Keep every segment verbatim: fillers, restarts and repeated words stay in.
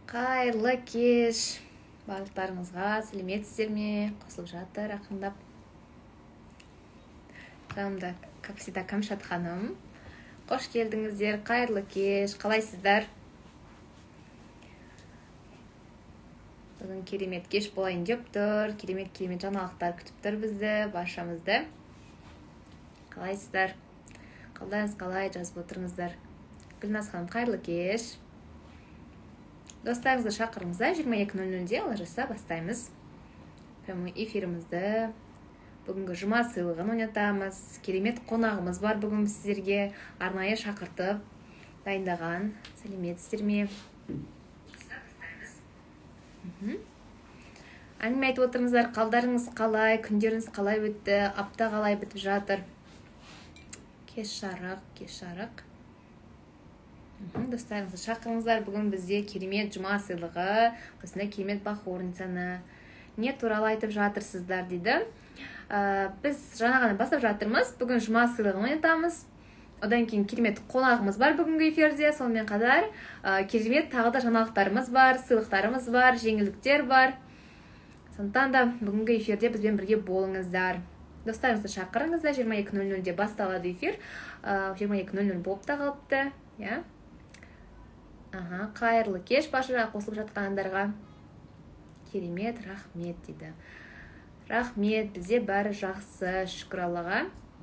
Қайырлы кеш барлықтарыңызға, сәлеметсіздер ме? Қосылып жатыр ақырындап. Жанымда, как всегда, Камшат ханым. Қош келдіңіздер, қайырлы кеш, қалайсыздар? Бүгін керемет кеш болайын деп тұр, керемет-керемет жаңалықтар күтіп тұр бізді, баршамызды. Қалайсыздар? Қалдарыңыз қалай, жазып отырыңыздар? Гүлназ ханым, қайырлы кеш. Достарыңызды шақырыңыздар, жиырма екі нөл нөлде алла жазса бастаймыз. Прямой эфирімізді. Бүгінгі жұма сыйлығын ойнатамыз. Керемет қонағымыз бар бүгін сіздерге арнайы шақыртып дайындаған. Сәлеметсіздер ме? Әңгіме айтып отырыңыздар, қалдарыңыз қалай, күндеріңіз қалай өтті, апта қалай бітіп жатыр. Кеш жарық, кеш жарық. Достарыңызды шақырыңыздар, бүгін бізде керемет жұма сыйлығы, осындай керемет бақорницаны не туралы айтып жатырсыздар дейді. Біз жаңа ғана бастап жатырмыз, бүгін жұма сыйлығын ойнатамыз. Одан кейін керемет қонағымыз бар бүгінгі эфирде, сонымен қатар керемет тағы да жаңалықтарымыз бар, сыйлықтарымыз бар, жеңілдіктер бар. Сондықтан да бүгінгі эфирде бізбен бірге болыңыздар. Достарыңызды шақырыңыздар, жиырма екі нөл нөлде басталады эфир. жиырма екі нөл нөл болып та қалыпты. Аха, қайырлы кеш баршаға қосылып жатқандарға. Керемет, рахмет дейді. Рахмет, бізде бәрі жақсы, шүкір Аллаға.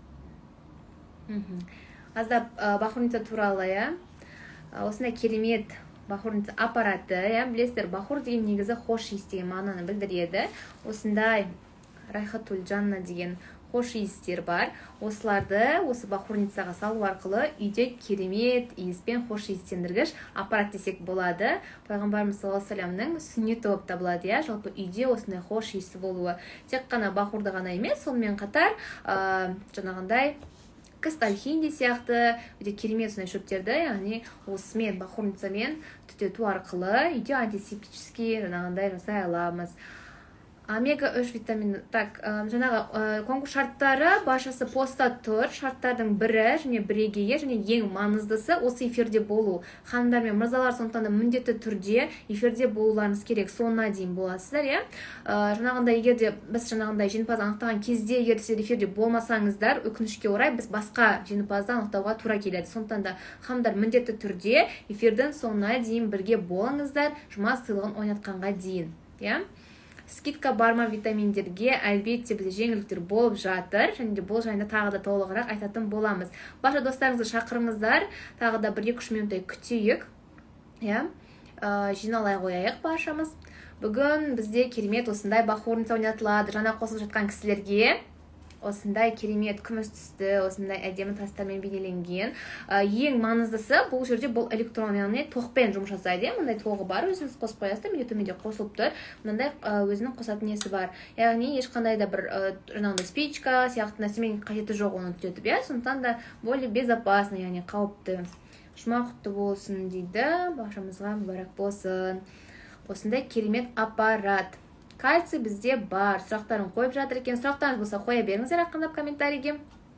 Аздап бақорница туралы, осындай керемет бақорница аппараты, білесіздер, бақор деген негізі хош иіс деген мағынаны білдіреді. Осындай райхатул жанна деген хош иістер бар. Осыларды осы бақорницаға салу арқылы үйде керемет иіспен хош иістендіргіш аппарат десек болады. Пайғамбарымыз саллаллаху алейхи ва саллямның сүннеті болып табылады. Жалпы үйде осындай хош иісі болуы тек қана бақорда ғана емес, сонымен қатар жаңағындай кастальхинди сияқты өте керемет сондай шөптерді, яғни осымен бақорницамен түтету арқылы үйде антисептический жаңағындай жасай аламыз. Омега үш витамин. Так, жаңағы конкурс шарттары баршасы постта тұр. Шарттардың бірі және бірегейі және ең маңыздысы осы эфирде болу. Ханымдар мен мырзалар, сондықтан да міндетті түрде эфирде болуларыңыз керек. Соңына дейін боласыздар, иә. Жаңағындай егер де біз жаңағындай жеңімпаз анықтаған кезде, егер сіздер эфирде болмасаңыздар, өкінішке орай біз басқа жеңімпазды анықтауға тура келеді. Сондықтан да ханымдар міндетті түрде эфирдің соңына дейін бірге болыңыздар, жұма сыйлығын ойнатқанға дейін, иә. Скидка бар ма витаминдерге? Әлбетте бізде жеңілдіктер болып жатыр, және де бұл жайында тағы да толығырақ айтатын боламыз. Барша достарыңызды шақырыңыздар, тағы да бір екі үш минуттай күтейік, иә, жиналай қояйық баршамыз. Бүгін бізде керемет осындай бақорница ойнатылады. Жаңа қосылып жатқан кісілерге осындай керемет күміс түсті, осындай әдемі тастармен бейнеленген. Ең маңыздысы бұл жерде бұл электрон, яғни тоқпен жұмыс жасайды. Мындай тоғы бар, өзіңіз қосып қоясыздар, менде төменде қосылып тұр. Мынандай өзінің қосатын несі бар. Яғни ешқандай да бір жаңағындай спичка сияқты нәрсемен қажеті жоқ оны түтетіп, иә. Сондықтан да более безопасно, яғни қауіпті. Жұма құтты болсын дейді. Баршамызға мүбәрәк болсын. Осындай керемет аппарат. Кальций бізде бар. Сұрақтарын қойып жатыр екен. Сұрақтарыңыз болса қоя беріңіздер ақырындап комментарийге.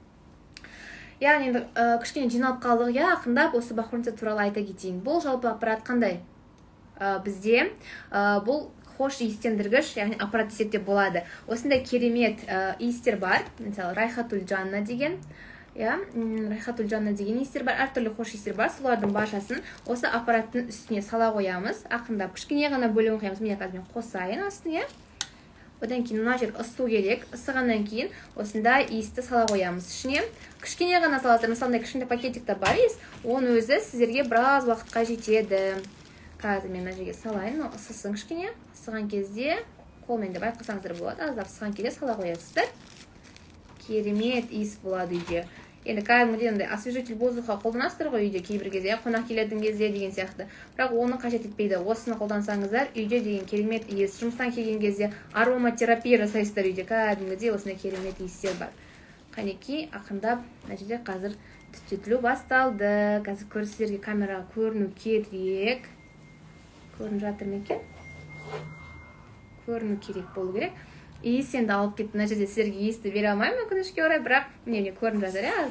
Яғни енді кішкене жиналып қалдық, иә, ақырындап осы бақорница туралы айта кетейін. Бұл жалпы аппарат қандай? Бізде бұл хош иістендіргіш, яғни аппарат десек те болады. Осындай керемет иістер бар. Мысалы, райхатул жанна деген. Ja, райхатул жанна деген иістер бар, әртүрлі хош иістер бар. Солардың баршасын осы аппараттың үстіне сала қоямыз. Ақырындап кішкене ғана бөлігін қоямыз. Мен қазір қосайын астына. Одан кейін мына жер ысу керек. Ысығаннан кейін осындай иісті сала қоямыз ішіне. Кішкене ғана саласыздар. Мысалы, кішкене пакетикте бар иіс. Оның өзі сіздерге біраз уақытқа жетеді. Қазір мен мына жерге салайын. Ысысын кішкене. Ысыған кезде қолмен де байқасаңыздар болады. Аздап ысыған кезде сала қоясыздар. Керемет иіс болады үйде. Енді кәдімгідей освежитель воздуха қолданасыздар ғой үйде, кейбір кезде, қонақ келетін кезде деген сияқты. Бірақ оны қажет етпейді. Осыны қолдансаңыздар, үйде деген керемет иіс. Жұмыстан келген кезде ароматерапия жасайсыздар үйде. Кәдімгідей осындай керемет иістер бар. Қанекей, ақырындап, мына жерде қазір түтетілу басталды. Қазір көрсіздерге камераға көріну керек. Көрініп жатыр ма екен? Көріну керек болу керек. Иіс енді алып кетті. Мына жерде сіздерге иісті бере алмаймын өкінішке орай, бірақ міне көрініп жатыр, иә,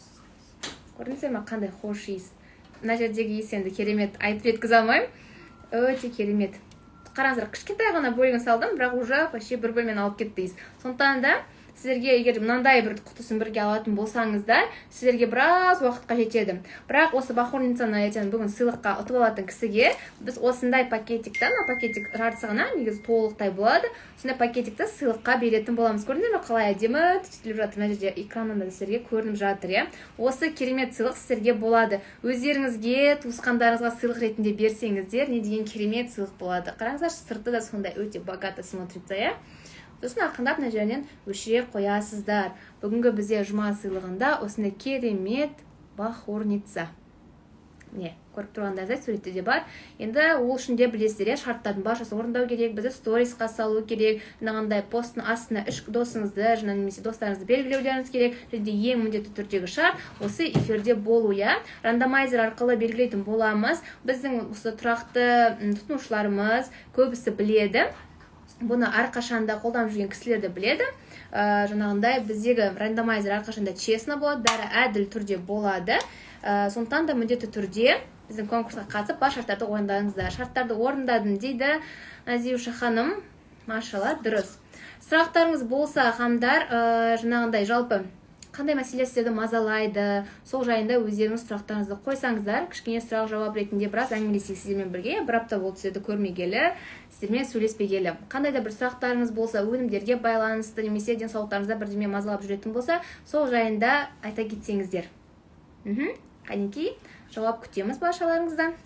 аздап. Көрдіңіздер ме, қандай хош иіс. Мына жердегі иіс енді керемет айтып жеткізе алмаймын. өте керемет. Қараңыздар, кішкентай ғана бөлігін салдым, бірақ уже почти бір бөлмені алып кетпейсіз. Сондықтан да сіздерге егер мынандай бір құтысын бірге алатын болсаңыздар, сіздерге біраз уақытқа жетеді. Бірақ осы бахорницаны ертең бүгін сыйлыққа ұтып алатын кісіге біз осындай пакетиктен, пакетик жартысы ғана негізі толықтай болады. Осындай пакетикті сыйлыққа беретін боламыз. Көрдіңіздер ме, қалай әдемі түтіліп жатыр. Мына жерде экранында сіздерге көрініп жатыр, иә. Осы керемет сыйлық сіздерге болады. Өздеріңізге, туысқандарыңызға сыйлық ретінде берсеңіздер, не деген керемет сыйлық болады. Қараңыздар, сырты да сондай өте богато смотрится, иә. Сосын ақындап мына жерінен өшіре қоясыздар. Бүгінгі бізде жұма сыйлығында осындай керемет бахорница. Міне, көріп тұрғандардай суретте де бар. Енді ол үшін де білесіздер, шарттардың баршасын орындау керек, бізді сторисқа салу керек, жаңағындай посттың астына үш досыңызды, жаңа немесе достарыңызды белгілеулеріңіз керек. Және ең міндетті түрдегі шарт осы эфирде болу, иә. Рандомайзер арқылы белгілейтін боламыз. Біздің осы тұрақты тұтынушыларымыз көбісі біледі. Бұны әрқашанда қолданып жүрген кісілер де біледі. Ә, жаңағындай біздегі рандомайзер әрқашанда честно болады, бәрі әділ түрде болады. Ә, сондықтан да міндетті түрде біздің конкурсқа қатысып бар шарттарды орындаңыздар. Шарттарды орындадым дейді Назиуша ханым. Машалла, дұрыс. Сұрақтарыңыз болса, ханымдар, ә, жаңағындай жалпы қандай мәселе сіздерді мазалайды, сол жайында өздеріңіз сұрақтарыңызды қойсаңыздар, кішкене сұрақ жауап ретінде біраз әңгімелесейік сіздермен бірге. Бір апта болды сіздерді көрмегелі, сіздермен сөйлеспегелі. Қандай да бір сұрақтарыңыз болса, өнімдерге байланысты немесе денсаулықтарыңызда бірдеме мазалап жүретін болса, сол жайында айта кетсеңіздер. Мхм. Қанекей, жауап күтеміз баршаларыңыздан.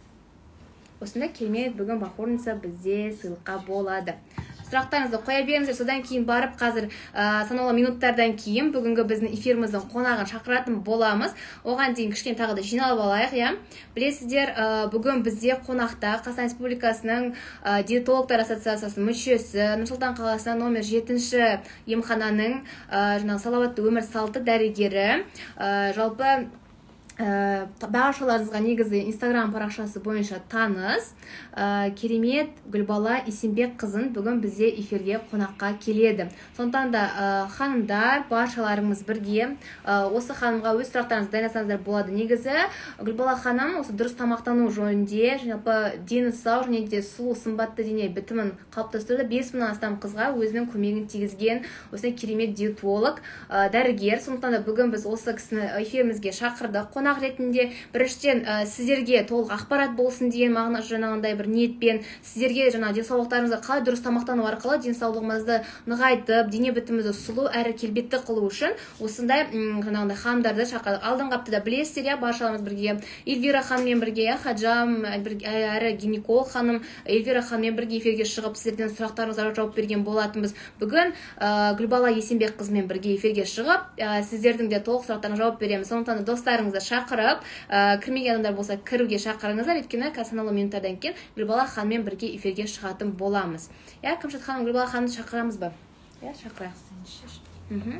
Осында керемет бүгін бахорница бізде сыйлыққа болады. Сұрақтарыңызды қоя беріңіздер, содан кейін барып қазір ә, санаулы минуттардан кейін бүгінгі біздің эфиріміздің қонағын шақыратын боламыз. Оған дейін кішкене тағы да жиналып алайық, иә. Білесіздер, ә, бүгін бізде қонақта Қазақстан Республикасының ә, диетологтар ассоциациясының мүшесі, Нұр-Сұлтан қаласының номер жетінші емхананың ә, жаңағы салауатты өмір салты дәрігері, ә, жалпы Ә, бағашаларыңызға негізі инстаграм парақшасы бойынша таныс ә, керемет Гүлбала Есенбек қызын бүгін бізде эфирге қонаққа келеді. Сондықтан да ә, ханымдар, баршаларыңыз бірге ә, осы ханымға өз сұрақтарыңызды дайындасаңыздар болады. Негізі Гүлбала ханым осы дұрыс тамақтану жөнінде, жалпы дені сау және де сұлу сымбатты дене бітімін қалыптастыруда бес мыңнан астам қызға өзінің көмегін тигізген осындай керемет диетолог, ә, дәрігер. Сондықтан да бүгін біз осы кісіні эфирімізге шақырдық. Қонақ ретінде біріншіден ә, сіздерге толық ақпарат болсын деген мағына жаңағындай бір ниетпен сіздерге жаңағы денсаулықтарыңызды қалай дұрыс тамақтану арқылы денсаулығымызды нығайтып, дене бітімімізді сұлу әрі келбетті қылу үшін осындай жаңағындай ханымдарды шақырдық. Алдыңғы аптада білесіздер, иә, баршаларымыз бірге Эльвира ханыммен бірге, иә, Хаджам әрі гинеколог ханым Эльвира ханыммен бірге эфирге шығып сіздерден сұрақтарыңызға жауап берген болатынбыз. Бүгін ә, Гүлбала Есенбек қызымен бірге эфирге шығып, ә, сіздердің де толық сұрақтарына жауап береміз. Сондықтан достарыңызды шақырып, ә, кірмеген адамдар болса кіруге шақырыңыздар, өйткені санаулы минуттардан кейін Гүлбала ханыммен бірге эфирге шығатын боламыз. Иә, Кәмшат ханым, Гүлбала ханымды шақырамыз ба? Иә, шақырайық.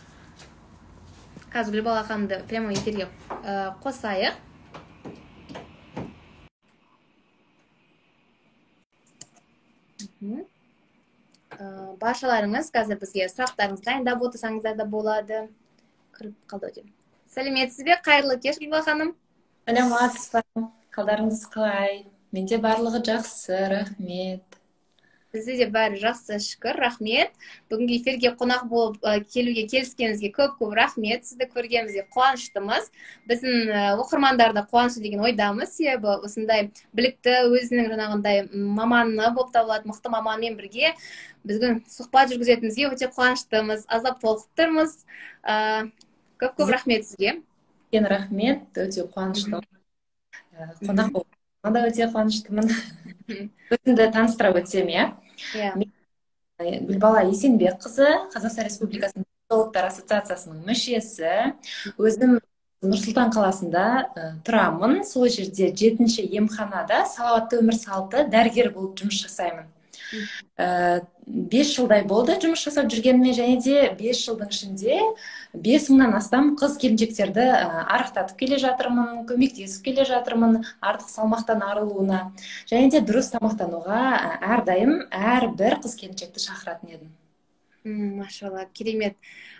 Қазір Гүлбала ханымды прямо эфирге ә, қосайық. Ә, баршаларыңыз қазір бізге сұрақтарыңызды дайындап отырсаңыздар да болады. Кіріп қалды деп. Сәлеметсіз бе? Қайырлы кеш, Гүлбала ханым. Сәлеметсіз бе? Қалдарыңыз қалай? Менде барлығы жақсы, рахмет. Бізде де бәрі жақсы, шүкір, рахмет. Бүгінгі эфирге қонақ болып ә, келуге келіскеніңізге көп-көп рахмет. Сізді көргенімізге қуаныштымыз. Біздің ә, оқырмандар да қуанышты деген ойдамыз. Себебі осындай білікті, өзінің жаңағындай маманы болып табылатын мықты маманмен бірге бүгін сұхбат жүргізетінімізге өте қуаныштымыз. Аздап толқып тұрмыз. Ә, Көп-көп рахмет сізге. Ен рахмет, өте қуаныштымын. Қонақ болғанға да өте қуаныштымын. Өзімді таныстыра өтсем, иә? Гүлбала Есенбек қызы, Қазақстан Республикасының диетологтар ассоциациясының мүшесі. Өзім Нұр-Сұлтан қаласында тұрамын. Сол жерде жетінші емханада салауатты өмір салты дәрігер болып жұмыс жасаймын. Бес жылдай болды жұмыс жасап жүргеніме, және де бес жылдың ішінде бес мыңнан астам қыз келіншектерді арықтатып келе жатырмын, көмектесіп келе жатырмын артық салмақтан арылуына, және де дұрыс тамақтануға әрдайым әрбір қыз келіншекті шақыратын едім. Машалла, керемет.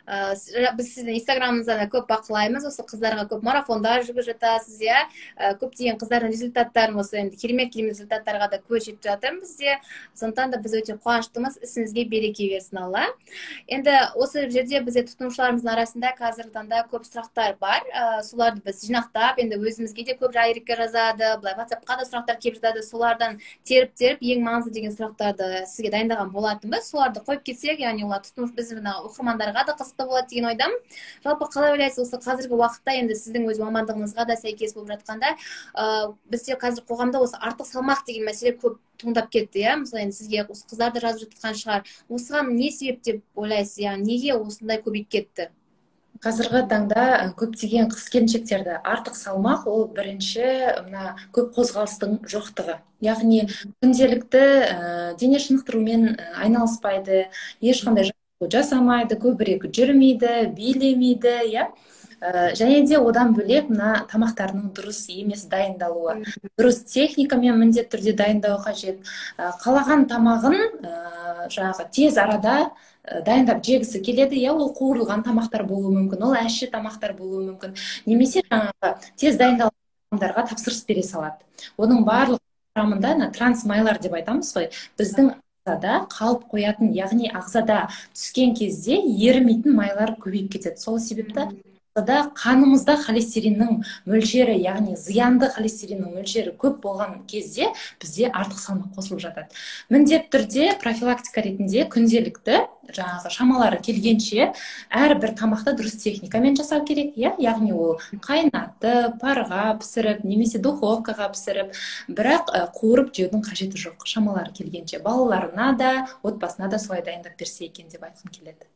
біз сіздің инстаграмыңыздан да көп бақылаймыз, осы қыздарға көп марафондар жүргізіп жатасыз, иә. Көптеген қыздардың результаттарын, осы енді керемет керемет результаттарға да көз жетіп жатыр бізде. Сондықтан да біз өте қуаныштымыз. Ісіңізге береке берсін Алла. Енді осы жерде бізде тұтынушыларымыздың арасында қазіргі таңда көп сұрақтар бар. Соларды біз жинақтап, енді өзімізге де көп жайрекке жазады, былай WhatsApp-қа да сұрақтар келіп жатады. Солардан теріп-теріп ең маңызды деген сұрақтарды сізге дайындаған болатынбыз. Соларды қойып кетсек, яғни олар тұтынушы біз оқырмандарға да қызықты болады деген ойдамын. Жалпы қалай ойлайсыз, осы қазіргі уақытта енді сіздің өз мамандығыңызға да сәйкес болып жатқанда, бізде қазір қоғамда осы артық салмақ деген мәселе көп туындап кетті, иә. Мысалы енді сізге осы қыздар да жазып жатқан шығар. Осыған не себеп деп ойлайсыз, яғни неге осындай көбейіп кетті? Қазіргі таңда көптеген қыз келіншектерді артық салмақ, ол бірінші мына көп қозғалыстың жоқтығы. Яғни күнделікті дене шынықтырумен айналыспайды, ешқандай жасамайды, көбірек жүрмейді, билемейді, иә. Және де одан бөлек мына тамақтарының дұрыс емес дайындалуы, дұрыс техникамен міндетті түрде дайындау қажет. Қалаған тамағын жаңағы тез арада дайындап жегісі келеді, иә, ол қуырылған тамақтар болуы мүмкін, ол әші тамақтар болуы мүмкін, немесе жаңағы тез дайындалған тамақтарға тапсырыс бере салады. Оның барлық құрамында трансмайлар деп айтамыз ғой, біздің ағзада қалып қоятын, яғни ағзада түскен кезде ерімейтін майлар көбейіп кетеді. Сол себепті ағзада қанымызда холестериннің мөлшері, яғни зиянды холестериннің мөлшері көп болған кезде бізде артық салмақ қосылып жатады. Міндетті түрде профилактика ретінде күнделікті жаңағы шамалары келгенше әрбір тамақты дұрыс техникамен жасау керек, иә, яғни ол қайнатып, парға пісіріп, немесе духовкаға пісіріп, бірақ қуырып жеудің қажеті жоқ. Шамалары келгенше балаларына да, отбасына да солай дайындап берсе екен деп айтқым келеді.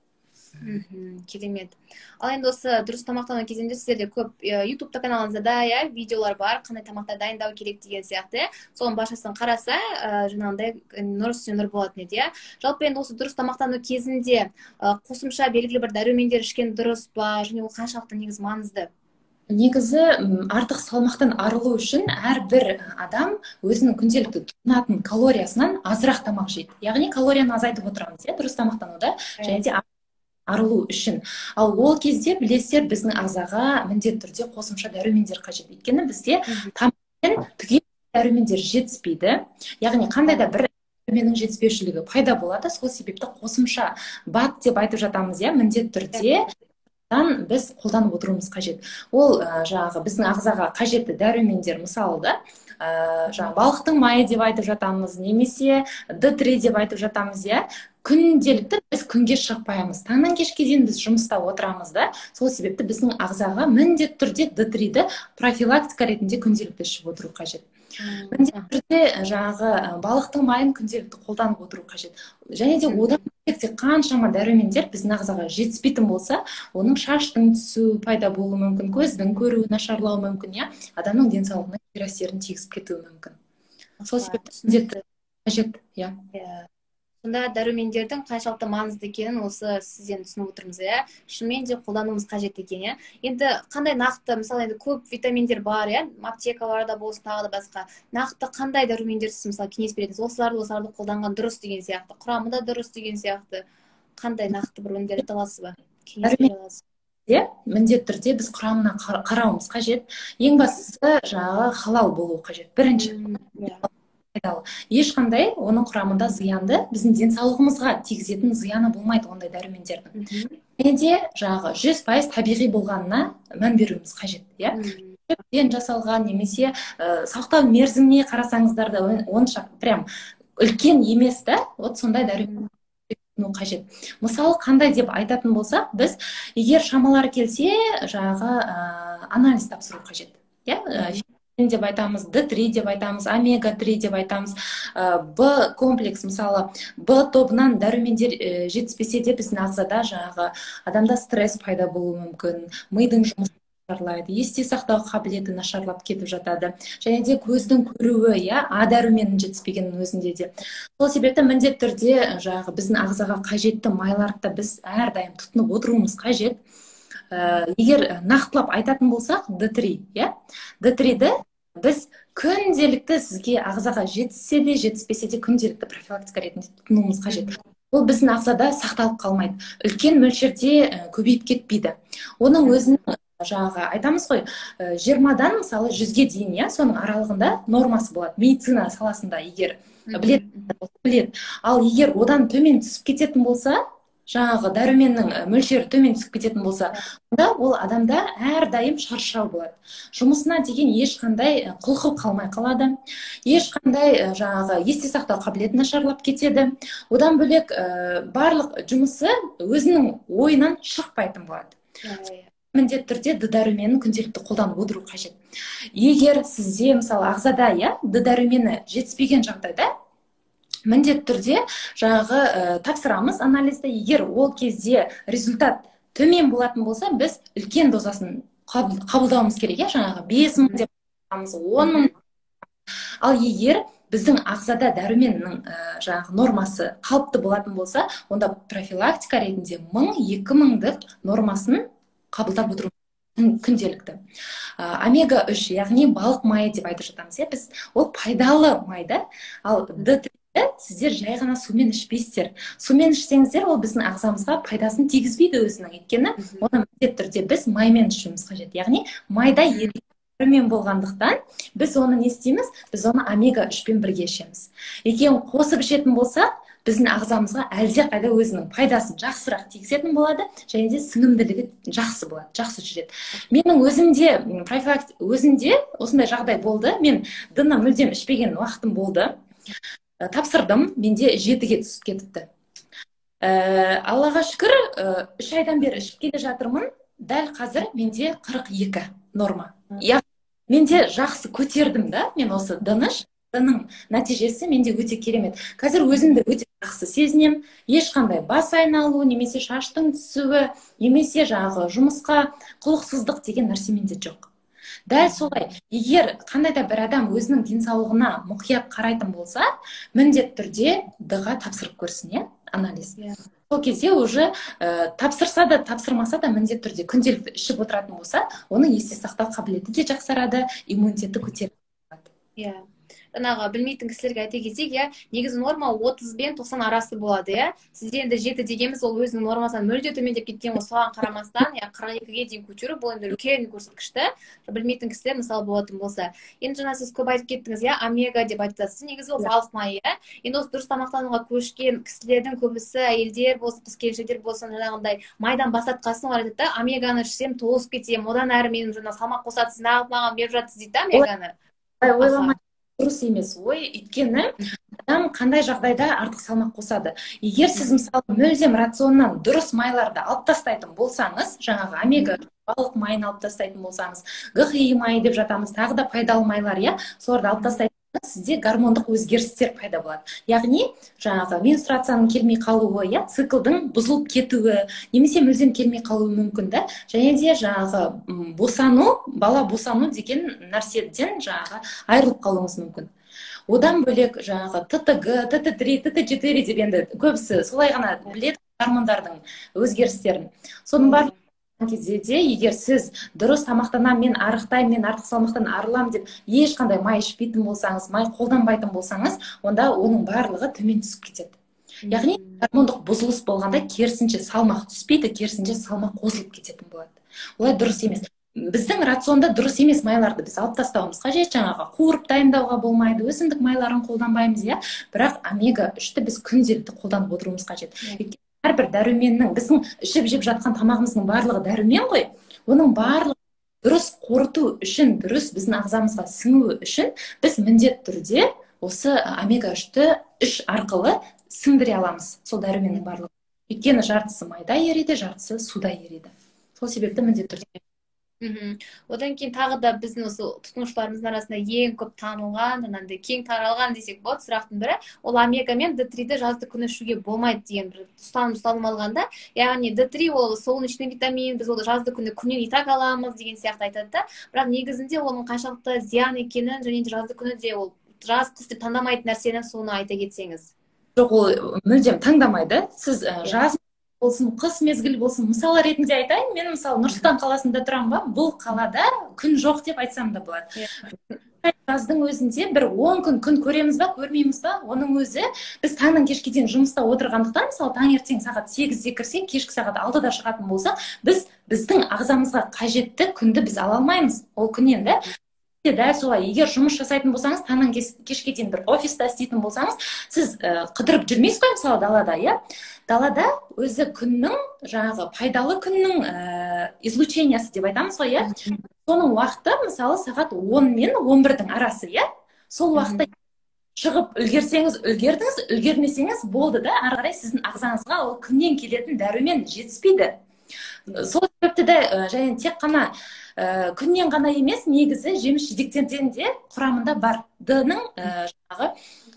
Керемет. Ал енді осы дұрыс тамақтану кезінде сіздерде көп ютубта каналыңызда да, иә, видеолар бар, қандай тамақты дайындау керек деген сияқты. Соның баршасын қараса, жаңағындай нұр үстіне нұр болатын еді, иә. Жалпы енді осы дұрыс тамақтану кезінде қосымша белгілі бір дәрумендер ішкен дұрыс па, және ол қаншалықты негізі маңызды? Негізі артық салмақтан арылу үшін әрбір адам өзінің күнделікті тұтынатын калориясынан азырақ тамақ жейді. Яғни калорияны азайтып отырамыз, иә, дұрыс тамақтануда, және де арылу үшін. Ал ол кезде білесіздер, біздің ағзаға міндетті түрде қосымша дәрумендер қажет. Өйткені бізде тамақтан түгел дәрумендер жетіспейді. Яғни қандай да бір дәруменнің жетіспеушілігі пайда болады. Сол себепті қосымша бат деп айтып жатамыз, иә, міндетті түрде біз қолданып отыруымыз қажет. Ол жаңағы біздің ағзаға қажетті дәрумендер, мысалы да, жаңағы балықтың майы деп айтып жатамыз, немесе д три деп айтып жатамыз, иә. Күнделікті біз күнге шықпаймыз. Таңнан кешке дейін біз жұмыста отырамыз да. Сол себепті біздің ағзаға міндетті түрде д три-ді профилактика ретінде күнделікті ішіп отыру қажет. Міндетті түрде жаңағы балықтың майын күнделікті қолданып отыру қажет. Және де одан бөлек қаншама дәрумендер біздің ағзаға жетіспейтін болса, оның шаштың түсу пайда болуы мүмкін, көздің көруі нашарлауы мүмкін, иә, адамның денсаулығына кері әсерін тигізіп кетуі мүмкін. Сол себепті міндетті қажет, иә. Сонда дәрумендердің қаншалықты маңызды екенін осы сізден түсініп отырмыз, иә. Шынымен де қолдануымыз қажет екен, иә. Енді қандай нақты, мысалы енді көп витаминдер бар, иә, аптекаларда болсын, тағы да басқа. Нақты қандай дәрумендер сіз мысалы кеңес бересіз? Осыларды, осыларды қолданған дұрыс деген сияқты, құрамы да дұрыс деген сияқты. Қандай нақты бір өнімдер айта аласыз ба? Кеңес бере аласыз? Міндетті түрде біз құрамына қарауымыз қажет. Ең бастысы жаңағы халал болуы қажет. Бірінші. Ешқандай оның құрамында зиянды, біздің денсаулығымызға тигізетін зияны болмайды ондай дәрумендердің. Және де жаңағы жүз пайыз табиғи болғанына мән беруіміз қажет, иә. Шөптен жасалған, немесе сақтау мерзіміне қарасаңыздар да онша прям үлкен емес та, вот сондай дәрумен қажет. Мысалы, қандай деп айтатын болсақ, біз егер шамалары келсе, жаңағы анализ тапсыру қажет, иә. Деп айтамыз, д три деп айтамыз, омега три деп айтамыз, Б комплекс, мысалы, Б тобынан дәрумендер жетіспесе де біздің ағзада жаңағы адамда стресс пайда болуы мүмкін, мидың жұмысы нашарлайды, есте сақтау қабілеті нашарлап кетіп жатады, және де көздің көруі, иә, А дәруменнің жетіспегеннің өзінде де. Сол себепті міндетті түрде жаңағы біздің ағзаға қажетті майларды біз әрдайым тұтынып отыруымыз қажет. Егер нақтылап айтатын болсақ, д три, иә, д три-ді біз күнделікті сізге ағзаға жетісе де, жетіспесе де күнделікті профилактика ретінде тұтынуымыз қажет. ол біздің ағзада сақталып қалмайды, үлкен мөлшерде көбейіп кетпейді. Оның өзінің жаңағы айтамыз ғой, жиырмадан мысалы жүзге дейін, иә, соның аралығында нормасы болады медицина саласында, егер білет, білет. Ал егер одан төмен түсіп кететін болса, жаңағы дәруменнің мөлшері төмен түсіп кететін болса, онда ол адамда әрдайым шаршау болады. Жұмысына деген ешқандай құлқы қалмай қалады. Ешқандай жаңағы есте сақтау қабілеті нашарлап кетеді. Одан бөлек барлық жұмысы өзінің ойынан шықпайтын болады. Міндетті түрде д дәрумені күнделікті қолданып отыру қажет. Егер сізде мысалы ағзада, иә, д дәрумені жетіспеген жағдайда, міндетті түрде жаңағы тапсырамыз анализді. Егер ол кезде результат төмен болатын болса, біз үлкен дозасын қабылдауымыз керек, иә, жаңағы бес мың деп айтамыз, он мың. Ал егер біздің ағзада дәруменнің жаңағы нормасы қалыпты болатын болса, онда профилактика ретінде мың, екі мыңдық нормасын қабылдап отыру күнделікті. Омега үш, яғни балық майы деп айтып жатамыз, иә, біз ол пайдалы майда. Ал д сіздер жай ғана сумен ішпейсіздер. Сумен ішсеңіздер, ол біздің ағзамызға пайдасын тигізбейді өзінің. Өйткені оны міндетті түрде біз маймен ішуіміз қажет. Яғни майда ерімен болғандықтан біз оны не істейміз? Біз оны омега үшпен бірге ішеміз. Екеуін қосып ішетін болсақ, біздің ағзамызға әлде қайда өзінің пайдасын жақсырақ тигізетін болады, және де сіңімділігі жақсы болады, жақсы жүреді. Менің өзімде, профилактика өзімде осындай жағдай болды. Мен д-ны мүлдем ішпеген уақытым болды. Тапсырдым, менде жетіге түсіп кетіпті. Аллаға шүкір, үш айдан бері ішіп келе жатырмын. Дәл қазір менде қырық екі норма. Менде жақсы көтердім да, мен осы д-ны д-ның нәтижесі менде өте керемет. Қазір өзімді өте жақсы сезінем. Ешқандай бас айналу, немесе шаштың түсуі, немесе жаңағы жұмысқа құлықсыздық деген нәрсе менде жоқ. Дәл солай, егер қандай да бір адам өзінің денсаулығына мұқият қарайтын болса, міндетті түрде д-ға тапсырып көрсін, иә, анализ. Сол кезде уже тапсырса да, тапсырмаса да міндетті түрде күнделікті ішіп отыратын болса, оның есте сақтау қабілеті де жақсарады, иммунитеті көтеріледі. Иә. Жаңағы білмейтін кісілерге айта кетейік, иә, негізі норма отыз бен тоқсан арасы болады, иә. Сізде енді жеті дегеніміз ол өзінің нормасынан мүлде төмендеп кеткен, соған қарамастан, иә, қырық екіге дейін көтеру, бұл енді үлкен көрсеткішті. Білмейтін кісілер мысалы болатын болса. Енді жаңа сіз көп айтып кеттіңіз, иә, омега деп айтасыз. Негізі ол балық майы, иә. Енді осы дұрыс тамақтануға көшкен кісілердің көбісі, әйелдер болсын, қыз-келіншектер болсын, жаңағындай майдан бас тартқасын олар айтады да, омеганы ішсем толысып кетем, одан әрі менің жаңа салмақ қосатсыз, неғып маған беріп жатсыз дейді, омеганы. Ойламай дұрыс емес ой, өйткені адам қандай жағдайда артық салмақ қосады. Егер сіз мысалы мүлдем рационнан дұрыс майларды алып тастайтын болсаңыз, жаңағы омега балық майын алып тастайтын болсаңыз, г х и майы деп жатамыз, тағы да пайдалы майлар, иә, соларды алып тастайтын сізде гормондық өзгерістер пайда болады. Яғни, жаңағы менструацияның келмей қалуы, иә, циклдың бұзылып кетуі, немесе мүлдем келмей қалуы мүмкін да. Және де жаңағы босану, бала босану деген нәрседен жаңағы айырылып қалуыңыз мүмкін. Одан бөлек жаңағы т т г, т т три, т т четыре деп енді көбісі солай ғана біледі гормондардың өзгерістерін. Соның барлығы кезде де, егер сіз дұрыс тамақтанамын, мен арықтаймын, мен артық салмақтан арылам деп ешқандай май ішпейтін болсаңыз, май қолданбайтын болсаңыз, онда оның барлығы төмен түсіп кетеді. Яғни гормондық бұзылыс болғанда керісінше салмақ түспейді, керісінше салмақ қосылып кететін болады. Олай дұрыс емес. Біздің рационда дұрыс емес майларды біз алып тастауымыз қажет, жаңағы қуырып дайындауға болмайды, өсімдік майларын қолданбаймыз, иә, бірақ омега үшті біз күнделікті қолданып отыруымыз қажет. Әрбір дәруменнің, біздің ішіп жеп жатқан тамағымыздың барлығы дәрумен ғой, оның барлығы дұрыс қорыту үшін, дұрыс біздің ағзамызға сіңуі үшін біз міндетті түрде осы омега үшті үш арқылы сіңдіре аламыз, сол дәруменнің барлығы. Өйткені жартысы майда ериді, жартысы суда ериді. Сол себепті міндетті түрде. Одан кейін тағы да біздің осы тұтынушыларымыздың арасында ең көп танылған, жаңағындай кең таралған десек болады сұрақтың бірі, ол омега мен д тридті жазды күні ішуге болмайды деген бір ұстаным ұстаным алғанда, яғни д три ол солнечный витамин, біз ол жазды күні күннен итак аламыз деген сияқты айтады да, бірақ негізінде оның қаншалықты зиян екенін, және де жазды күні де ол жаз қыс деп таңдамайтын нәрсені соны айта кетсеңіз. Жоқ, ол мүлдем таңдамайды. Сіз жаз болсын, қыс мезгіл болсын, мысалы ретінде айтайын, мен мысалы Нұр-Сұлтан қаласында тұрамын ба, бұл қалада күн жоқ деп айтсам да болады. жаздың өзінде бір он күн күн көреміз ба көрмейміз ба, оның өзі біз таңнан кешке дейін жұмыста отырғандықтан, мысалы таңертең сағат сегізде кірсек, кешкі сағат алтыда шығатын болсақ, біз біздің ағзамызға қажетті күнді біз ала алмаймыз ол күннен. Да дәл солай, егер жұмыс жасайтын болсаңыз, таңнан кешке дейін бір офиста істейтін болсаңыз, сіз қыдырып жүрмейсіз ғой, мысалы далада, иә. Далада өзі күннің, жаңағы пайдалы күннің излучениясы деп айтамыз ғой, иә. Соның уақыты, мысалы, сағат он мен он бірдің арасы, иә. Сол уақытта шығып үлгерсеңіз, үлгердіңіз, үлгермесеңіз болды да, ары қарай сіздің ағзаңызға ол күннен келетін дәрумен жетіспейді. Сол себепті де және тек қана күннен ғана емес, негізі жеміс жидектерден де құрамында бар. Д-ның жаңағы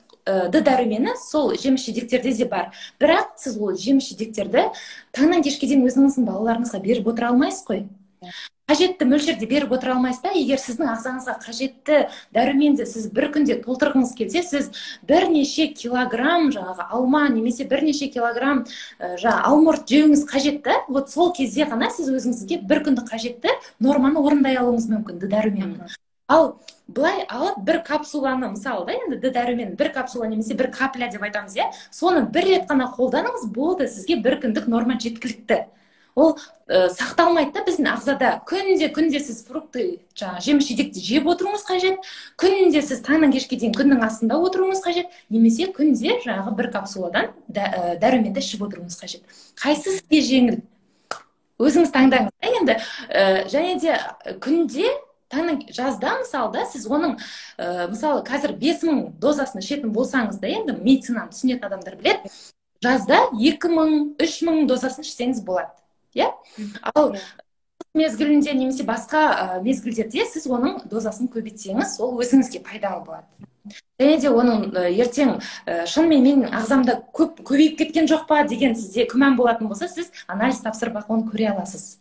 Д дәрумені сол жеміс жидектерде де бар. Бірақ сіз ол жеміс жидектерді таңнан кешке дейін өзіңіздің балаларыңызға беріп отыра алмайсыз ғой. Қажетті мөлшерде беріп отыра алмайсыз да. Егер сіздің ағзаңызға қажетті дәруменді сіз бір күнде толтырғыңыз келсе, сіз бірнеше килограмм жаңағы алма немесе бірнеше килограмм жаңағы алмұрт жеуіңіз қажет та. Вот сол кезде ғана сіз өзіңізге бір күндік қажетті норманы орындай алуыңыз мүмкін д дәруменін. Ал былай алып бір капсуланы, мысалы да, енді д дәрумен бір капсула немесе бір капля деп айтамыз, иә. Соны бір рет қана қолданыңыз, болды, сізге бір күндік норма жеткілікті. Ол сақталмайды да біздің ағзада. Күнде күнде сіз фрукты, жаңағы жеміс жидекті жеп отыруыңыз қажет. Күнде сіз таңнан кешке дейін күннің астында отыруыңыз қажет. Немесе күнде жаңағы бір капсуладан дәруменді ішіп отыруыңыз қажет. Қайсы сізге жеңіл? Өзіңіз таңдаңыз. Енді және де күнде таңның жазда, мысалы да, сіз оның мысалы қазір бес мың дозасын ішетін болсаңыз да, енді медицинаны түсінетін адамдар біледі. Жазда екі мың, үш мың дозасын ішсеңіз болады. Иә? Ал мезгілінде немесе басқа мезгілдерде сіз оның дозасын көбейтсеңіз, ол өзіңізге пайдалы болады. Және де оның ертең шынымен менің ағзамда көп көбейіп кеткен жоқ па деген сізде күмән болатын болса, сіз анализ тапсырып оны көре аласыз.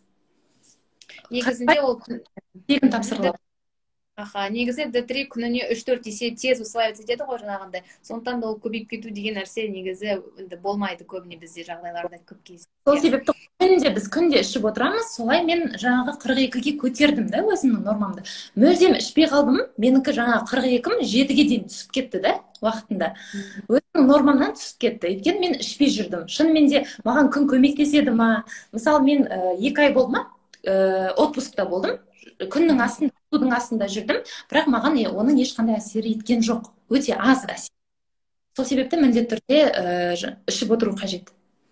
Негізінде ол тегін тапсырылады. Аха, негізі д три күніне үш төрт есе тез усваиваться етеді ғой жаңағындай. Сондықтан да ол көбейіп кету деген нәрсе негізі болмайды көбіне бізде жағдайларда көп кез. Сол себепті күнде біз күнде ішіп отырамыз, солай мен жаңағы қырық екіге көтердім да өзімнің нормамды. Мүлдем ішпей қалдым, менікі жаңағы қырық екім жетіге дейін түсіп кетті да уақытында. Өзімнің нормамнан түсіп кетті. Өйткені мен ішпей жүрдім. Шынымен де маған күн көмектеседі ма? Мысалы мен екі ай болды ма, отпускта болдым. Күннің астында, судың астында жүрдім, бірақ маған оның ешқандай әсері еткен жоқ. Өте аз әсер. Сол себепті міндетті түрде ішіп отыру қажет.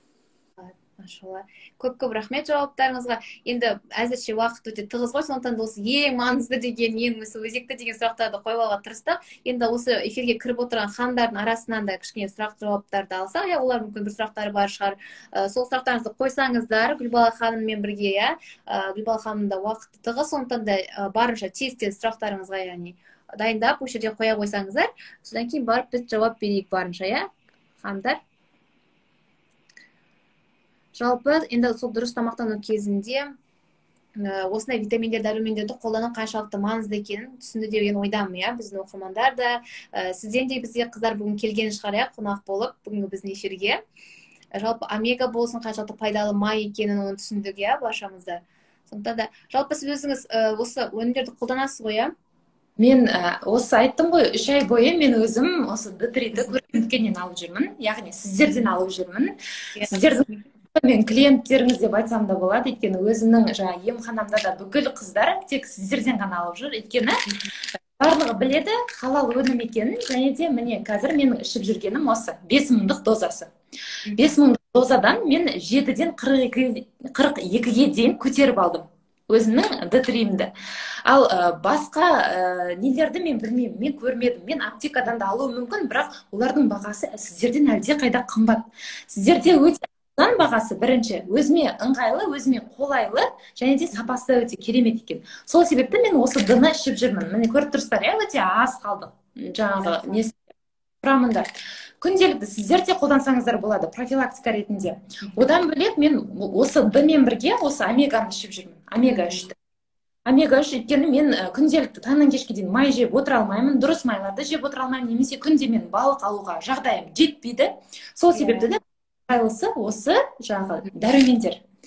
Машалла. Көп-көп рахмет жауаптарыңызға. Енді әзірше уақыт өте тығыз ғой, сондықтан да осы ең маңызды деген, ең өзекті деген сұрақтарды қойып алуға тырыстық. Енді осы эфирге кіріп отырған хандардың арасынан да кішкене сұрақ жауаптарды алсақ, я олар мүмкін бір сұрақтары бар шығар. Сол сұрақтарыңызды қойсаңыздар Гүлбала ханыммен бірге, я Гүлбала ханымда уақыт тығыз, сондықтан да барынша тез-тез сұрақтарыңызға, яғни дайындап, осы жерде қоя қойсаңыздар, содан кейін барып біз жауап берейік барынша, я ханымдар. Жалпы, енді сол дұрыс тамақтану кезінде осындай витаминдер, дәрумендерді қолдану қаншалықты маңызды екенін түсінді деген ойдамын, иә, біздің оқырмандар да. Сізден де бізге қыздар бүгін келген шығар, иә, қонақ болып бүгінгі біздің эфирге. Жалпы омега болсын қаншалықты пайдалы май екенін оны түсіндік, иә, баршамызда. Сондықтан да жалпы сіз өзіңіз осы өнімдерді қолданасыз ғой, иә? Мен осы айттым ғой, үш ай бойы мен өзім осы д трийді көргендікеннен алып жүрмін, яғни сіздерден алып жүрмін. Сіздердің мен клиенттеріңіз деп айтсам да болады, өйткені өзімнің жаңағы емханамда да бүкіл қыздар тек сіздерден ғана алып жүр, өйткені барлығы біледі халал өнім екенін, және де міне қазір менің ішіп жүргенім осы бес мыңдық дозасы. бес мыңдық дозадан мен жетіден қырық екіге дейін көтеріп алдым өзімнің д трийімді. Ал басқа нелерді мен білмеймін, мен көрмедім. Мен аптекадан да алуым мүмкін, бірақ олардың бағасы сіздерден әлде қайда қымбат. Сіздерде өте бағасы бірінші, өзіме ыңғайлы, өзіме қолайлы, және де сапасы да өте керемет екен. Сол себепті мен осы д-ны ішіп жүрмін. Міне көріп тұрсыздар, өте аз қалды. Жаңағы несі құрамында. Күнделікті сіздер де қолдансаңыздар болады, профилактика ретінде. Одан бөлек мен осы д-мен бірге осы омеганы ішіп жүрмін. Омега үшті. Омега үш өйткені мен күнделікті таңнан кешке дейін май жеп отыра алмаймын, дұрыс майларды жеп отыра алмаймын, немесе күнде мен балық алуға жағдайым жетпейді. Сол себепті де айлысы осы жаңағы дәрумендер.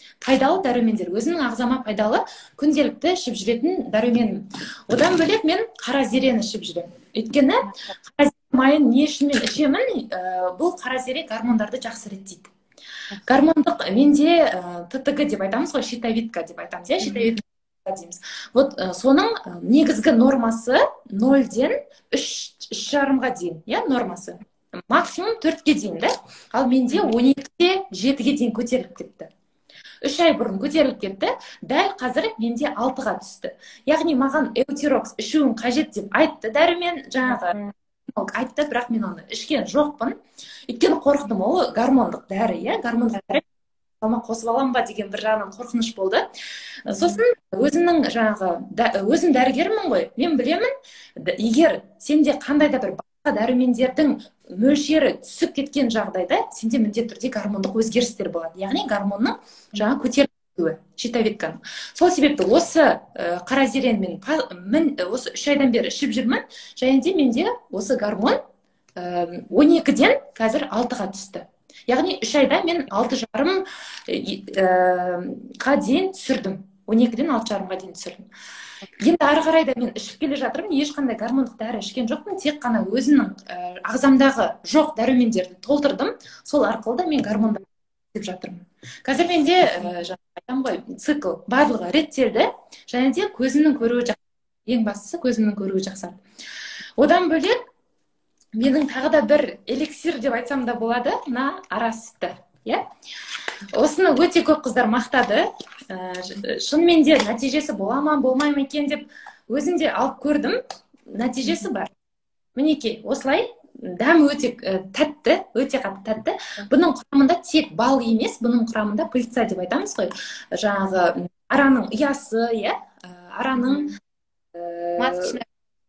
пайдалы дәрумендер, өзімнің ағзама пайдалы күнделікті ішіп жүретін дәруменім. Одан бөлек мен қара зерені ішіп жүремін. Өйткені қара зере майын не үшін мен ішемін? Бұл қара зере гормондарды жақсы реттейді. Гормондық менде Т Т Г деп айтамыз ғой, щитовидка деп айтамыз, иә, щитовидка дейміз. Вот соның негізгі нормасы нөлден үш жарымға дейін, иә, нормасы. Максимум төртке дейін, да? Ал менде он екіде жетіге дейін көтеріліп кетті. Үш ай бұрын көтеріліп кетті, дәл қазір менде алтыға түсті. Яғни маған эутирокс ішуің қажет деп айтты дәрумен, жаңағы айтты, бірақ мен оны ішкен жоқпын. Өйткені қорықтым, ол гормондық дәрі, иә, гормондық дәрі қосып алам ба деген бір жағынан қорқыныш болды. Сосын өзімнің жаңағы өзім дәрігермін ғой, мен білемін, егер сенде қандай да бір басқа дәрумендердің мөлшері түсіп кеткен жағдайда сенде міндетті түрде гормондық өзгерістер болады. Яғни гормонның жаңа көтерілуі, щитовидканың. Сол себепті осы қара зерені мен осы үш айдан бері ішіп жүрмін, және де менде осы гормон он екіден қазір алтыға түсті. Яғни үш айда мен алты жарым қа дейін түсірдім. он екіден алты жарымға дейін түсірдім. Енді ары қарай да мен ішіп келе жатырмын, ешқандай гормондық дәрі ішкен жоқпын, тек қана өзімнің ағзамдағы жоқ дәрумендерді толтырдым, сол арқылы да мен гормондарды деп жатырмын. Қазір менде айтам ғой, цикл барлығы реттелді, және де көзімнің көруі жақсарды. Ең бастысы көзімнің көруі жақсарды. Одан бөлек менің тағы да бір эликсир деп айтсам да болады, мына ара сүті, иә? Осыны өте көп қыздар мақтады. Шынымен де нәтижесі бола ма, болмай ма екен деп өзім де алып көрдім. Нәтижесі бар. Мінекей, осылай дәм өте тәтті, өте қатты тәтті. Бұның құрамында тек бал емес, бұның құрамында пыльца деп айтамыз ғой. Жаңағы араның ұясы, иә? Араның маточная,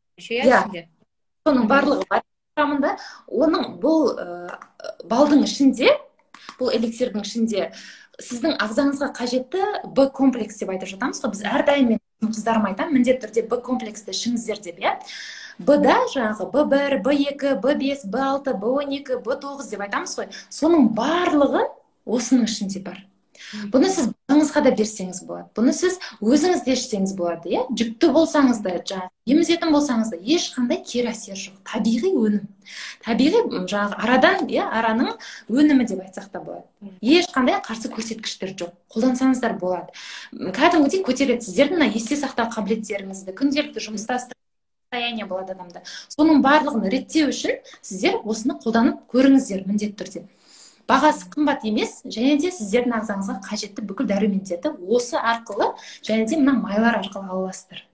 соның барлығы бар. Құрамында оның бұл балдың ішінде, бұл эликсирдің ішінде сіздің ағзаңызға қажетті Б комплекс деп айтып жатамыз ғой. Біз әрдайым мен қыздарыма айтамын, міндетті түрде Б комплексті ішіңіздер деп, иә. Б-да жаңағы Б бір, Б екі, Б бес, Б алты, Б он екі, Б тоғыз деп айтамыз ғой. Соның барлығы осының ішінде бар. Бұны сіз балаңызға да берсеңіз болады. Бұны сіз өзіңіз де ішсеңіз болады, иә? Жүкті болсаңыз да, жаңағы емізетін болсаңыз да, ешқандай кері әсер жоқ. Табиғи өнім. Табиғи жаңағы арадан, иә, араның өнімі деп айтсақ та болады. Ешқандай қарсы көрсеткіштер жоқ. Қолдансаңыздар болады. Кәдімгідей көтереді сіздердің есте сақтау қабілеттеріңізді, күнделікті жұмыста состояние болады адамда. Соның барлығын реттеу үшін сіздер осыны қолданып көріңіздер міндетті түрде. Бағасы қымбат емес, және де сіздердің ағзаңызға қажетті бүкіл дәрумендерді осы арқылы, және де мына майлар арқылы ала аласыздар.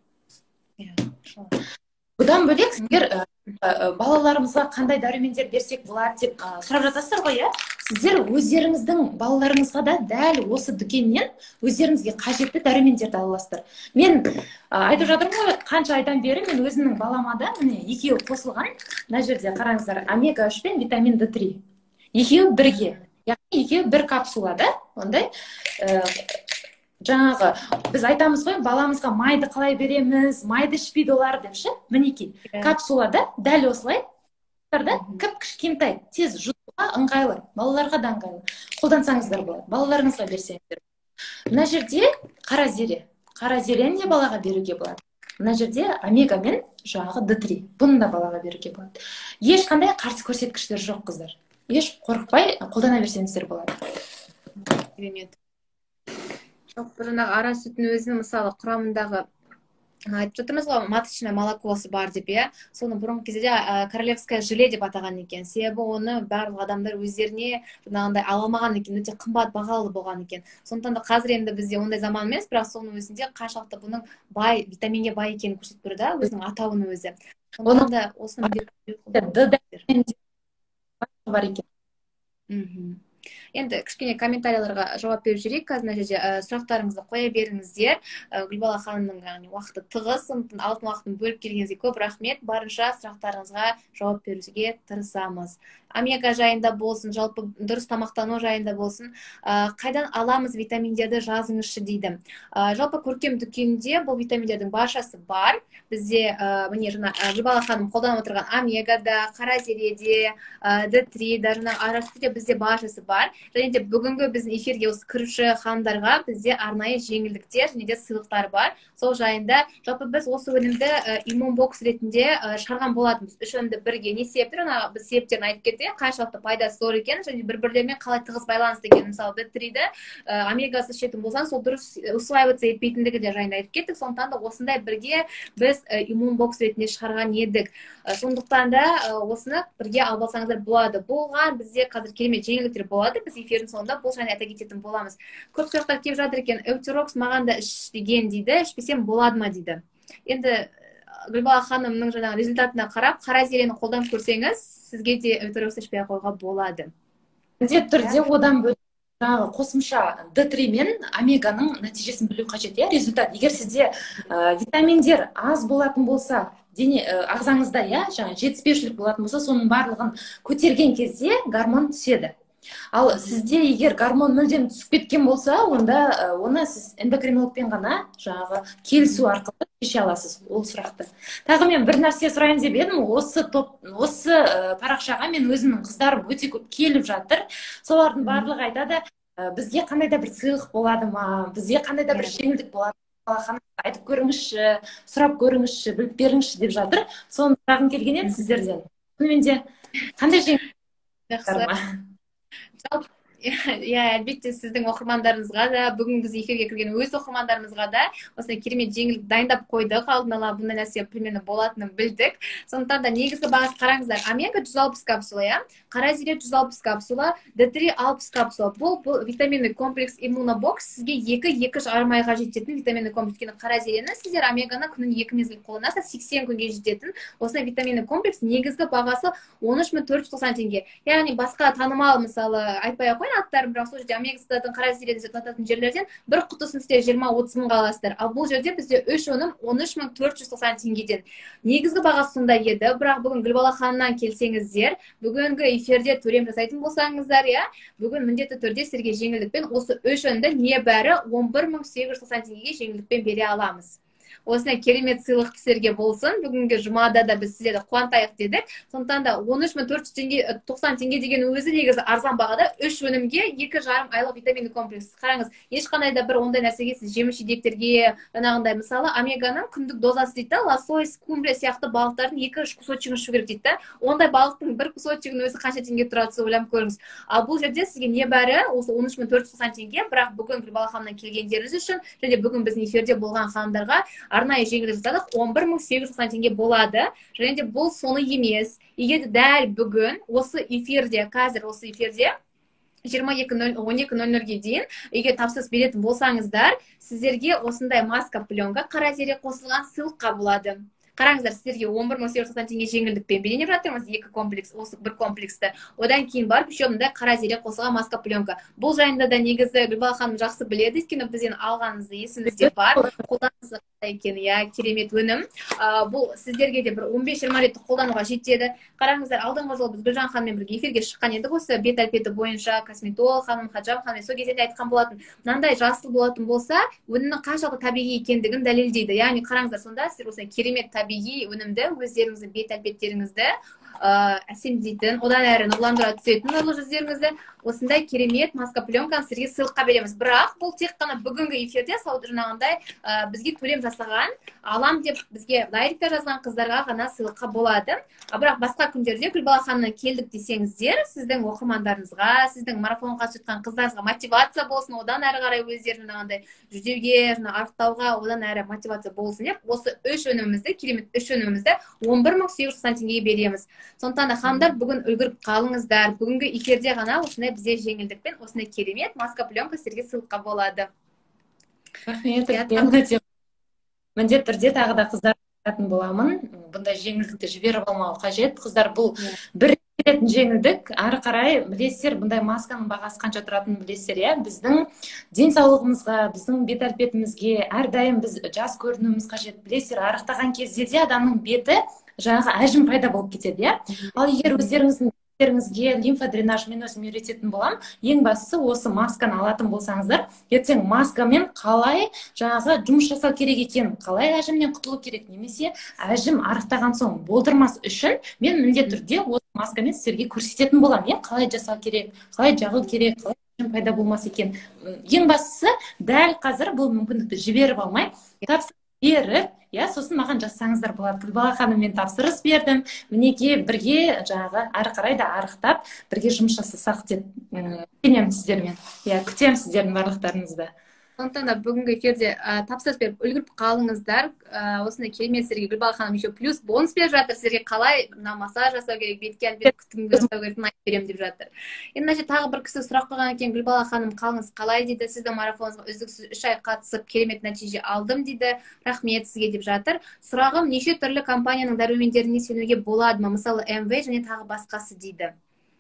Бұдан бөлек сіздер балаларымызға қандай дәрумендер берсек болады деп сұрап жатасыздар ғой, иә? Сіздер өздеріңіздің балаларыңызға да дәл осы дүкеннен өздеріңізге қажетті дәрумендерді ала аласыздар. Мен айтып жатырмын ғой, қанша айдан бері мен өзімнің балама да міне екеуі қосылған. Мына жерде қараңыздар, омега үш пен витамин Д три. Екеуі бірге, яғни екеуі бір капсулада, ондай жаңағы біз айтамыз ғой, баламызға майды қалай береміз, майды ішпейді олар деп ше, мінекей капсулада дәл осылай кіп кішкентай, тез жұтуға ыңғайлы, балаларға да ыңғайлы. Қолдансаңыздар болады, балаларыңызға берсеңіздер. Мына жерде қара зере, қара зерені де балаға беруге болады. Мына жерде омега мен жаңағы Д три, бұны да балаға беруге болады. Ешқандай қарсы көрсеткіштер жоқ қыздар. Еш қорықпай қолдана берсеңіздер болады. Керемет. Жалпы жаңағы ара сүтінің өзінің мысалы құрамындағы айтып жатырмыз ғой, маточное молокосы бар деп, иә. Соны бұрынғы кезде королевское желе деп атаған екен. Себебі оны барлық адамдар өздеріне жаңағындай ала алмаған екен, өте қымбат бағалы болған екен. Сондықтан да қазір енді бізде ондай заман емес, бірақ соның өзінде қаншалықты бұның бай, витаминге бай екенін көрсетіп тұр да, өзінің атауының өзі. Сондықтан да осыны бар екен. Енді кішкене комментарияларға жауап беріп жүрейік. Қазір мына жерде сұрақтарыңызды қоя беріңіздер. Гүлбала ханымның уақыты тығыз, сондықтан алтын уақытын бөліп келгеніңізге көп рахмет. Барынша сұрақтарыңызға жауап беруге тырысамыз. Омега жайында болсын, жалпы дұрыс тамақтану жайында болсын, қайдан аламыз витаминдерді жазыңызшы дейді. Жалпы көркем дүкенде бұл витаминдердің баршасы бар. Бізде міне жаңа Гүлбала ханым қолданып отырған омегада, қара зереде, Д три, даже ара сүтте бізде баршасы бар. бар. Және де бүгінгі біздің эфирге осы кіруші ханымдарға бізде арнайы жеңілдіктер және де сыйлықтар бар. Сол жайында жалпы біз осы өнімді иммун бокс ретінде шығарған болатынбыз. Үш өнімді бірге не себептер, ана біз себептерін айтып кеттік, қаншалықты пайдасы зор екен және бір-бірлерімен қалай тығыз байланысты екен. Мысалы д три-ді омегасы ішетін болсаң, сол дұрыс усваиваться етпейтіндігі де жайында айтып кеттік. Сондықтан да осындай бірге біз иммун бокс ретінде шығарған едік. Сондықтан да осыны бірге алып алсаңыздар болады. Болған бізде қазір керемет жеңілдіктер болады. Біз эфирдің соңында бұл жайында айта кететін боламыз. Көп сұрақтар келіп жатыр екен. Эутерокс маған да іш деген дейді, ішпесем болады ма дейді. Енді Гүлбала ханымның жаңағы результатына қарап, қара зерені қолданып көрсеңіз, сізге де эутерокс ішпей қоюға болады. Міндетті түрде одан бөлек жаңағы қосымша д три мен омеганың нәтижесін білу қажет, иә, результат. Егер сізде витаминдер аз болатын болса, дене ағзаңызда, иә, жаңа жетіспеушілік болатын болса, соның барлығын көтерген кезде гормон түседі. Ал сізде егер гормон мүлдем түсіп кеткен болса, онда оны сіз эндокринологпен ғана жаңағы келісу арқылы шеше аласыз ол сұрақты. Тағы мен бір нәрсе сұрайын деп едім, осы топ, осы парақшаға мен өзімнің қыздарым өте көп келіп жатыр. Солардың барлығы айтады, бізге қандай да бір сыйлық болады ма, бізге қандай да бір жеңілдік болады ма, айтып көріңізші, сұрап көріңізші, біліп беріңізші деп жатыр. Соны сұрағым келген еді сіздерден. Менде қандай жеңілдік бар ма? Иә, әлбетте сіздің оқырмандарыңызға да, бүгін біз эфирге кірген өз оқырмандарымызға да осындай керемет жеңілдік дайындап қойдық. Алдын ала бұндай нәрсе примерно болатынын білдік. Сондықтан да негізгі бағасы қараңыздар. Омега жүз алпыс капсула, иә. Қара зере жүз алпыс капсула, д три алпыс капсула. Бұл, бұл витаминный комплекс иммунобокс сізге екі-екі жарым айға жететін витаминный комплекс. Қара зерені сіздер омеганы күнін екі мезгіл қолданасыз, сексен күнге жететін. Осындай витаминный комплекс негізгі бағасы он үш мың төрт жүз тоқсан теңге. Яғни басқа танымал, мысалы, айтпай ақ қойын аттарын, бірақ сол жерде омега қара зерені сататын жерлерден бір құтысын сіздер жиырма отыз мыңға аласыздар. Ал бұл жерде бізде үш өнім он үш мың төрт жүз тоқсан теңгеден. Негізгі бағасы сондай еді, бірақ бүгін Гүлбала ханымнан келсеңіздер, бүгінгі эфирде төлем жасайтын болсаңыздар, иә, бүгін міндетті түрде сіздерге жеңілдікпен осы үш өнімді небәрі он бір мың сегіз жүз тоқсан теңгеге жеңілдікпен бере аламыз. Осындай керемет сыйлық сіздерге болсын. Бүгінгі жұмада да біз сіздерді қуантайық дедік. Сондықтан да он үш мың төрт жүз тоқсан теңге деген өзі негізі арзан бағада үш өнімге екі жарым айлық витаминный комплекс. Қараңыз, ешқандай да бір ондай нәрсеге сіз жеміс-жидектерге, жаңағындай мысалы омеганың күндік дозасы дейді, лосось, скумбрия сияқты балықтардың екі-үш кусочогын ішу керек дейді. Ондай балықтың бір кусочогын өзі қанша теңге тұрады, сіз ойланып көріңіз. Ал бұл жерде сізге небәрі осы он үш мың төрт жүз тоқсан теңге, бірақ бүгін Гүлбала ханымнан келгендеріңіз үшін және бүгін біздің эфирде болған ханымдарға арнайы жеңілдік жасадық, он бір мың сегіз жүз тоқсан теңге болады. Және де бұл соны емес. Егер дәл бүгін осы эфирде, қазір осы эфирде жиырма екі нөл нөл он екі нөл нөлге дейін егер тапсырыс беретін болсаңыздар, сіздерге осындай маска пленка қара зере қосылған сыйлыққа болады. Қараңыздар, сіздерге он бір мың сегіз жүз тоқсан теңге жеңілдікпен беріп жатырмыз, екі комплекс, осы бір комплексті. Одан кейін барып еще мындай қара зере қосылған маска пленка. Бұл жайында да негізі Гүлбала ханым жақсы біледі, өйткені бізден алғаныңызды есіңізде бар. Қолданыңызға екен, иә, керемет өнім. Бұл сіздерге де бір он бес жиырма рет қолдануға жетеді. Қараңыздар, алдыңғы жолы біз Гүлжан ханыммен бірге эфирге шыққан едік, осы бет әлпеті бойынша косметолог ханым, Хаджам ханым сол кезде айтқан болатын. Мынандай жасыл болатын болса, өнімнің қаншалықты табиғи екендігін дәлелдейді. Яғни қараңыздар, сонда сіздер осындай керемет табиғи өнімді өздеріңіздің бет әлпеттеріңізді әсемдейтін, одан әрі нұрландыра түсетін нұрлы жүздеріңізді осындай керемет маска пленканы сіздерге сыйлыққа береміз. Бірақ бұл тек қана бүгінгі эфирде жаңағындай бізге төлем жасаған, алам деп бізге дайректте жазған қыздарға ғана сыйлыққа болады. Бірақ басқа күндерде Гүлбала ханымнан келдік десеңіздер, сіздің оқырмандарыңызға, сіздің марафонға қатысқан қыздарыңызға мотивация болсын, одан әрі қарай өздерін жаңағындай жүзуге, арықтауға, одан әрі мотивация болсын деп, осы үш өнімімізді, керемет үш өнімімізді он бір мың сегіз жүз тоқсан теңгеге береміз. Сондықтан да ханымдар, бүгін үлгеріп қалыңыздар. Бүгінгі эфирде ғана осындай бізде жеңілдікпен осындай керемет маска пленка сіздерге сыйлыққа болады. Рахмет. Міндетті түрде тағы да қыздар айтатын боламын. Бұндай жеңілдікті жіберіп алмау қажет. Қыздар, бұл бір келетін жеңілдік. Ары қарай білесіздер, бұндай масканың бағасы қанша тұратынын білесіздер, иә. Біздің денсаулығымызға, біздің бет әлпетімізге әрдайым біз жас көрінуіміз қажет. Білесіздер, арықтаған кезде де адамның беті жаңағы әжім пайда болып кетеді, иә. Ал егер өздеріңіздің теріңізге лимфодренаж мен өзім үйрететін боламын. Ең бастысы осы масканы алатын болсаңыздар, ертең маскамен қалай жаңағы жұмыс жасау керек екен, қалай әжімнен құтылу керек, немесе әжім арықтаған соң болдырмас үшін мен міндетті түрде осы маскамен сіздерге көрсететін боламын. Е, қалай жасау керек, қалай жағу керек, қалай әжім пайда болмас екен. Ең бастысы дәл қазір бұл мүмкіндікті жіберіп алмай, тапсырыс беріп, иә, сосын маған жазсаңыздар болады. Гүлбала ханым, мен тапсырыс бердім, мінекей бірге жаңағы ары қарай да арықтап бірге жұмыс жасасақ деп сенемін сіздермен. Иә, күтемін сіздердің барлықтарыңызды. Сондықтан да бүгінгі эфирде ә, тапсырыс беріп үлгеріп қалыңыздар. Ә, осындай керемет сіздерге Гүлбала ханым еще плюс бонус беріп жатыр. Сіздерге қалай мына массаж жасау керек, бетке әлбет күтімді жасау керек, айтып беремін деп жатыр. Енді мына жерде тағы бір кісі сұрақ қойған екен. Гүлбала ханым, қалыңыз қалай дейді, сіздің марафоныңызға үздіксіз үш ай қатысып керемет нәтиже алдым дейді. Рахмет сізге деп жатыр. Сұрағым, неше түрлі компанияның дәрумендеріне сенуге болады ма? Мысалы эм вэ және тағы басқасы дейді.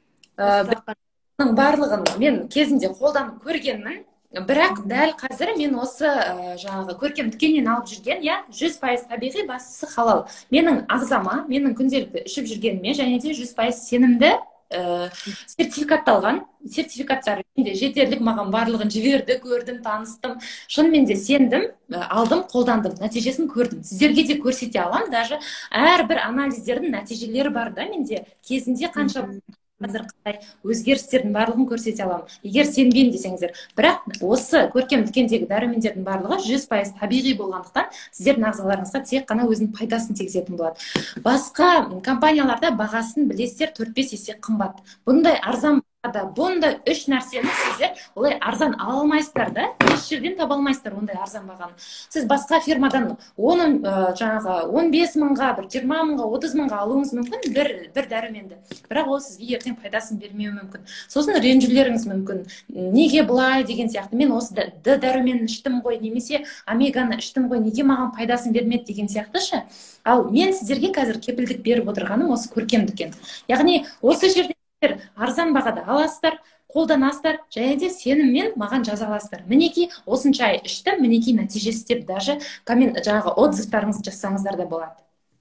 Барлығын мен кезінде қолданып көргенмін. Бірақ дәл қазір мен осы жаңағы көркем дүкеннен алып жүрген, иә, жүз пайыз табиғи, бастысы халал. Менің ағзама, менің күнделікті ішіп жүргеніме және де жүз пайыз сенімді сертификатталған. Сертификаттар менде жетерлік, маған барлығын жіберді, көрдім, таныстым. Шынымен де сендім, алдым, қолдандым, нәтижесін көрдім. Сіздерге де көрсете аламын, даже әрбір анализдердің нәтижелері бар да менде. Кезінде қанша қазір қалай өзгерістердің барлығын көрсете аламын, егер сенбеймін десеңіздер. Бірақ осы көркем дүкендегі дәрумендердің барлығы жүз пайыз табиғи болғандықтан сіздердің ағзаларыңызға тек қана өзінің пайдасын тигізетін болады. Басқа компанияларда бағасын білесіздер төрт бес есе қымбат. Бұндай арзан бұндай үш нәрсені сіздер олай арзан ала алмайсыздар да, еш жерден таба алмайсыздар ондай арзан бағаны. Сіз басқа фирмадан оның жаңағы он бес мыңға, бір жиырма мыңға, отыз мыңға алуыңыз мүмкін бір бір дәруменді. Бірақ ол сізге ертең пайдасын бермеуі мүмкін. Сосын ренжулеріңіз мүмкін. Неге бұлай деген сияқты, мен осы Д дәруменін іштім ғой, немесе омеганы іштім ғой, неге маған пайдасын бермеді деген сияқты ше. Ал мен сіздерге қазір кепілдік беріп отырғаным осы көркем дүкен. Яғни осы жерде арзан бағада аласыздар, қолданасыздар, және де сеніммен маған жаза аласыздар. Мінекей осынша ай іштім, мінекей нәтижесі деп даже коммент жаңағы отзывтарыңызды жазсаңыздар да болады.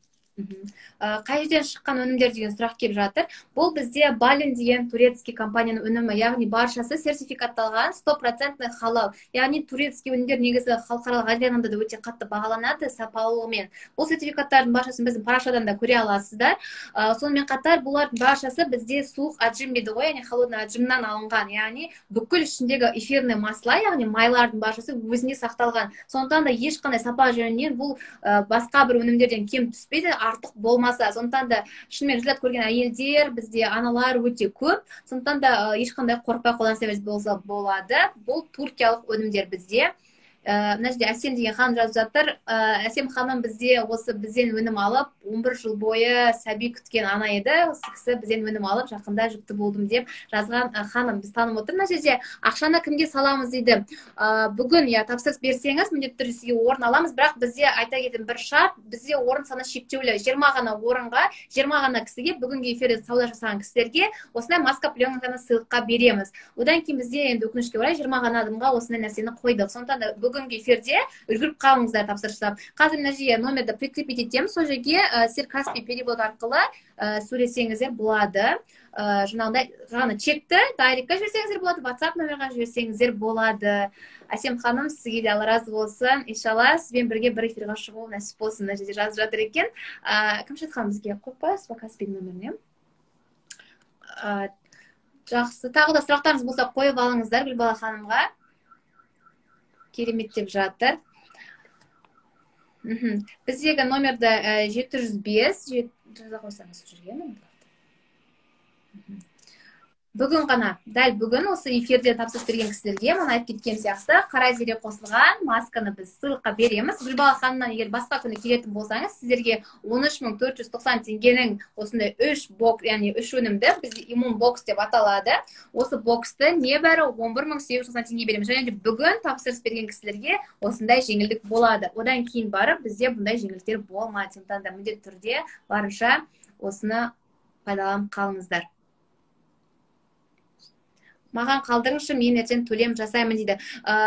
Қай жерден шыққан өнімдер деген сұрақ келіп жатыр. Бұл бізде Балин деген турецкий компанияның өнімі, яғни баршасы сертификатталған сто процент халал. Яғни турецкий өнімдер негізі халықаралық аренада да өте қатты бағаланады сапалылығымен. Бұл сертификаттардың баршасын біздің парақшадан да көре аласыздар. Сонымен қатар бұлардың баршасы бізде суық аджим дейді ғой, яғни холодный аджимнан алынған, яғни бүкіл ішіндегі эфирный масла, яғни майлардың баршасы өзіне сақталған. Сондықтан да ешқандай сапа жөнінен бұл басқа бір өнімдерден кем түспейді, артық болмайды. Сондықтан да шынымен жылат көрген әйелдер, бізде аналар өте көп. Сондықтан да ешқандай қорықпай қолдансаңыз болса болады. Бұл туркиялық өнімдер бізде. Мына жерде Әсем деген ханым жазып жатыр. Әсем ханым бізде осы бізден өнім алып, он бір жыл бойы сәби күткен ана еді. Осы кісі бізден өнім алып, жақында жүкті болдым деп жазған ханым, біз танып отыр. Мына жерде ақшаны кімге саламыз дейді. Бүгін я тапсырыс берсеңіз, міндетті түрде сізге орын аламыз, бірақ бізде айта кететін бір шарт, бізде орын саны шектеулі. жиырма ғана орынға, жиырма ғана кісіге, бүгінгі эфирде сауда жасаған кісілерге осындай маска пленканы сыйлыққа береміз. Одан кейін бізде енді өкінішке орай жиырма ғана адамға осындай нәрсені қойдық. Сондықтан да бүгінгі эфирде үлгеріп қалыңыздар тапсырыстап. Қазір мына жерге номерді прикрепить етеміз, сол жерге сіздер Каспий перевод арқылы сөйлесеңіздер болады. Жаңағындай жаңа чекті дайректқа жіберсеңіздер болады, WhatsApp номерға жіберсеңіздер болады. Әсем ханым, сізге де Алла разы болсын. Иншалла сізбен бірге бір эфирға шығу нәсіп болсын. Мына жерде жазып жатыр екен. Кәмшат ханым, бізге қойып қоясыз ба Каспий номеріне? Жақсы. Тағы да сұрақтарыңыз болса қойып алыңыздар Гүлбала ханымға. Керемет деп жатыр. Біздегі номерді жеті жүз бес, жаза қойсаңыз жүрген. Бүгін ғана, дәл бүгін осы эфирде тапсырыс берген кісілерге, мұны айтып кеткен сияқты, қара зере қосылған масканы біз сыйлыққа береміз. Гүлбала ханымнан егер басқа күні келетін болсаңыз, сіздерге он үш мың төрт жүз тоқсан теңгенің осындай үш бокс, яғни үш өнімді, бізде иммун бокс деп аталады. Осы боксты небәрі он бір мың сегіз жүз тоқсан теңге береміз. Және де бүгін тапсырыс берген кісілерге осындай жеңілдік болады. Одан кейін барып бізде бұндай жеңілдіктер болмайды. Сондықтан да міндетті түрде барынша осыны пайдаланып қалыңыздар. Маған қалдырыңызшы, мен ертең төлем жасаймын дейді.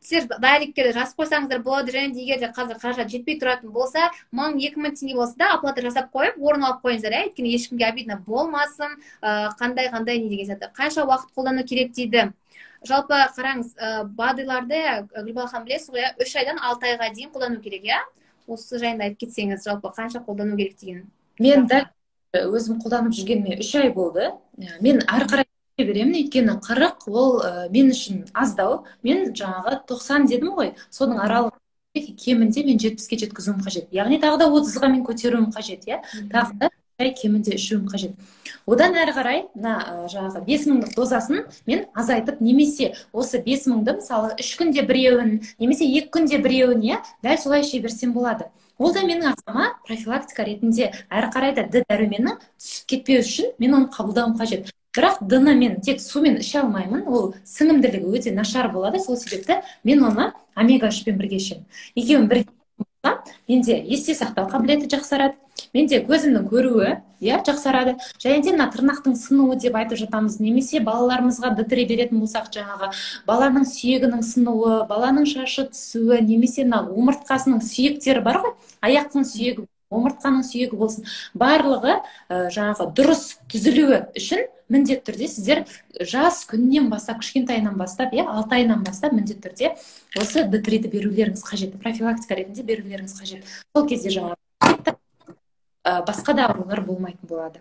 сіздер дайректке жазып қойсаңыздар болады. Және де егер де қазір қаражат жетпей тұратын болса, мың екі мың теңге болса да оплата жасап қойып орын алып қойыңыздар, иә, өйткені ешкімге обидно болмасын. Қандай қандай не деген сияқты. Қанша уақыт қолдану керек дейді. Жалпы қараңыз, БАДыларды Гүлбала ханым білесіз ғой, үш айдан алты айға дейін қолдану керек, иә? Осы жайында айтып кетсеңіз, жалпы қанша қолдану керек деген. Мен дәл өзім қолданып жүргеніме үш ай болды. Мен ары қарай беремін, өйткені қырық ол мен үшін аздау. Мен жаңағы тоқсан дедім ғой, соның аралығы кемінде мен жетпіске жеткізуім қажет. Яғни тағы да отызға мен көтеруім қажет, иә? Тағы да кемінде ішуім қажет. Одан әрі қарай, мына жаңағы бес мыңдық дозасын мен азайтып, немесе осы бес мыңды мысалы үш күнде біреуін, немесе екі күнде біреуін, иә, дәл солай іше берсем болады. Ол да менің ағзама профилактика ретінде әрі қарай да д дәруменің түсіп кетпеу үшін мен оны қабылдауым қажет. Бірақ д-ны мен тек сумен іше алмаймын, ол сіңімділігі өте нашар болады, сол себепті мен оны омега үшпен бірге ішемін. Екеуін бірге менде есте сақтау қабілеті жақсарады, менде көзімнің көруі, иә, жақсарады. Және де мына тырнақтың сынуы деп айтып жатамыз, немесе балаларымызға д три беретін болсақ, жаңағы баланың сүйегінің сынуы, баланың шашы түсуі, немесе мына омыртқасының сүйектері бар ғой, аяқтың сүйегі, омыртқаның сүйегі болсын, барлығы жаңағы дұрыс түзілуі үшін міндетті түрде сіздер жас күннен бастап, кішкентайынан бастап, иә, алты айынан бастап міндетті түрде осы д триді берулеріңіз қажет, профилактика ретінде берулеріңіз қажет. Сол кезде жаңағы басқа да аурулар болмайтын болады.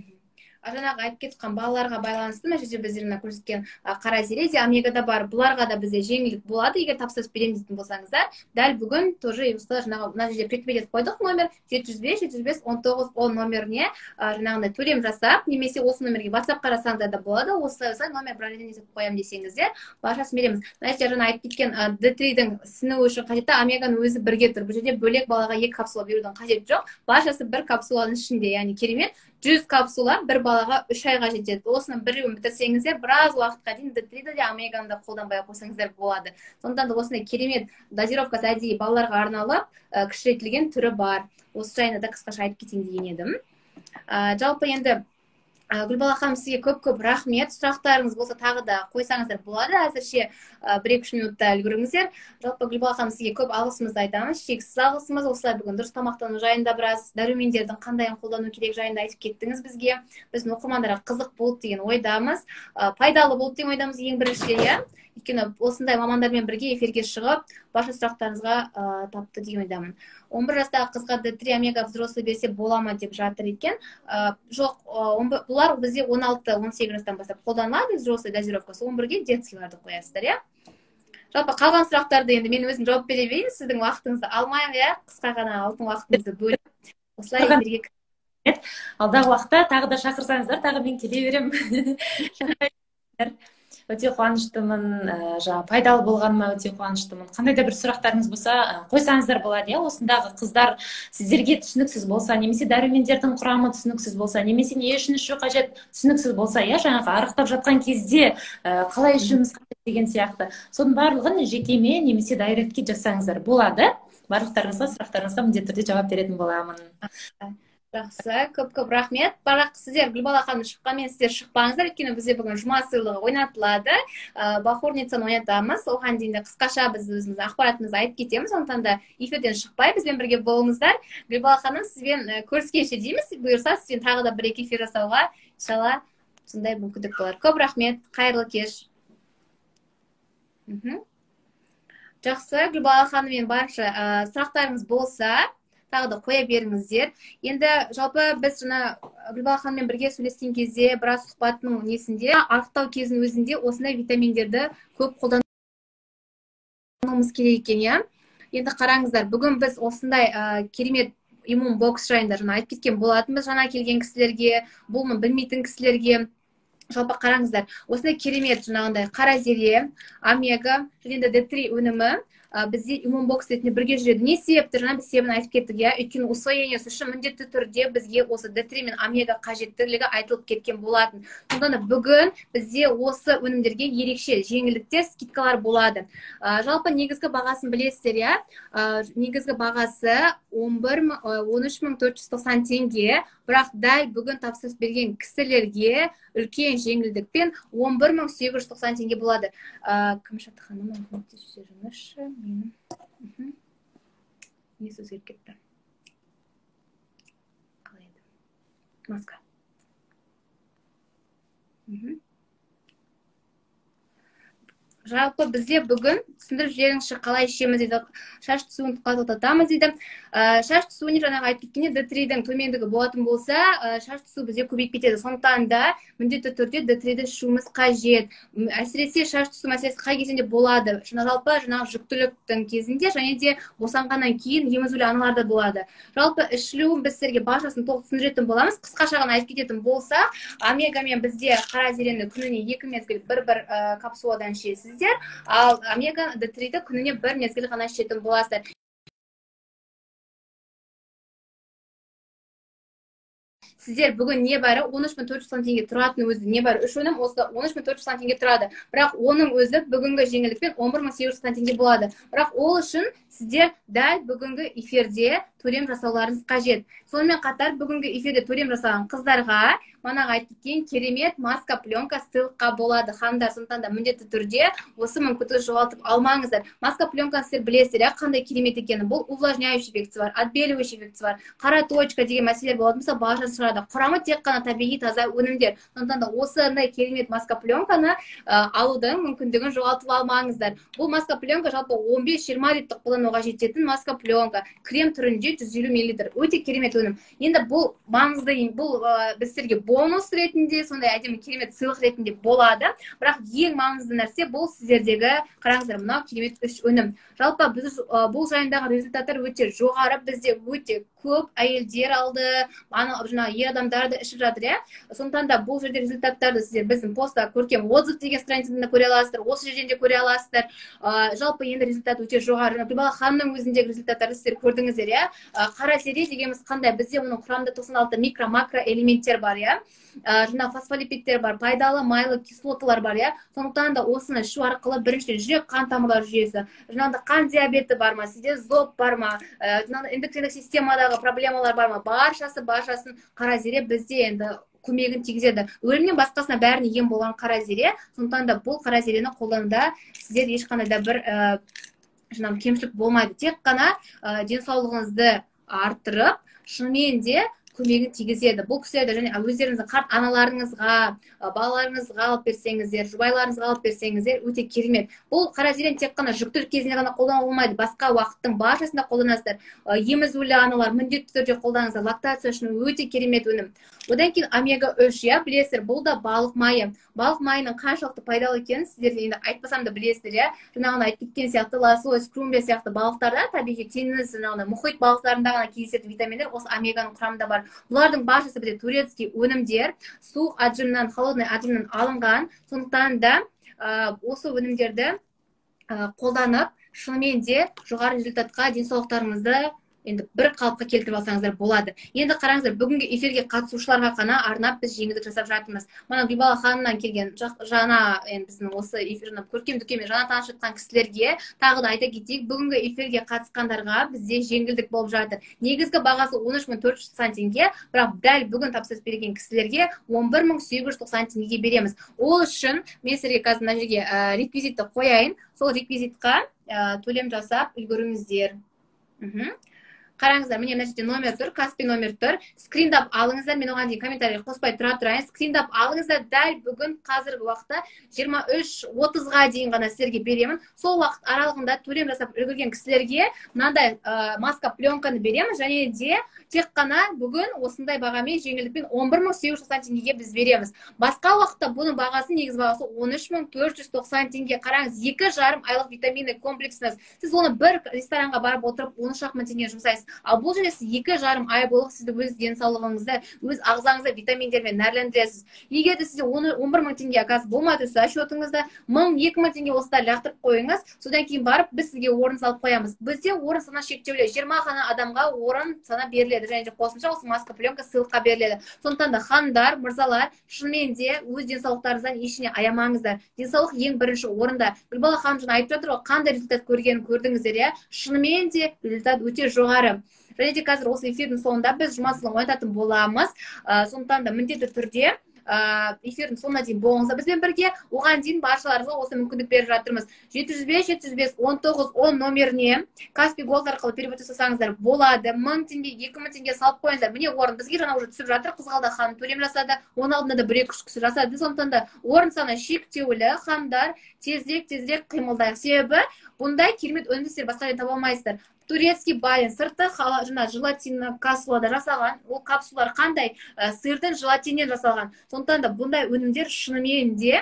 Жаңағы айтып кеткен балаларға байланысты, мына жерде біздеріне көрсеткен қара зере де омегада бар. Бұларға да бізде жеңілдік болады, егер тапсырыс беремін дейтін болсаңыздар. Дәл бүгін тоже жаңағы мына жерде предприятие қойдық, номер жеті жүз бес жеті жүз бес он тоғыз он номеріне жаңағындай төлем жасап, немесе осы номерге WhatsApp қарасаңыздар да болады. Осылай осылай номер бронирование етіп қоямын десеңіздер, баршасын береміз. Мына жерде жаңа айтып кеткен д тридің сынуы үшін қажетті омеганың өзі бірге тұр. Бұл жерде бөлек балаға екі капсула берудің қажеті жоқ. Баршасы бір капсуланың ішінде, яғни керемет. жүз капсула бір балаға үш айға жетеді. Осыны біреуін бітірсеңіздер, біраз уақытқа дейін д триді де омеганы да қолданбай қойсаңыздар болады. Сондықтан да осындай керемет дозировкасы әдейі балаларға арналып, кішірейтілген түрі бар. Осы жайында да қысқаша айтып кетейін деген едім. Жалпы енді Гүлбала ханым, сізге көп-көп рахмет. Сұрақтарыңыз болса тағы да қойсаңыздар болады. Әзірше бір-екі үш минутта үлгеріңіздер. Жалпы Гүлбала ханым, сізге көп алғысымызды айтамыз. Шексіз алғысымыз. Осылай бүгін дұрыс тамақтану жайында біраз, дәрумендердің қандай қолдану керек жайында айтып кеттіңіз бізге. Біздің оқырмандарға қызық болды деген ойдамыз. Пайдалы болды деген ойдамыз ең бірінші, иә. Өйткені осындай мамандармен бірге эфирге шығып, барша сұрақтарыңызға тапты деген ойдамын. он бір жастағы қызға д три омега взрослый берсе бола ма деп жатыр екен. Жоқ, бұлар бізде он алты он сегіз жастан бастап қолданылады, взрослый дозировкасы. он бірге детскийларды қоясыздар, иә. Жалпы қалған сұрақтарды енді мен өзім жауап бере берейін, сіздің уақытыңызды алмаймын, иә. Қысқа ғана алтын уақытыңызды бөліп. Осылай эфирге. Алдағы уақытта тағы да шақырсаңыздар, тағы мен келе беремін. Өте қуаныштымын, жаңа пайдалы болғаныма өте қуаныштымын. Қандай да бір сұрақтарыңыз болса, қойсаңыздар болады, иә. Осындағы қыздар сіздерге түсініксіз болса, немесе дәрумендердің құрамы түсініксіз болса, немесе не үшін ішу қажет түсініксіз болса, иә, жаңағы арықтап жатқан кезде қалай ішуіміз қажет деген сияқты. Соның барлығын жекеме немесе дайректке жазсаңыздар болады. Барлықтарыңызға сұрақтарыңызға міндетті түрде жауап беретін боламын. Жақсы, көп-көп рахмет. Бірақ сіздер Гүлбала ханым шыққанмен сіздер шықпаңыздар, өйткені бізде бүгін жұма сыйлығы ойнатылады. Бақорницаны ойнатамыз. Оған дейін де қысқаша біз өзіміз ақпаратымызды айтып кетеміз. Сондықтан да эфирден шықпай бізбен бірге болыңыздар. Гүлбала ханым, сізбен көріскенше дейміз. Бұйырса сізбен тағы да бір-екі эфир жасауға иншалла сондай мүмкіндік болар. Көп рахмет. Қайырлы кеш. Жақсы, Гүлбала ханыммен барынша сұрақтарыңыз болса, тағы да қоя беріңіздер. Енді жалпы біз жаңа Гүлбала ханыммен бірге сөйлескен кезде, біраз сұхбаттың несінде, арықтау кезінің өзінде осындай витаминдерді көп қолдануымыз керек екен, иә. Енді қараңыздар, бүгін біз осындай керемет иммун бокс жайында жаңа айтып кеткен болатынбыз жаңа келген кісілерге, бұл білмейтін кісілерге. Жалпы қараңыздар, осындай керемет жаңағындай қара зере, омега, және де д три өнімі бізде иммунбокс ретінде бірге жүреді. Не себепті? Жаңа біз себебін айтып кеттік, иә. Өйткені усвоениесі үшін міндетті түрде бізге осы д три мен омега қажеттілігі айтылып кеткен болатын. Сондықтан да бүгін бізде осы өнімдерге ерекше жеңілдіктер, скидкалар болады. Жалпы негізгі бағасын білесіздер, иә. Негізгі бағасы он үш мың төрт жүз тоқсан теңге. Бірақ дәл бүгін тапсырыс берген кісілерге үлкен жеңілдікпен он бір мың сегіз жүз тоқсан теңге болады. Кімшат ханым, көмектесіп жүріңізші. Менің несі өзгеріп кетті? Қалай еді? Маска. Жалпы бізде бүгін түсіндіріп жіберіңізші қалай ішеміз дейді. Шаш түсуін тоқтатамыз дейді. Шаш түсуіне жаңағы айтып кеткенде д три-дің төмендігі болатын болса, шаш түсу бізде көбейіп кетеді. Сондықтан да міндетті түрде д три-ді ішуіміз қажет. Әсіресе шаш түсу мәселесі қай кезінде болады? Жалпы жаңағы жүктіліктің кезінде және де босанғаннан кейін емізулі аналарда болады. Жалпы ішілуін біз сіздерге баршасын толық түсіндіретін боламыз. Қысқаша ғана айтып кететін болса, омегамен бізде қара зерені күніне екі мезгіл бір-бір капсуладан ішесіз. Ал омега д три-ді күніне бір мезгіл ғана ішетін боласыздар. Сіздер бүгін небәрі он үш мың төрт жүз тоқсан теңге тұратын өзі небәрі үш өнім, осы он үш мың төрт жүз тоқсан теңге тұрады. Бірақ оның өзі бүгінгі жеңілдікпен он бір мың сегіз жүз тоқсан теңге болады. Бірақ ол үшін сіздер дәл бүгінгі эфирде төлем жасауларыңыз қажет. Сонымен қатар бүгінгі эфирде төлем жасаған қыздарға манағы айтып кеткен керемет маска пленка сыйлыққа болады. Ханымдар, сондықтан да міндетті түрде осы мүмкіндікті жоғалтып алмаңыздар. Маска пленканы сіздер білесіздер, иә, қандай керемет екенін. Бұл увлажняющий эффекті бар, отбеливающий эффекті бар, қара точка деген мәселелер болатын болса, баршасы шығады. Құрамы тек қана табиғи таза өнімдер. Сондықтан да осындай керемет маска пленканы алудың мүмкіндігін жоғалтып алмаңыздар. Бұл маска пленка жалпы он бес жиырма литрді қолдануға жететін маска пленка. Крем түрінде жүз елу миллилитр. Өте керемет өнім. Енді бұл маңызды, бұл біз сіздерге бонус ретінде, сондай әдемі керемет сыйлық ретінде болады. Бірақ ең маңызды нәрсе бұл сіздердегі, қараңыздар, мынау керемет үш өнім. Жалпы біз бұл жайындағы результаттар өте жоғары, бізде өте көп әйелдер алды, жаңағы ер адамдарды ішіп жатыр, иә. Сондықтан да бұл жерде результаттарды сіздер біздің постта көркем отзыв деген страницасында көре аласыздар, осы жерден де көре аласыздар. Жалпы енді результат өте жоғары. Гүлбала ханымның өзіндегі результаттарды сіздер көрдіңіздер, иә. Қара зере дегеніміз қандай? Бізде оның құрамында тоқсан алты микро-макро элементтер бар, иә. Жаңа фосфолипидтер бар, пайдалы майлы кислоталар бар, иә. Сондықтан да осыны ішу арқылы біріншіден жүрек қан тамырлар жүйесі, жаңағыда қан диабеті бар ма, сізде зоб бар ма, жаңағыда эндокриндік системадағы проблемалар бар ма, баршасы баршасын қара зере бізде енді көмегін тигізеді. Өлімнен басқасына бәріне ем болған қара зере. Сондықтан да бұл қара зерені қолдануда сіздер ешқандай да бір жаңағы кемшілік болмайды. Тек қана денсаулығыңызды арттырып, шынымен де көмегін тигізеді. Бұл кісілерді және өздеріңіздің қарт аналарыңызға, балаларыңызға алып берсеңіздер, жұбайларыңызға алып берсеңіздер, өте керемет. Бұл қара зерені тек қана жүктілік кезінде ғана қолдануға болмайды, басқа уақыттың баршасында қолданасыздар. Емізулі аналар міндетті түрде қолданыңыздар. Лактация үшін өте керемет өнім. Одан кейін омега үш, иә, білесіздер, бұл да балық майы. Балық майының қаншалықты пайдалы екенін сіздерге енді айтпасам да білесіздер, иә. Жаңағыны айтып кеткен сияқты лосось, крумбия сияқты балықтарда, табиғи теңіз, жаңағыны мұхит балықтарында ғана кездесетін витаминдер осы омеганың құрамында бар. Бұлардың баршасы бізде турецкий өнімдер, суық аджимнан, холодный аджимнан алынған. Сондықтан да осы өнімдерді қолданып, шынымен де жоғары результатқа денсаулықтарыңызды енді бір қалыпқа келтіріп алсаңыздар болады. Енді қараңыздар, бүгінгі эфирге қатысушыларға ғана арнап біз жеңілдік жасап жатырмыз. Мана Гүлбала ханымнан келген жаңа енді біздің осы эфирді көркем дүкенмен жаңа танысып жатқан кісілерге тағы да айта кетейік, бүгінгі эфирге қатысқандарға бізде жеңілдік болып жатыр. Негізгі бағасы он үш мың төрт жүз тоқсан теңге, бірақ дәл бүгін тапсырыс берген кісілерге он бір мың сегіз жүз тоқсан теңгеге береміз. Ол үшін мен сіздерге қазір мына жерге реквизитті қояйын. Сол реквизитқа төлем жасап үлгеріңіздер. Қараңыздар, міне мына жерде номер тұр, Каспи номер тұр. Скриндап алыңыздар, мен оған дейін комментарий қоспай тұра тұрайын. Скриндап алыңыздар, дәл бүгін қазіргі уақытта жиырма үш отызға дейін ғана сіздерге беремін. Сол уақыт аралығында төлем жасап үлгерген кісілерге мынандай маска пленканы береміз, және де тек қана бүгін осындай бағамен жеңілдікпен он бір мың сегіз жүз тоқсан теңгеге біз береміз. Басқа уақытта бұның бағасы, негізгі бағасы он үш мың төрт жүз тоқсан теңге. Қараңыз, екі жарым айлық витаминный комплексіңіз. Сіз оны бір ресторанға барып отырып он үш мың теңге жұмсайсыз. ал бұл жерде сіз екі жарым ай болып сізді өз денсаулығыңызды, өз ағзаңызды витаминдермен нәрлендіресіз. Егер де сізде он бір мың теңге аказ болмады счетыңызда, мың екі мың теңге осылай лақтырып қойыңыз, содан кейін барып біз сізге орын салып қоямыз. Бізде орын саны шектеулі, жиырма ғана адамға орын саны беріледі, және де қосымша осы маска пленка сыйлыққа беріледі. Сондықтан да ханымдар, мырзалар, шынымен де өз денсаулықтарыңыздан ештеңе аямаңыздар. Денсаулық ең бірінші орында. Гүлбала ханым жаңа айтып жатыр ғой, қандай результат көргенін көрдіңіздер, иә? Шынымен де результат өте жоғары. Және де қазір осы эфирдің соңында біз жұмасылың ойнататын боламыз. Сондықтан да міндетті түрде эфирдің соңына дейін болыңыздар бізбен бірге. Оған дейін баршаларыңызға осы мүмкіндік беріп жатырмыз. жеті жүз бес жеті жүз бес он тоғыз он номеріне Каспий Голд арқылы перевод жасасаңыздар болады. мың теңге, екі мың теңге салып қойыңыздар. Міне орын бізге жаңа уже түсіп жатыр. Қызғалдақ ханым төлем жасады. Оның алдында да бір екі үш кісі жасады. Сондықтан да орын саны шектеулі. Ханымдар, тезірек тезірек қимылдайық. Себебі бұндай керемет өнімді сіздер басқа жерден таба алмайсыздар. Турецкий байын сырты жаңа желатин капсулада жасалған. Ол капсулалар қандай? Сырдың желатиннен жасалған. Сондықтан да бұндай өнімдер шынымен де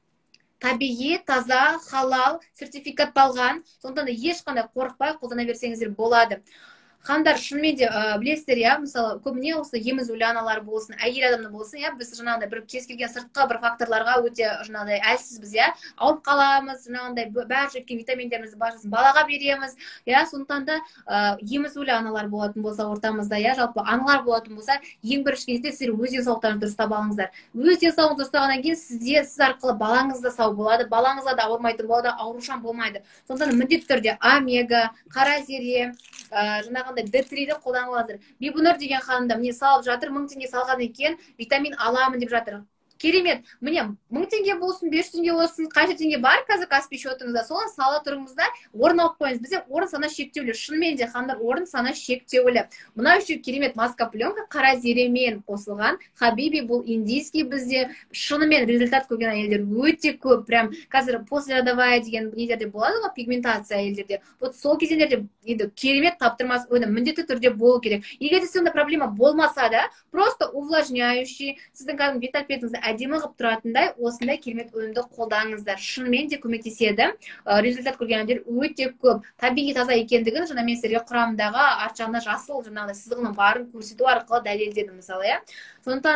табиғи, таза, халал, сертификатталған. Сондықтан да ешқандай қорықпай қолдана берсеңіздер болады. Хандар, шынымен де білесіздер, иә, мысалы, көбіне осы емізулі аналар болсын, әйел адамды болсын, иә, біз жаңағындай бір кез келген сыртқы бір факторларға өте жаңағындай әлсізбіз, иә, ауырып қаламыз, жаңағындай бәрі жеткен витаминдерімізді баршасын балаға береміз, иә, сондықтан да емізулі аналар болатын болса ортамызда, иә, жалпы аналар болатын болса, ең бірінші кезде сіздер өз денсаулықтарыңызды дұрыстап алыңыздар. Өз денсаулығыңызды дұрыстағаннан кейін сізде сіз арқылы балаңыз да сау болады, балаңызға да ауырмайтын болады, аурушаң болмайды. Сондықтан міндетті түрде омега, қара зере, жаңағы д три-ді қолданылады. Бибінұр деген ханымда міне салып жатыр, мың теңге салған екен, витамин аламын деп жатыр. Керемет. Міне мың теңге болсын, бес жүз теңге болсын, қанша теңге бар қазір Каспий счетыңызда, соны сала тұрыңызда орын алып қойыңыз. Бізде орын саны шектеулі. Шынымен де ханымдар, орын саны шектеулі. Мына үшеу керемет маска пленка қара зеремен қосылған. Хабиби, бұл индийский, бізде шынымен результат көрген әйелдер өте көп. Прям қазір послеродовая деген нелерде болады ғой, пигментация әйелдерде. Вот сол кезеңдерде енді керемет таптырмас өнім міндетті түрде болу керек. Егер де сонда проблема болмаса да, просто увлажняющий, сіздің кәдімгі бет әлпетіңізді әдемі қылып тұратындай осындай керемет өнімді қолданыңыздар. Шынымен де көмектеседі. Результат көргендер өте көп. Табиғи таза екендігін жаңа мен сіздерге құрамындағы арт жағында жасыл жаңағыдай сызығының барын көрсету арқылы дәлелдедім мысалы, иә. Сондықтан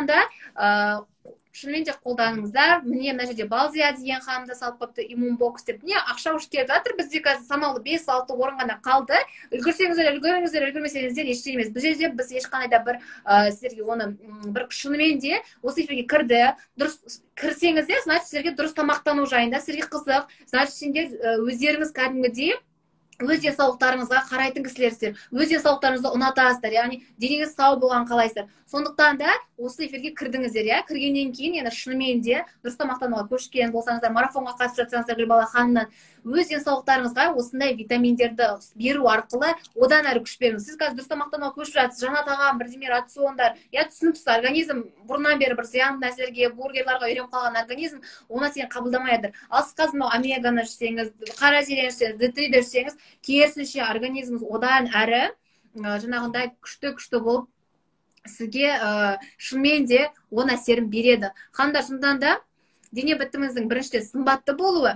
да шынымен де қолданыңыздар. Міне мына жерде Балзия деген ханымда салып қойыпты, иммунбокс деп. Міне ақша ұшып келіп жатыр. Бізде қазір самалы бес алты орын ғана қалды. Үлгірсеңіздер, үлгеріңіздер, үлгермесеңіздер ештеңе емес. Бұл жерде біз ешқандай да бір сіздерге оны бір шынымен де осы эфирге кірді. Дұрыс кірсеңіздер, значит сіздерге дұрыс тамақтану жайында сіздерге қызық. Значит сендер өздеріңіз кәдімгідей өз денсаулықтарыңызға қарайтын кісілерсіздер, өз денсаулықтарыңызды ұнатасыздар, яғни денеңіз сау болған қалайсыздар. Сондықтан да осы эфирге кірдіңіздер, иә, кіргеннен кейін енді шынымен де дұрыс тамақтануға көшкен болсаңыздар, марафонға қатысып жатсаңыздар, Гүлбала ханымнан өз денсаулықтарыңызға осындай витаминдерді беру арқылы одан әрі күш беріңіз. Сіз қазір дұрыс тамақтануға көшіп жатсыз, жаңа тағам, бірдеме рациондар, иә, түсініксіз, организм бұрыннан бері бір зиянды нәрселерге, бургерларға үйреніп қалған организм оны сен қабылдамайды. Ал сіз қазір мынау омеганы ішсеңіз, қара зерені ішсеңіз, д три-ді ішсеңіз, керісінше организміңіз одан әрі жаңағындай күшті-күшті болып сізге шынымен де оң әсерін береді. Ханымдар, сондықтан да дене бітіміңіздің біріншіден сымбатты болуы,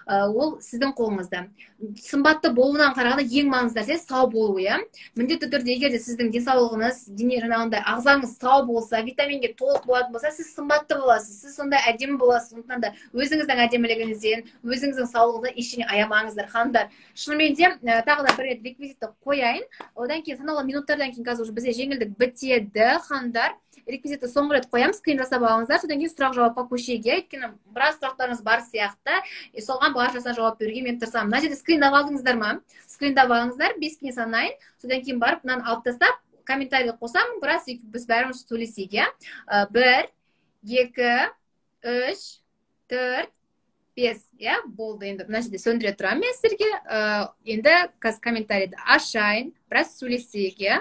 ол сіздің қолыңызда. Сымбатты болуынан қарағанда ең маңызды нәрсе сау болуы, иә. Міндетті түрде егер де сіздің денсаулығыңыз, дене жаңағындай ағзаңыз сау болса, витаминге толық болатын болса, сіз сымбатты боласыз, сіз сондай әдемі боласыз. Сондықтан да өзіңіздің әдемілігіңізден, өзіңіздің саулығыңыздан ештеңе аямаңыздар, ханымдар. Шынымен де тағы да бір рет реквизитті қояйын. Одан кейін санаулы минуттардан кейін қазір бізде жеңілдік бітеді, ханымдар. Реквизитті соңғы рет қоямыз, скрин жасап алыңыздар, содан кейін сұрақ жауапқа көшеге, өйткені біраз сұрақтарыңыз бар сияқты, соған баршасына жауап беруге мен тырысамын. Мына жерде скриндап алдыңыздар ма? Скриндап алыңыздар, бескіне санайын, содан кейін барып мынаны алып тастап, комментарий қосамын, біраз біз бәріміз сөйлесейік, иә. Бір, екі, үш, төрт, бес, иә, болды. Енді мына жерде сөндіре тұрамын мен сіздерге. Енді қазір комментарийді ашайын, біраз сөйлесейік, иә.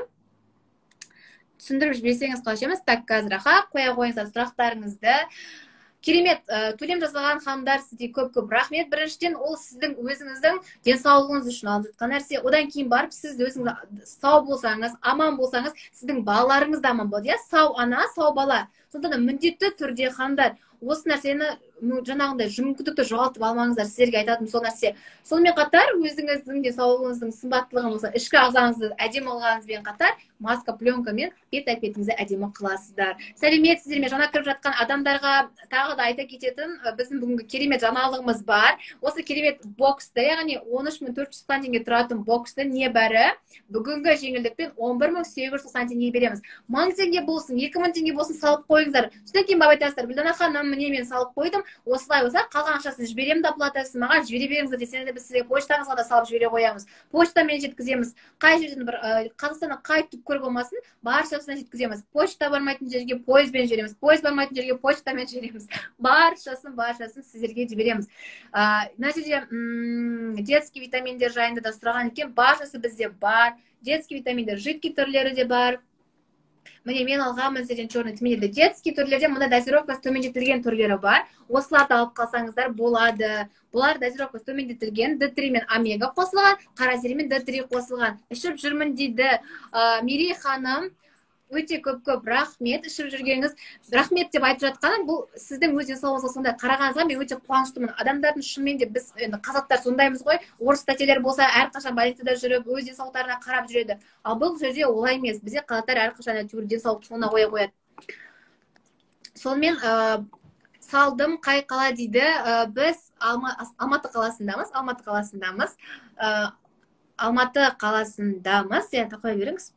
Түсіндіріп жіберсеңіз қалайша емес, так қазір аха, қоя қойыңыздар сұрақтарыңызды. Керемет, төлем жасалған ханымдар, сізге көп-көп рахмет. Біріншіден, ол сіздің өзіңіздің денсаулығыңыз үшін алып жатқан нәрсе. Одан кейін барып, сіз өзіңіз сау болсаңыз, аман болсаңыз, сіздің балаларыңыз да аман болады. Сау ана, сау бала. Сондықтан да міндетті түрде ханымдар, осы нәрсені жаңағындай мүмкіндікті жоғалтып алмаңыздар, сіздерге айтатыным сол нәрсе. Сонымен қатар өзіңіздің денсаулығыңыздың сымбаттылығын, болса ішкі ағзаңызды әдемі қылғаныңызбен қатар маска пленкамен бет әлпетіңізді әдемі қыласыздар. Сәлеметсіздер ме? Жаңа кіріп жатқан адамдарға тағы да айта кететін біздің бүгінгі керемет жаңалығымыз бар. Осы керемет боксты, яғни он үш мың төрт жүз тоқсан теңге тұратын боксты небәрі бүгінгі жеңілдікпен он бір мың сегіз жүз тоқсан теңге береміз. мың теңге болсын, екі мың теңге болсын салып қойыңыздар. Содан кейін бабай айтасыздар, Гүлдана ханым, міне мен салып қойдым, осылай болса қалған ақшасын жіберемін де оплатасын маған жібере беріңіздер десеңіздер, біз сізге почтаңызға да салып жібере қоямыз. Почтамен жеткіземіз. Қай жерден бір Қазақстанның қай түкпір болмасын, баршасына жеткіземіз. Почта бармайтын жерге пойызбен жібереміз. Пойыз бармайтын жерге почтамен жібереміз. Баршасын, баршасын сіздерге жібереміз. Мына жерде детский витаминдер жайында да сұраған екен. Баршасы бізде бар. Детский витаминдер, жидкий түрлері де бар. Міне мен алғанмын сіздерден черный тминерді. Детский түрлерде мұнда дозировкасы төмендетілген түрлері бар. Осыларды алып қалсаңыздар болады. Бұлар дозировкасы төмендетілген, д три мен омега қосылған, қара зере мен д три қосылған. Ішіп жүрмін дейді Мерей ханым. Өте көп-көп рахмет, ішіп жүргеніңіз. Рахмет деп айтып жатқаным, бұл сіздің өз денсаулығыңызға сондай қарағаныңызға мен өте қуаныштымын. Адамдардың шынымен де біз енді қазақтар сондаймыз ғой. Орыс тәтелер болса әрқашан больницада жүріп, өз денсаулықтарына қарап жүреді. Ал бұл жерде олай емес. Бізде қазақтар әрқашан әйтеуір денсаулықты соңына қоя қояды. Сонымен салдым қай қала дейді. Біз Алматы қаласындамыз. Алматы қаласындамыз. Алматы қаласындамыз. Енді қоя беріңіз.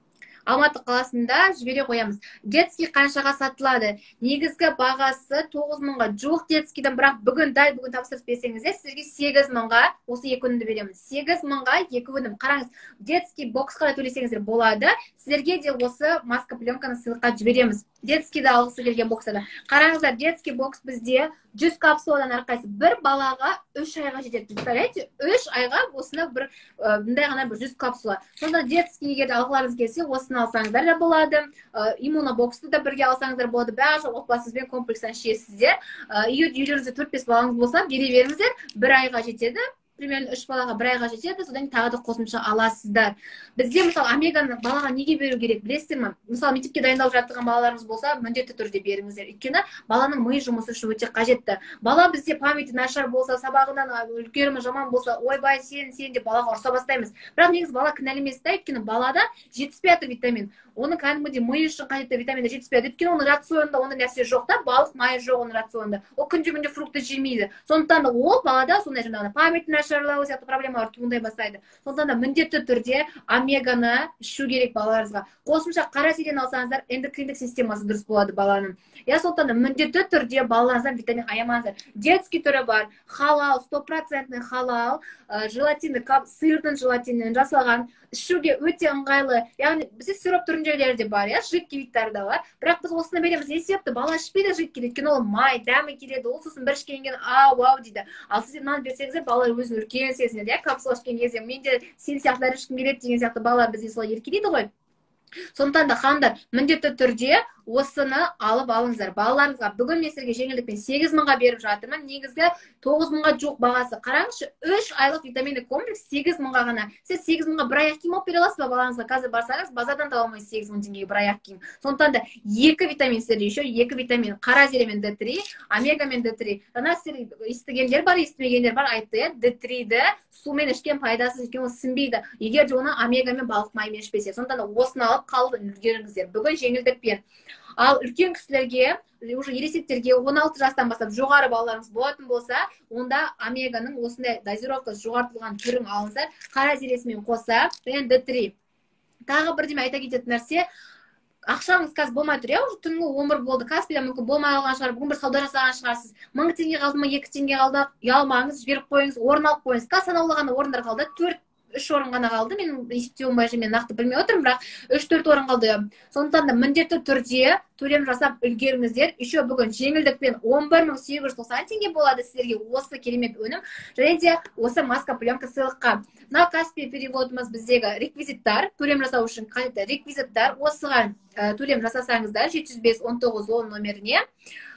Алматы қаласында жібере қоямыз. Детский қаншаға сатылады? Негізгі бағасы тоғыз мыңға жуық детскийден, бірақ бүгін дәл бүгін тапсырыс берсеңіздер, сізге сегіз мыңға осы екі өнімді береміз. сегіз мыңға екі өнім. Қараңыз, детский боксқа төлесеңіздер болады. Сіздерге де осы маска пленканы сыйлыққа жібереміз. Детскийді алғысы келген бокстарда. Қараңыздар, детский бокс бізде жүз капсуладан әрқайсысы бір балаға үш айға жетеді. Представляете, үш айға осына бір бұндай ғана бір жүз капсула. Сонда детский егер алғыларыңыз келсе, осыны алсаңыздар да болады. Иммунобоксты да бірге алсаңыздар болады. Бәрі отбасыңызбен комплекстан ішесіздер. Егер үйлеріңізде төрт бес балаңыз болса, бере беріңіздер, бір айға жетеді. Примерно үш балаға бір айға жетеді, содан тағы да қосымша аласыздар. Бізде мысалы омеганы балаға неге беру керек, білесіздер ме? Мысалы мектепке дайындалып жатқан балаларыңыз болса, міндетті түрде беріңіздер. Өйткені баланың ми жұмысы үшін өте қажетті. Бала бізде памяті нашар болса, сабағынан үлгерімі жаман болса, ойбай сен сен деп балаға ұрса бастаймыз. Бірақ негізі бала кінәлі емес та, өйткені балада жетіспей жатыр витамин. Оның кәдімгідей ми үшін қажетті витаминді жетіспей жатыр. Өйткені оның рационында ондай нәрсе жоқ та, балық майы жоқ оның рационында. Ол күнде-күнде фрукты жемейді. Сондықтан да ол балада сондай жаңағы памяті нашарлау сияқты проблемалар туындай бастайды. Сондықтан да міндетті түрде омеганы ішу керек балаларыңызға. Қосымша қара зерені алсаңыздар, эндокриндік системасы дұрыс болады баланың. Я сондықтан да міндетті түрде балаларыңыздан витамин аямаңыздар. Детский түрі бар, халал, сто процент халал, желатинді, сырдың желатинінен жасалған, ішуге өте ыңғайлы. Яғни бізде сироп түріндегілері де бар, я жидкий видтары да бар. Бірақ біз осыны береміз. Не себепті? Бала ішпейді жидкий, өйткені ол май, дәмі келеді. Ол сосын бір ішкеннен ау, ау дейді. Ал сіздер мынаны берсеңіздер, балалар өзін үлкен сезінеді. Я капсула ішкен кезде менде сен сияқтылар ішкім келеді деген сияқты балалар бізде солай еркелейді ғой. Сондықтан да ханымдар, міндетті түрде осыны алып алыңыздар. Балаларыңызға бүгін мен сіздерге жеңілдікпен сегіз мыңға беріп жатырмын. Негізгі тоғыз мыңға жуық бағасы. Қараңызшы, үш айлық витаминді комплекс сегіз мыңға ғана. Сіз сегіз мыңға бір аяқ киім алып бере аласыз ба балаңызға? Қазір барсаңыз, базардан таба алмайсыз сегіз мың теңгеге бір аяқ киім. Сондықтан да екі витамин сіздерде, еще екі витамин, қара зере мен д три, омега мен д три. Жаңа сіздер естігендер бар, естімегендер бар, айтты, иә, д три-ді сумен ішкен пайдасыз екен, ол сіңбейді. Егер де оны омега мен балық майымен ішпесе. Сондықтан да осыны алып қалып үлгеріңіздер. Бүгін жеңілдікпен. Ал үлкен кісілерге, уже ересектерге он алты жастан бастап жоғары балаларыңыз болатын болса, онда омеганың осындай дозировкасы жоғартылған түрін алыңыздар, қара зересімен қоса, және д три. Тағы бірдеме айта кететін нәрсе, ақшаңыз қазір болмай тұр, иә, уже түнгі он бір болды, Каспийда мүмкін болмай қалған шығар, бүгін бір сауда жасаған шығарсыз. мың теңге қалды ма, екі теңге қалды, ұялмаңыз, жіберіп қойыңыз, орын алып қойыңыз. Санаулы ғана орындар қалды, төрт үш орын ғана қалды. Мен есептеуім бойынша мен нақты білмей отырмын, бірақ үш төрт орын қалды. Сондықтан да міндетті түрде төлем жасап үлгеріңіздер. Еще бүгін жеңілдікпен он бір мың сегіз жүз тоқсан теңге болады сіздерге осы керемет өнім. Және де осы маска пленка сыйлыққа. Мына Каспий переводымыз біздегі реквизиттар, төлем жасау үшін қажетті реквизиттар. Осыған төлем жасасаңыздар жеті жүз бес он тоғыз он номеріне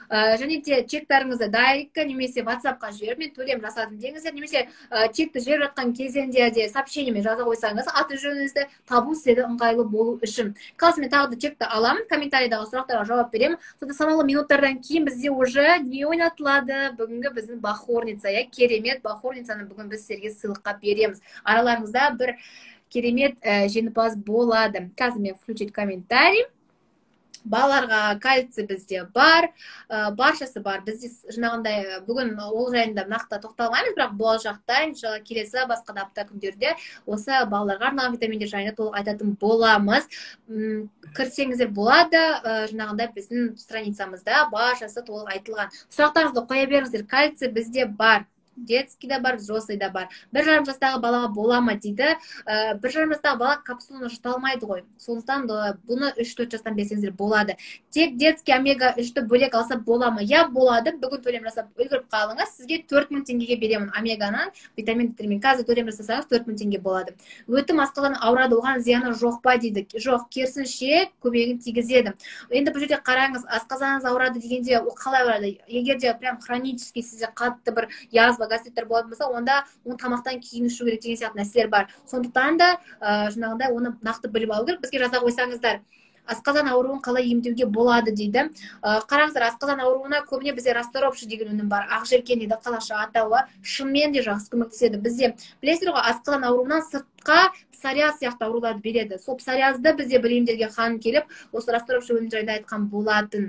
және де чектарыңызды дайректке немесе ватсапқа жіберіп мен төлем жасадым деңіздер, немесе чекті жіберіп жатқан кезеңде де сообщениемен жаза қойсаңыз аты жөніңізді табу сізге ыңғайлы болу үшін. Қазір мен тағы да чекті аламын, комментарийдағы сұрақтарға жауап беремін. Сонда санаулы минуттардан кейін бізде уже не ойнатылады? Бүгінгі біздің бахорница, я керемет бахорницаны бүгін біз сіздерге сыйлыққа береміз. Араларыңызда бір керемет жеңімпаз болады. Қазір мен включить комментарий. Балаларға кальций бізде бар, баршасы бар. Бізде жаңағындай бүгін ол жайында нақты тоқталмаймыз, бірақ болашақта иншалла келесі басқа да апта күндерде осы балаларға арналған витаминдер жайында толық айтатын боламыз. Кірсеңіздер болады, жаңағындай біздің страницамызда баршасы толық айтылған. Сұрақтарыңызды қоя беріңіздер. Кальций бізде бар. Детский да бар, взрослый да бар. Бір жарым жастағы балаға бола ма дейді. Бір жарым жастағы бала капсуланы жұта алмайды ғой. Сондықтан бұны үш төрт жастан берсеңіздер болады. Тек детский омега үшті бөлек алса бола ма? Я болады. Бүгін төлем жасап үлгіріп қалыңыз. Сізге төрт мың теңгеге беремін омеганан, витамин Д-мен. Қазір төлем жасасаңыз төрт мың теңге болады. Өтім асқазан ауырады, оған зияны жоқ па дейді. Жоқ, керісінше көмегін тигізеді. Енді бұл жерде қараңыз, асқазаныңыз ауырады дегенде қалай ауырады? Егер де прям хронический сізде қатты бір язва гастриттер болатын болса, онда оны тамақтан кейін ішу керек деген сияқты нәрселер бар. Сондықтан да жаңағындай оны нақты біліп алу керек. Бізге жаза қойсаңыздар, асқазан ауруын қалай емдеуге болады дейді. Қараңыздар, асқазан ауруына көбіне бізде расторопшы деген өнім бар. Ақжелкен дейді, қазақша атауы. Шынымен де жақсы көмектеседі. Бізде білесіздер ғой, асқазан ауруынан сыртқа псориаз сияқты ауруларды береді. Сол псориазды бізде білімдерге хан келіп, осы расторопшы өнім жайында айтқан болатын.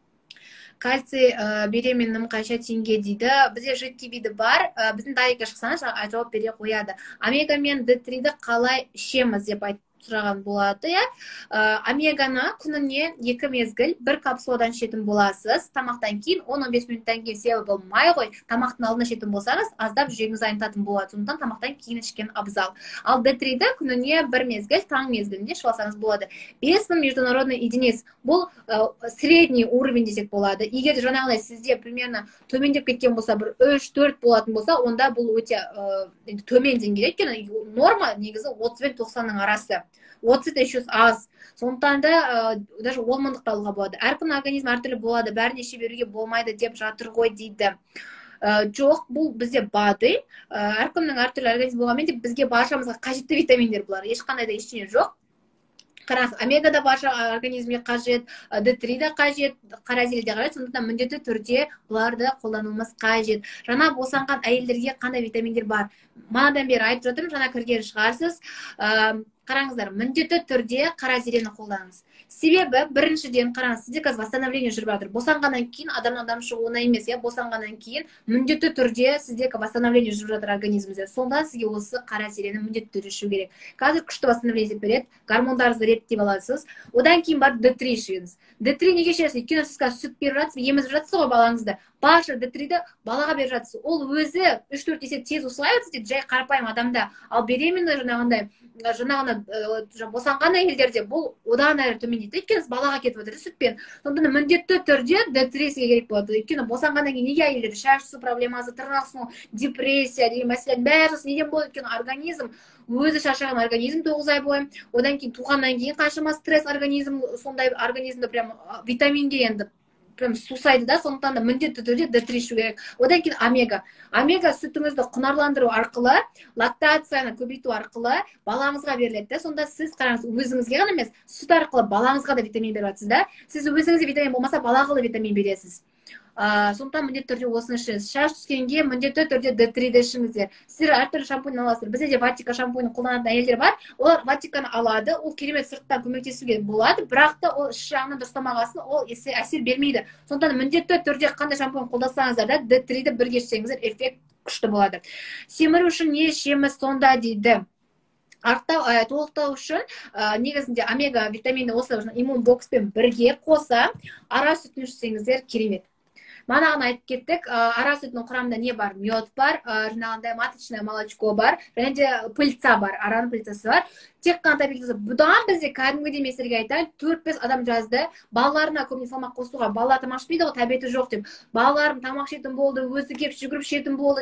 Кальций беременнің қанша теңге дейді. Бізде жидкий виді бар. Біздің дайекке шықсаңыз жауап бере қояды. Омега мен Д три-ді қалай ішеміз деп айтып сұраған болады. Омеганы күніне екі мезгіл бір капсуладан ішетін боласыз. Тамақтан кейін он он бес минуттан кейін, себебі бұл май ғой, тамақтың алдына ішетін болсаңыз, аздап жүрегіңіз айнытатын болады. Сондықтан тамақтан кейін ішкен абзал. Ал Д три-ді күніне бір мезгіл, таң мезгілінде ішіп алсаңыз болады. бес мың международный единиц. Бұл средний уровень десек болады. Егер де жаңағыдай сізде примерно төмендеп кеткен болса, бір үш төрт болатын болса, онда бұл өте төмен деңгейде. Өйткені норма негізі отыз бен тоқсанның арасы. отыз да еще аз. Сондықтан да даже он мыңдықты алуға болады. Әркімнің организм әртүрлі болады, бәріне іше беруге болмайды деп жатыр ғой дейді. Жоқ, бұл бізде БАДы. Әркімнің әртүрлі организм болғанмен де бізге баршамызға қажетті витаминдер бұлар. Ешқандай да ештеңе жоқ. Қараңыз, омега да барша организмге қажет, Д три да қажет, қаразеле де қажет, сондықтан міндетті түрде бұларды қолдануымыз қажет. Жаңа босанған әйелдерге қандай витаминдер бар? Манадан бері айтып жатырмын, жаңа кірген шығарсыз. Қараңыздар, міндетті түрде қаразелені қолданыңыз. Себебі біріншіден қараңыз, сізде қазір восстановление жүріп жатыр. Босанғаннан кейін адамнан адам шығуына емес, я босанғаннан кейін міндетті түрде сізде восстановление жүріп жатыр организміңізде. Сонда сізге осы қаразелені міндетті түрде ішу керек. Қазір күшті восстановление береді, гормондарыңызды реттеп аласыз. Одан кейін барып Д три ішіңіз. Д три неге ішесіз? Өйткені сіз қазір сүт беріп жатсыз, емізіп жатсыз ғой балаңызды. Барша Д три-ді балаға беріп жатсыз. Ол өзі үш төрт есе тез осылай өтсе, жай қарапайым адамда. Ал беременный жаңағындай жаңағына босанған әйелдерде бұл одан әрі төмендейді. Өйткені балаға кетіп отыр сүтпен. Сондықтан міндетті түрде Д три сізге керек болады. Өйткені босанғаннан кейін неге әйелдерде шаш түсу проблемасы, тырнақ сыну, депрессия деген мәселелер бәрі неден болады? Өйткені организм өзі шаршаған организм тоғыз ай бойы, одан кейін туғаннан кейін қаншама стресс организм, сондай организмді прям витаминге енді прям сусайды да, сондықтан да міндетті түрде Д три ішу керек. Одан кейін омега. Омега сүтіңізді құнарландыру арқылы, лактацияны көбейту арқылы балаңызға беріледі. Сонда сіз қараңыз, өзіңізге ғана емес, сүт арқылы балаңызға да витамин беріп жатсыз да. Сіз өзіңізге витамин болмаса, балаға да витамин бересіз. Сондықтан міндетті түрде осыны ішіңіз. Шаш түскенге міндетті түрде Д три-ді ішіңіздер. Сіздер әртүрлі шампунь аласыздар. Бізде де Ватика шампуньын қолданатын әйелдер бар. Олар Ватиканы алады, ол керемет сырттан көмектесуге болады, бірақ та ол іш жағынан дұрыстамағасын, ол әсер бермейді. Сондықтан міндетті түрде қандай шампунь қолдансаңыздар да Д три-ді бірге ішсеңіздер, эффект күшті болады. Семіру үшін не ішеміз сонда дейді. Арттау, толықтау үшін негізінде омега витамині осы иммун бокспен бірге қоса ара сүтін ішсеңіздер керемет. Манағын айтып кеттік, ара сүтінің құрамында не бар? Мед бар, жаңағындай маточное молочко бар, және де пыльца бар, араның пыльцасы бар. Тек қана табиғи. Бұдан бізде кәдімгідей местерге айтайын, төрт бес адам жазды, балаларына көбіне салмақ қосуға, балалар тамақ ішпейді ғой, тәбеті жоқ деп. Балаларым тамақ ішетін болды, өзі кеп жүгіріп ішетін болды деп.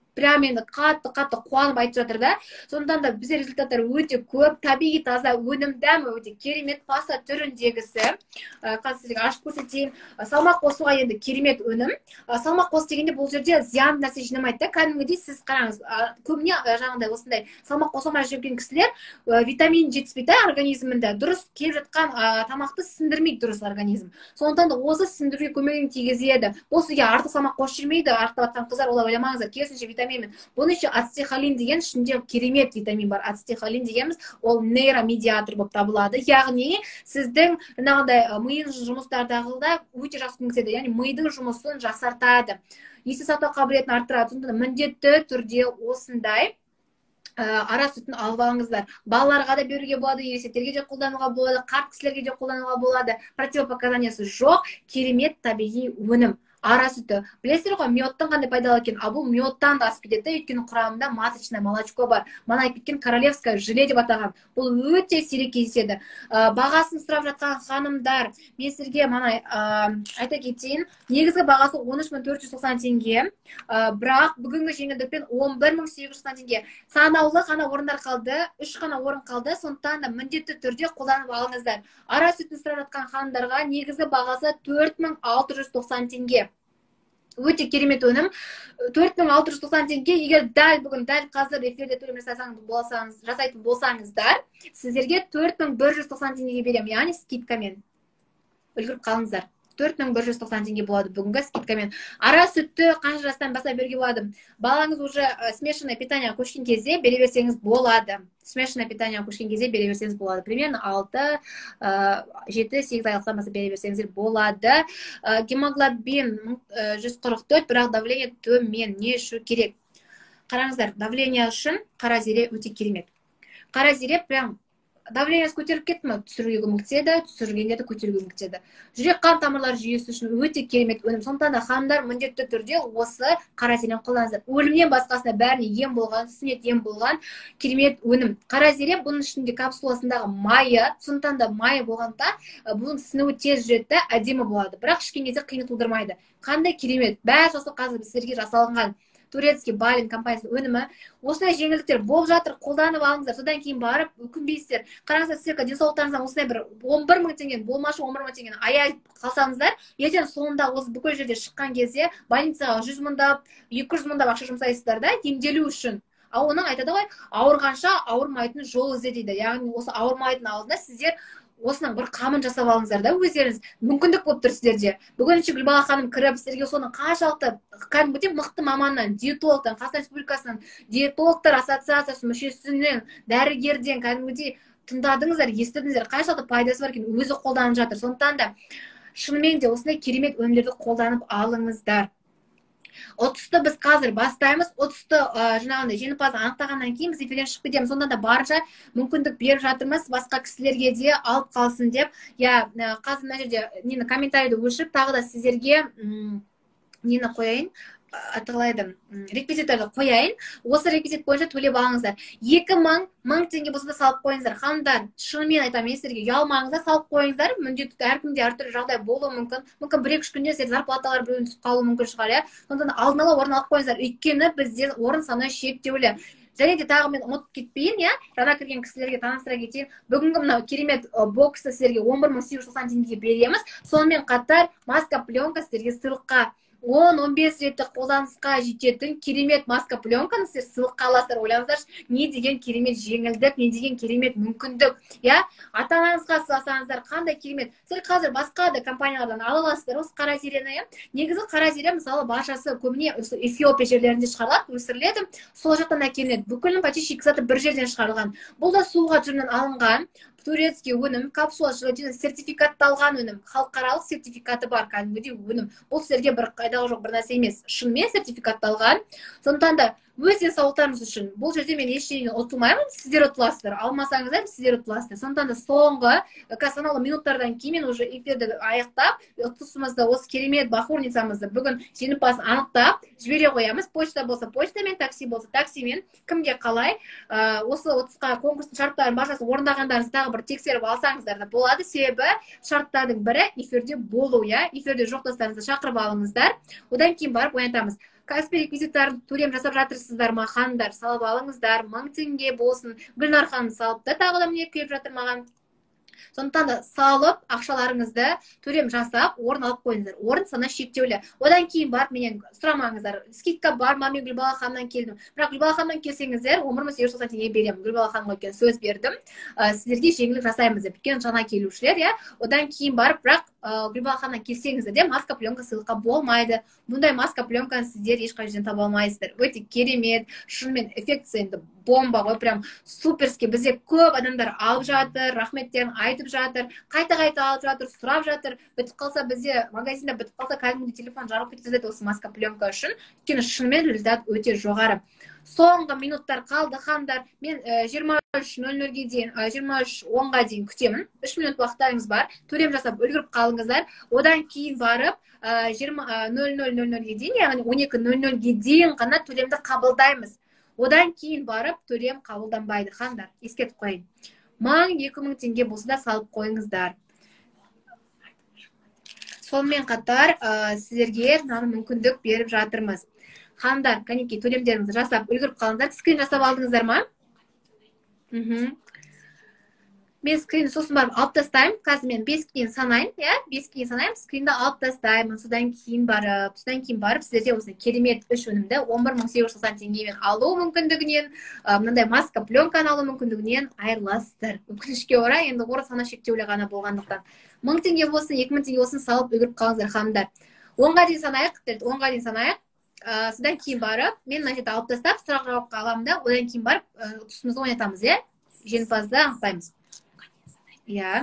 прям енді қатты қатты қуанып айтып жатыр да. Сондықтан да бізде результаттар өте көп, табиғи таза өнім, дәмі өте керемет, паста түріндегісі. Қазір сіздерге ашып көрсетейін. Салмақ қосуға енді керемет өнім. Салмақ қос дегенде бұл жерде зиян нәрсе жинамайды да. Кәдімгідей сіз қараңыз, көбіне жаңағыдай осындай салмақ қосылмай жүрген кісілер витамин жетіспейді организмінде, дұрыс келіп жатқан тамақты сіңдірмейді дұрыс организм. Сондықтан да осы сіңдіруге көмегін тигізеді. Бұл сізге артық салмақ қосып жүрмейді, артық жатқан қыздар, олай ойламаңыздар. Керісінше витамин. Бұның ішінде ацетихолин деген ішінде керемет витамин бар. Ацетихолин дегеніміз ол нейромедиатор болып табылады. Яғни сіздің жаңағыдай миыңыз жұмыстардағыда өте жақсы көмектеседі. Яғни мидың жұмысын жақсартады. Есте сақтау қабілетін арттырады. Сондықтан міндетті түрде осындай ара сүтін алып алыңыздар. Балаларға да беруге болады, ересектерге де қолдануға болады, қарт кісілерге де қолдануға болады. Противопоказаниясы жоқ, керемет табиғи өнім. Ара сүті. Білесіздер ғой, миоттан қандай пайдалы екен? Ал бұл миоттан да асып кетеді, өйткені құрамында маточное молочко бар. Мана айтып кеткен королевское желе деп атаған. Бұл өте сирек кездеседі. Бағасын сұрап жатқан ханымдар, мен сіздерге мана айта кетейін, негізгі бағасы он үш мың төрт жүз тоқсан теңге. Бірақ бүгінгі жеңілдікпен он бір мың сегіз жүз тоқсан теңге. Санаулы ғана орындар қалды, үш қана орын қалды. Сондықтан да міндетті түрде қолданып алыңыздар. Ара сүтін сұрап жатқан ханымдарға негізгі бағасы төрт мың алты жүз тоқсан теңге. Өте керемет өнім. төрт мың алты жүз тоқсан теңге. Егер дәл бүгін, дәл қазір эфирде төлем жасайтын болсаңыздар, сіздерге төрт мың бір жүз тоқсан теңгеге беремін, яғни скидкамен. Үлгіріп қалыңыздар. төрт мың бір жүз тоқсан теңге болады бүгінгі скидкамен. Ара сүтті қанша жастан бастап беруге болады? Балаңыз уже смешанное питание көшкен кезде бере берсеңіз болады. Смешанное питание көшкен кезде бере берсеңіз болады. Примерно алты, жеті, сегіз айлықтан бастап бере берсеңіздер болады. Гемоглобин жүз қырық төрт, бірақ давление төмен. Не үшін керек? Қараңыздар, давление үшін қара зере өте керемет. Қара зере прям давлениесі көтеріліп кетті ме, түсіруге көмектеседі, түсіргенде де көтеруге көмектеседі. Жүрек қан тамырлар жүйесі үшін өте керемет өнім. Сондықтан да ханымдар міндетті түрде осы қара зерені қолданыңыздар. Өлімнен басқасына бәріне ем болған, сүннет ем болған керемет өнім. Қара зере бұның ішінде капсуласындағы майы, сондықтан да майы болғанда бұның сіңуі тез жүреді, әдемі болады. Бірақ ішкен кезде қиын тудырмайды. Қандай керемет. Бәрі осы қазір сіздерге жасалынған турецкий Балин компаниясының өнімі. Осындай жеңілдіктер болып жатыр, қолданып алыңыздар. Содан кейін барып өкінбейсіздер. Қараңыздар, сіздерге денсаулықтарыңыздан осындай бір он бір мың теңгені, болмашы он бір мың теңгені аяй қалсаңыздар, ертең соңында осы бүкіл жерде шыққан кезде больницаға жүз мыңдап, екі жүз мыңдап ақша жұмсайсыздар да, емделу үшін. Ал оның айтады ғой, ауырғанша ауырмайтын жол ізде дейді. Яғни осы ауырмайтын алдында сіздер осының бір қамын жасап алыңыздар да, өздеріңіз мүмкіндік болып тұр сіздерде. Бүгін Гүлбала ханым кіріп, сіздерге соның қаншалықты кәдімгідей мықты маманнан, диетологтан, Қазақстан Республикасының диетологтар ассоциациясы мүшесінен, дәрігерден кәдімгідей тыңдадыңыздар, естідіңіздер, қаншалықты пайдасы бар екен, өзі қолданып жатыр. Сондықтан да шынымен де осындай керемет өнімдерді қолданып алыңыздар. отызды біз қазір бастаймыз. отызды жаңағындай жеңімпазды анықтағаннан кейін біз эфирден шығып кетеміз. Сонда да барынша мүмкіндік беріп жатырмыз басқа кісілерге де алып қалсын деп. Я қазір мына жерде нені комментарийді өшіріп, тағы да сіздерге нені қояйын, атығылайды, реквизиттарды қояйын. Осы реквизит бойынша төлеп алыңыздар. екі мың, мың теңге болса да салып қойыңыздар. Ханымдар, шынымен айтамын, сіздерге ұялмаңыздар, салып қойыңыздар. Міндетті әркімде әртүрлі жағдай болуы мүмкін. Мүмкін бір-екі үш күнде сіздер зарплаталар біреуін түсіп қалуы мүмкін шығар, иә. Сондықтан алдын ала орын алып қойыңыздар. Өйткені бізде орын саны шектеулі. Және де тағы мен ұмытып кетпейін, иә, жаңа кірген кісілерге таныстыра кетейін. Бүгінгі мынау керемет боксты сіздерге он бір мың сегіз жүз тоқсан теңгеге береміз. Сонымен қатар маска пленка сіздерге сыйлыққа он он бес ретті қолданысқа жететін керемет маска пленканы сіздер сыйлыққа аласыздар. Ойлаңыздаршы, не деген керемет жеңілдік, не деген керемет мүмкіндік, иә? Ата-анаңызға сыйласаңыздар, қандай керемет. Сіздер қазір басқа да компаниялардан ала аласыздар осы қара зерені, иә? Негізі қара зере мысалы баршасы көбіне Эфиопия жерлерінде шығарылады, өсіріледі, сол жақтан әкелінеді. Бүкілін почти шикізаты бір жерден шығарылған. Бұл да суға түрінен алынған турецкий өнім, капсула желатин сертификатталған өнім, халықаралық сертификаты бар кәдімгідей өнім. Бұл сіздерге бір қайдағы жоқ бір нәрсе емес, шынымен сертификатталған. Сондықтан да өз денсаулықтарыңыз үшін бұл жерде мен ештеңеден ұтылмаймын, сіздер ұтыласыздар. Алмасаңыздар, сіздер ұтыласыздар. Сондықтан да соңғы санаулы минуттардан кейін мен уже эфирді аяқтап, ұтысымызды, осы керемет бақорницамызды бүгін жеңімпазын анықтап жібере қоямыз. Почта болса почтамен, такси болса таксимен, кімге қалай. Осы отызға конкурстың шарттарын баршасын орындағандарыңызды тағы бір тексеріп алсаңыздар да болады. Себебі шарттардың бірі эфирде болу, иә. Эфирде жоқтастарыңызды шақырып алыңыздар. Одан кейін барып ойнатамыз. каспи реквизиттарын төлем жасап жатырсыздар ма ханымдар? Салып алыңыздар, мың теңге болсын. Гүлнар ханым салып та тағы да міне келіп жатыр маған. Сондықтан да салып, ақшаларыңызды төлем жасап, орын алып қойыңыздар. Орын саны шектеулі. Одан кейін барып менен сұрамаңыздар. Скидка бар ма, мен Гүлбала ханымнан келдім. Бірақ Гүлбала ханымнан келсеңіздер, он бір мың сегіз жүз тоқсан теңге беремін. Гүлбала ханымға өткен сөз бердім. Ә, сіздерге жеңілдік жасаймыз деп. Өйткені жаңа келушілер, иә. Одан кейін барып, бірақ Гүлбала ханымнан келсеңіздер де маска пленка сыйлыққа болмайды. Бұндай маска пленканы сіздер ешқай жерден таба алмайсыздар. Өте керемет, шынымен эффекция енді бомба ғой, прям суперский. Бізде көп адамдар алып жатыр, рахметтерін айтып жатыр, қайта-қайта алып жатыр, сұрап жатыр. Бітіп қалса бізде магазинда бітіп қалса кәдімгідей телефон жарылып кетеді осы маска пленка үшін. Өйткені шынымен результат өте жоғары. Соңғы минуттар қалды ханымдар. Мен жиырма үш нөл нөлге дейін, жиырма үш онға дейін күтемін. үш минут уақыттарыңыз бар. Төлем жасап үлгіріп қалыңыздар. Одан кейін барып жиырма нөл нөл нөл нөлге дейін, яғни он екі нөл нөлге дейін ғана төлемді қабылдаймыз. Одан кейін барып төлем қабылданбайды ханымдар. Ескертіп қойын. мың екі мың теңге болса да салып қойыңыздар. Сонымен қатар сіздерге мүмкіндік беріп жатырмыз. Ханымдар, кәнекей төлемдеріңізді жасап үлгіріп қалыңыздар. Скрин жасап алдыңыздар ма? Мен скрин сосын барып алып тастаймын. Қазір мен беске дейін санайын, иә? беске дейін санайын, скринді алып тастаймын. Содан кейін барып, содан кейін барып сіздерде осы керемет үш өнімді он бір мың сегіз жүз тоқсан теңгемен алу мүмкіндігінен, мынандай маска пленканы алу мүмкіндігінен айырыласыздар. Өкінішке орай, енді орын саны шектеулі ғана болғандықтан. мың теңге болсын, екі мың теңге болсын салып үлгіріп қалыңыздар ханымдар. онға дейін санайық, онға дейін санайық. Содан кейін барып, мен мына жерде алып тастап, сұрақ жауапқа аламын да, одан кейін барып, ұтысымызды ойнатамыз, иә? Жеңімпазды анықтаймыз. Иә.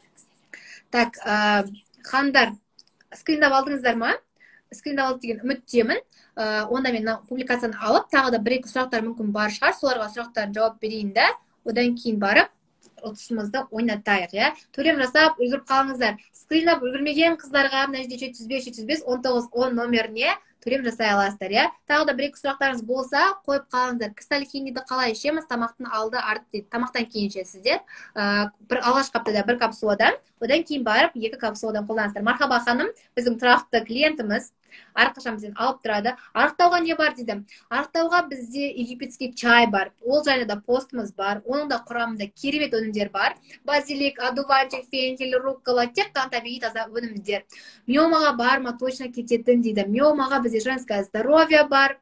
Так, ханымдар, скриндап алдыңыздар ма? Скриндап алды деген үміттемін. Онда мен публикацияны алып, тағы да бір-екі сұрақтар мүмкін бар шығар, соларға сұрақтарын жауап берейін да, одан кейін барып, ұтысымызды ойнатайық, иә. Төлем жасап, үлгіріп қалыңыздар. Скриндап үлгірмеген қыздарға мына жерде жеті жүз бес жеті жүз бес он тоғыз он номеріне төлем жасай аласыздар, иә. Тағы да бір-екі сұрақтарыңыз болса, қойып қалыңыздар. Кристалл хинdiді қалай ішеміз? Тамақтың алды, арты дейді. Тамақтан кейін ішесіздер. Бір алғашқы аптада бір капсуладан, одан кейін барып екі капсуладан қолданасыздар. Мархаба ханым, біздің тұрақты клиентіміз. Әрқашан бізден алып тұрады. Арықтауға не бар дейді? Арықтауға бізде египетский чай бар. Ол жайында да постымыз бар. Оның да құрамында керемет өнімдер бар. Базилик, одуванчик, фенхель, руккола, тек қана табиғи таза өнімдер. Миомаға бар ма точно кететін дейді. Миомаға бізде женское здоровье бар.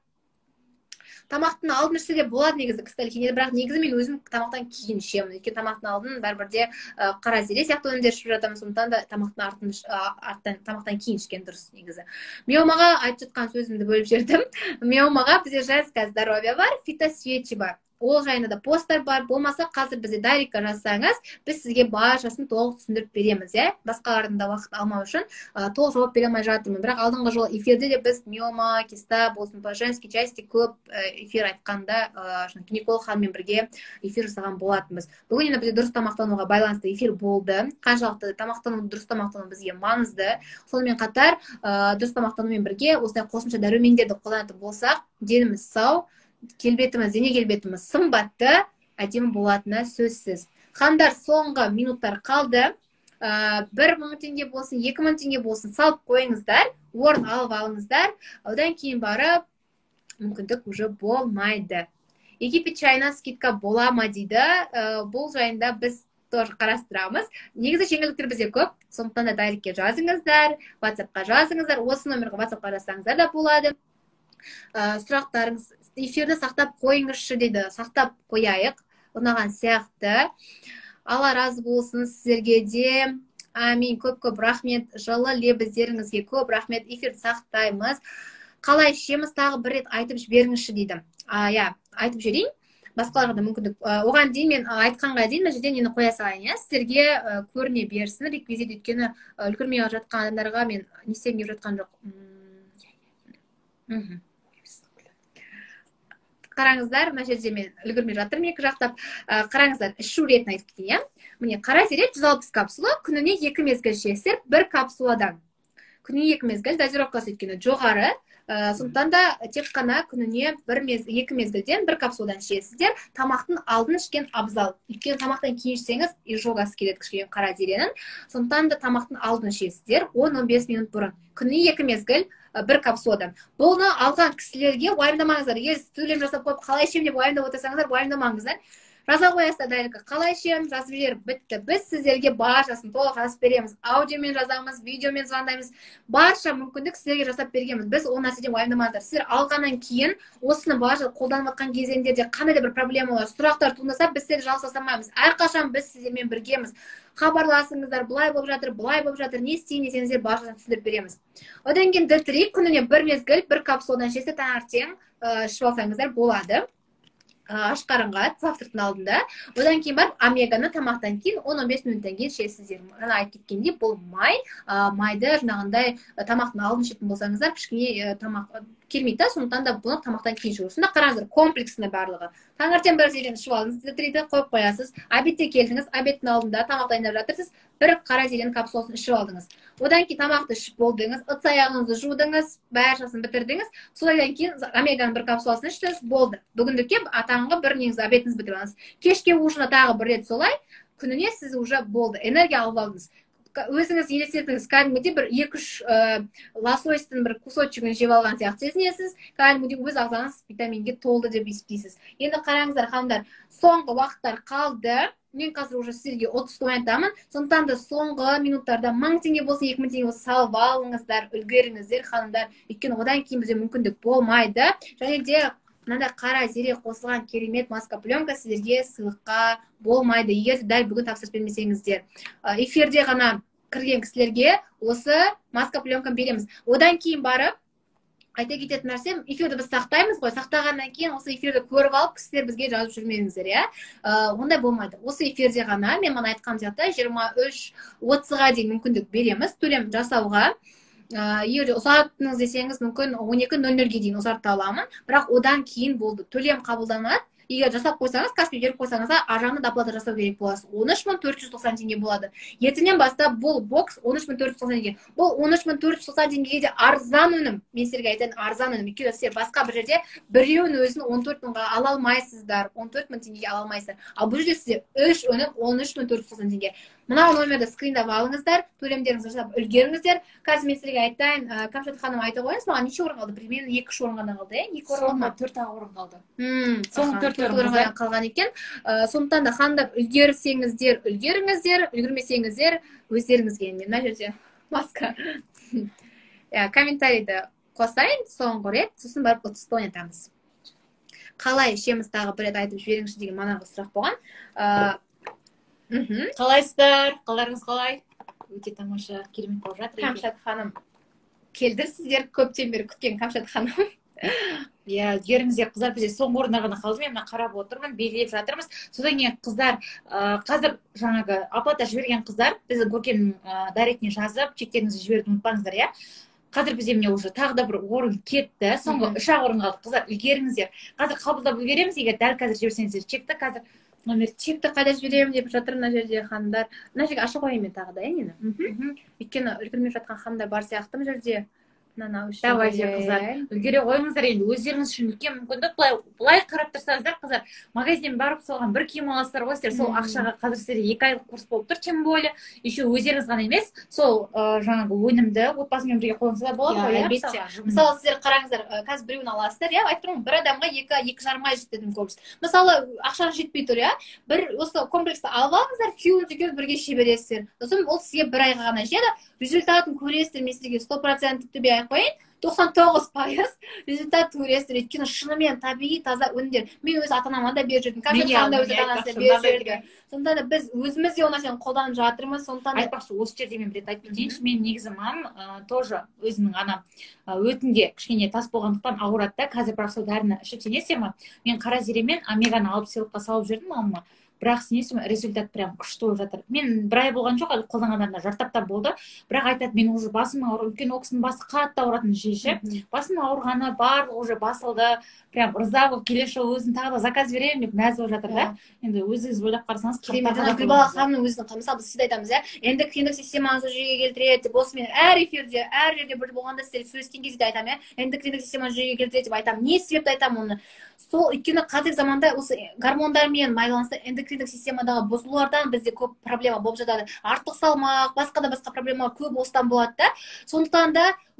Тамақтың алдын ішсе де болады негізі кристалл хинді, бірақ негізі мен өзім тамақтан кейін ішемін. Өйткені тамақтың алдын бәрібірде қара зере сияқты өнімдер ішіп жатамын, сондықтан да тамақтың артын тамақтан кейін ішкен дұрыс негізі. Миомаға айтып жатқан сөзімді бөліп жібердім. Миомаға бізде женское здоровье бар, фитосвечи бар. Ол жайында да посттар бар. Болмаса қазір бізде дайректқа жазсаңыз, біз сізге баршасын толық түсіндіріп береміз, иә? Басқалардың да уақыт алмау үшін толық жауап бере алмай жатырмын. Бірақ алдыңғы жолы эфирде де біз миома, киста болсын, по женский части көп эфир айтқанда, гинеколог ханыммен бірге эфир жасаған болатынбыз. Бүгін енді бізде дұрыс тамақтануға байланысты эфир болды. Қаншалықты тамақтану, дұрыс тамақтану бізге маңызды. Сонымен қатар дұрыс тамақтанумен бірге осындай қосымша дәрумендерді қолданатын болсақ, деніміз сау, келбетіміз, дене келбетіміз сымбатты, әдемі болатыны сөзсіз. Ханымдар, соңғы минуттар қалды. бір мың теңге болсын, екі мың теңге болсын, салып қойыңыздар, орын алып алыңыздар. Одан кейін барып, мүмкіндік уже болмайды. Египет чайына скидка бола ма дейді. Бұл жайында біз тоже қарастырамыз. Негізі жеңілдіктер бізде көп. Сондықтан да дайректке жазыңыздар, WhatsApp-қа жазыңыздар, осы номерге WhatsApp-қа жазсаңыздар да болады. Сұрақтарыңыз, эфирді сақтап қойыңызшы дейді. Сақтап қояйық. Ұнаған сияқты. Алла разы болсын сіздерге де. Амин. Көп-көп рахмет. Жылы лебіздеріңізге көп рахмет. Эфирді сақтаймыз. Қалай ішеміз, тағы бір рет айтып жіберіңізші дейді. Иә, айтып жіберейін. Басқаларға да мүмкіндік. Оған дейін мен айтқанға дейін мына жерден нені қоя салайын. Сіздерге көріне берсін. Реквизит өйткені үлгермей жатқан адамдарға мен не істегім келіп жатқан жоқ. Қараңыздар, мына жерде мен үлгермей жатырмын екі жақтап. Қараңыздар, ішу ретін айтып кетейін, иә. Міне, қара зере жүз алпыс капсула, күніне екі мезгіл ішесіздер, бір капсуладан. Күніне екі мезгіл, дозировкасы өйткені жоғары. Сондықтан да тек қана күніне екі мезгілден бір капсуладан ішесіздер. Тамақтың алдын ішкен абзал. Өйткені тамақтан кейін ішсеңіз, изжогасы келеді кішкене қара зеренің. Сондықтан да тамақтың алдын ішесіздер он он бес минут бұрын. Күніне екі мезгіл бір капсуладан. Бұны алған кісілерге уайымдамаңыздар. Егер сіз төлем жасап қойып қалай ішемін деп уайымдап отырсаңыздар, уайымдамаңыздар. Жаза қоясыздар дәлірек, қалай ішемін жазып жіберіп бітті. Біз сіздерге баршасын толық жазып береміз. Аудиомен жазамыз, видеомен звондаймыз. Барша мүмкіндік сіздерге жасап бергенбіз. Біз ол нәрседен уайымдамаңыздар. Сіздер алғаннан кейін осыны барша қолданып жатқан кезеңдерде қандай да бір проблемалар, сұрақтар туындаса, біз сіздерді жалғыз тастамаймыз. Әрқашан біз сіздермен біргеміз. Хабарласыңыздар, былай болып жатыр, былай болып жатыр, не істейін десеңіздер баршасын түсіндіріп береміз. Одан кейін д-три күніне бір мезгіл бір капсуладан ішесіздер, таңертең ішіп алсаңыздар болады. Аш қарынға завтрактың алдында. Одан кейін барып омеганы тамақтан кейін он он бес минуттан кейін ішесіздер. Жаңа айтып кеткендей, бұл май, майды жаңағындай тамақтың алдын ішетін болсаңыздар, кішкене тамақ келмейді, сондықтан да бұны тамақтан кейін ішу. Сонда қараңыздар, комплексіне барлығы. Таңертең бір зелені ішіп алдыңыз, д-триді қойып қоясыз. Обедте келдіңіз, обедтің алдында тамақ дайындап жатырсыз, бір қара зелені капсуласын ішіп алдыңыз. Одан кейін тамақты ішіп болдыңыз, ыдыс аяғыңызды жудыңыз, бәршасын бітірдіңіз. Содан кейін омеганың бір капсуласын іштіңіз, болды. Бүгіндікке таңғы бір негізі обедіңіз бітіріп алыңыз. Кешке ужина тағы бір рет солай, күніне сіз уже болды, энергия алып алдыңыз. Өзіңіз елестетіңіз, кәдімгідей бір екі-үш лососьтың бір кусочогын жеп алған сияқты сезінесіз, кәдімгідей өз ағзаңыз витаминге толды деп есептейсіз. Енді қараңыздар, ханымдар, соңғы уақыттар қалды. Мен қазір уже сіздерге отыз айтамын. Сондықтан да соңғы минуттарда мың теңге болсын, екі мың теңге болсын салып алыңыздар, үлгеріңіздер, ханымдар. Өйткені одан кейін бізде мүмкіндік болмайды. Және де мынандай қара зере қосылған керемет маска пленка сіздерге сыйлыққа болмайды, егер дәл бүгін тапсырыс бермесеңіздер. Эфирде ғана кірген кісілерге осы маска пленканы береміз. Одан кейін барып айта кететін нәрсе, эфирді біз сақтаймыз ғой, сақтағаннан кейін осы эфирді көріп алып, кісілер бізге жазып жүрмеңіздер, иә. Ондай болмайды. Осы эфирде ғана мен мана айтқан сияқты жиырма үш отызға дейін мүмкіндік береміз төлем жасауға. Егер ұзартыңыз десеңіз, мүмкін он екі нөл нөлге дейін ұзарта аламын, бірақ одан кейін болды. Төлем қабылданады. Егер жасап қойсаңыз, Каспи беріп қойсаңыз, аржағында доплата жасау керек боласыз. он үш мың төрт жүз тоқсан теңге болады. Ертеңнен бастап бұл бокс он үш мың төрт жүз тоқсан теңге. Бұл он үш мың төрт жүз тоқсан теңгеге де арзан өнім. Мен сіздерге айтайын, арзан өнім. Өйткені сіздер басқа бір жерде біреуін өзін он төрт мыңға ала алмайсыздар, он төрт мың теңгеге ала алмайсыздар. Ал бұл жерде сіздер үш өнім он үш мың төрт жүз тоқсан теңге. Мына номерді скриндап алыңыздар, төлемдеріңізді жасап үлгеріңіздер. Қазір мен сіздерге айтайын, Кәмшат ханым айта қойыңыз, маған неше орын қалды? Примерно екі-үш орын ғана қалды, иә? екі орын қалды. төрт орын қалды. Соңғы төрт орын ғана қалған екен. Сондықтан да ханымдар, үлгерсеңіздер, үлгеріңіздер, үлгермесеңіздер, өздеріңізге. Мен мына жерде маска. Комментарийді қосайын, соңғы рет, сосын барып отыз ойнатамыз. Қалай ішеміз тағы бір рет айтып жіберіңізші деген манағы сұрақ болған. Қалайсыздар? Қалдарыңыз қалай? Өте тамаша, керемет болып жатыр. Кәмшат ханым келді, сіздер көптен бері күткен Кәмшат ханым. Иә, үлгеріңіздер, қыздар, бізде соңғы орында ғана қалды. Мен мына қарап отырмын, белгілеп жатырмыз. Содан кейін қыздар, қазір жаңағы оплата жіберген қыздар, біздің Көркемнің дайректіне жазып, чектеріңізді жіберуді ұмытпаңыздар, иә. Қазір бізде міне уже тағы да бір орын кетті. Соңғы үш ақ орын қалды. Қыздар, үлгеріңіздер. Қазір қабылдап үлгереміз, егер дәл қазір жіберсеңіздер, чекті қазір номер чекті қайда жіберемін деп жатыр мына жерде ханымдар. Мына жерге ашып қояйын мен тағы да, иә, нені? Өйткені үлгермей жатқан ханымдар бар сияқты мына жерде. Давай же, қыздар, үлгере қойыңыздар, енді өздеріңіз үшін үлкен мүмкіндік. Былай қарап тұрсаңыздар, қыздар, магазиннен барып салған бір киім аласыздар ғой, сіздер сол ақшаға қазір сіздерде екі айлық курс болып тұр, тем более, еще өздеріңіз ғана емес, сол жаңағы өнімді отбасымен бірге қолдансаңыздар болады ғой, әлбетте. Мысалы, сіздер қараңыздар, қазір біреуін аласыздар, иә, айтып тұрмын, бір адамға екі екі жарым ай жететін комплекс. Мысалы, ақшаңыз жетпей тұр, иә, бір осы комплексті алып алыңыздар, күйеуіңіз екеуіңіз бірге іше бересіздер. Сосын ол сізге бір айға ғана жетеді, результатын көресіздер, мен сізге сто процент төбе қояйын, тоқсан тоғыз пайыз результат көресіздер. Өйткені шынымен табиғи таза өнімдер. Мен өз ата-анама да беріп жүрдім. Кәмшат ханым да өз ата-анасына беріп жүрді. Сондықтан да біз өзіміз де ол нәрсені қолданып жатырмыз. Сондықтан да айтпақшы, осы жерде мен бір рет айтып кетейінші, мен негізі мамам тоже өзінің ана өтінде кішкене тас болғандықтан ауырады да, қазір бірақ сол дәріні ішіп сенесіздер ме? Мен қара зеремен омеганы алып сыйлыққа салып жүрдім мамама. Бірақ сенесің бе, результат прям күшті болып жатыр. Мен бір ай болған жоқ, қолданғандарына жартаптап болды. Бірақ айтады, мен уже басым ауыр, үлкен ол кісінің басы қатты ауыратын жиі. Басым ауырғаны барлығы уже басылды. Прям ырза болып келесі жолы өзін тағы да заказ беремін деп мәз болып жатыр да. Енді өзіңіз ойлап қарасаңыз, керемет. Гүлбала ханымның өзінің, мысалы біз сізді айтамыз, иә, эндокриндік системаңызды жүйеге келтіреді деп, осы мен әр эфирде, әр жерде бір болғанда сіздер сөйлескен кезде айтамын, иә, эндокриндік системаны жүйеге келтіреді деп айтамын. Не себепті айтамын оны? Сол өйткені қазіргі заманда осы гормондармен байланысты эндокриндік системадағы бұзылулардан бізде көп проблема болып жатады. Артық салмақ, басқа да басқа проблемалар көп осыдан болады да. Сондықтан да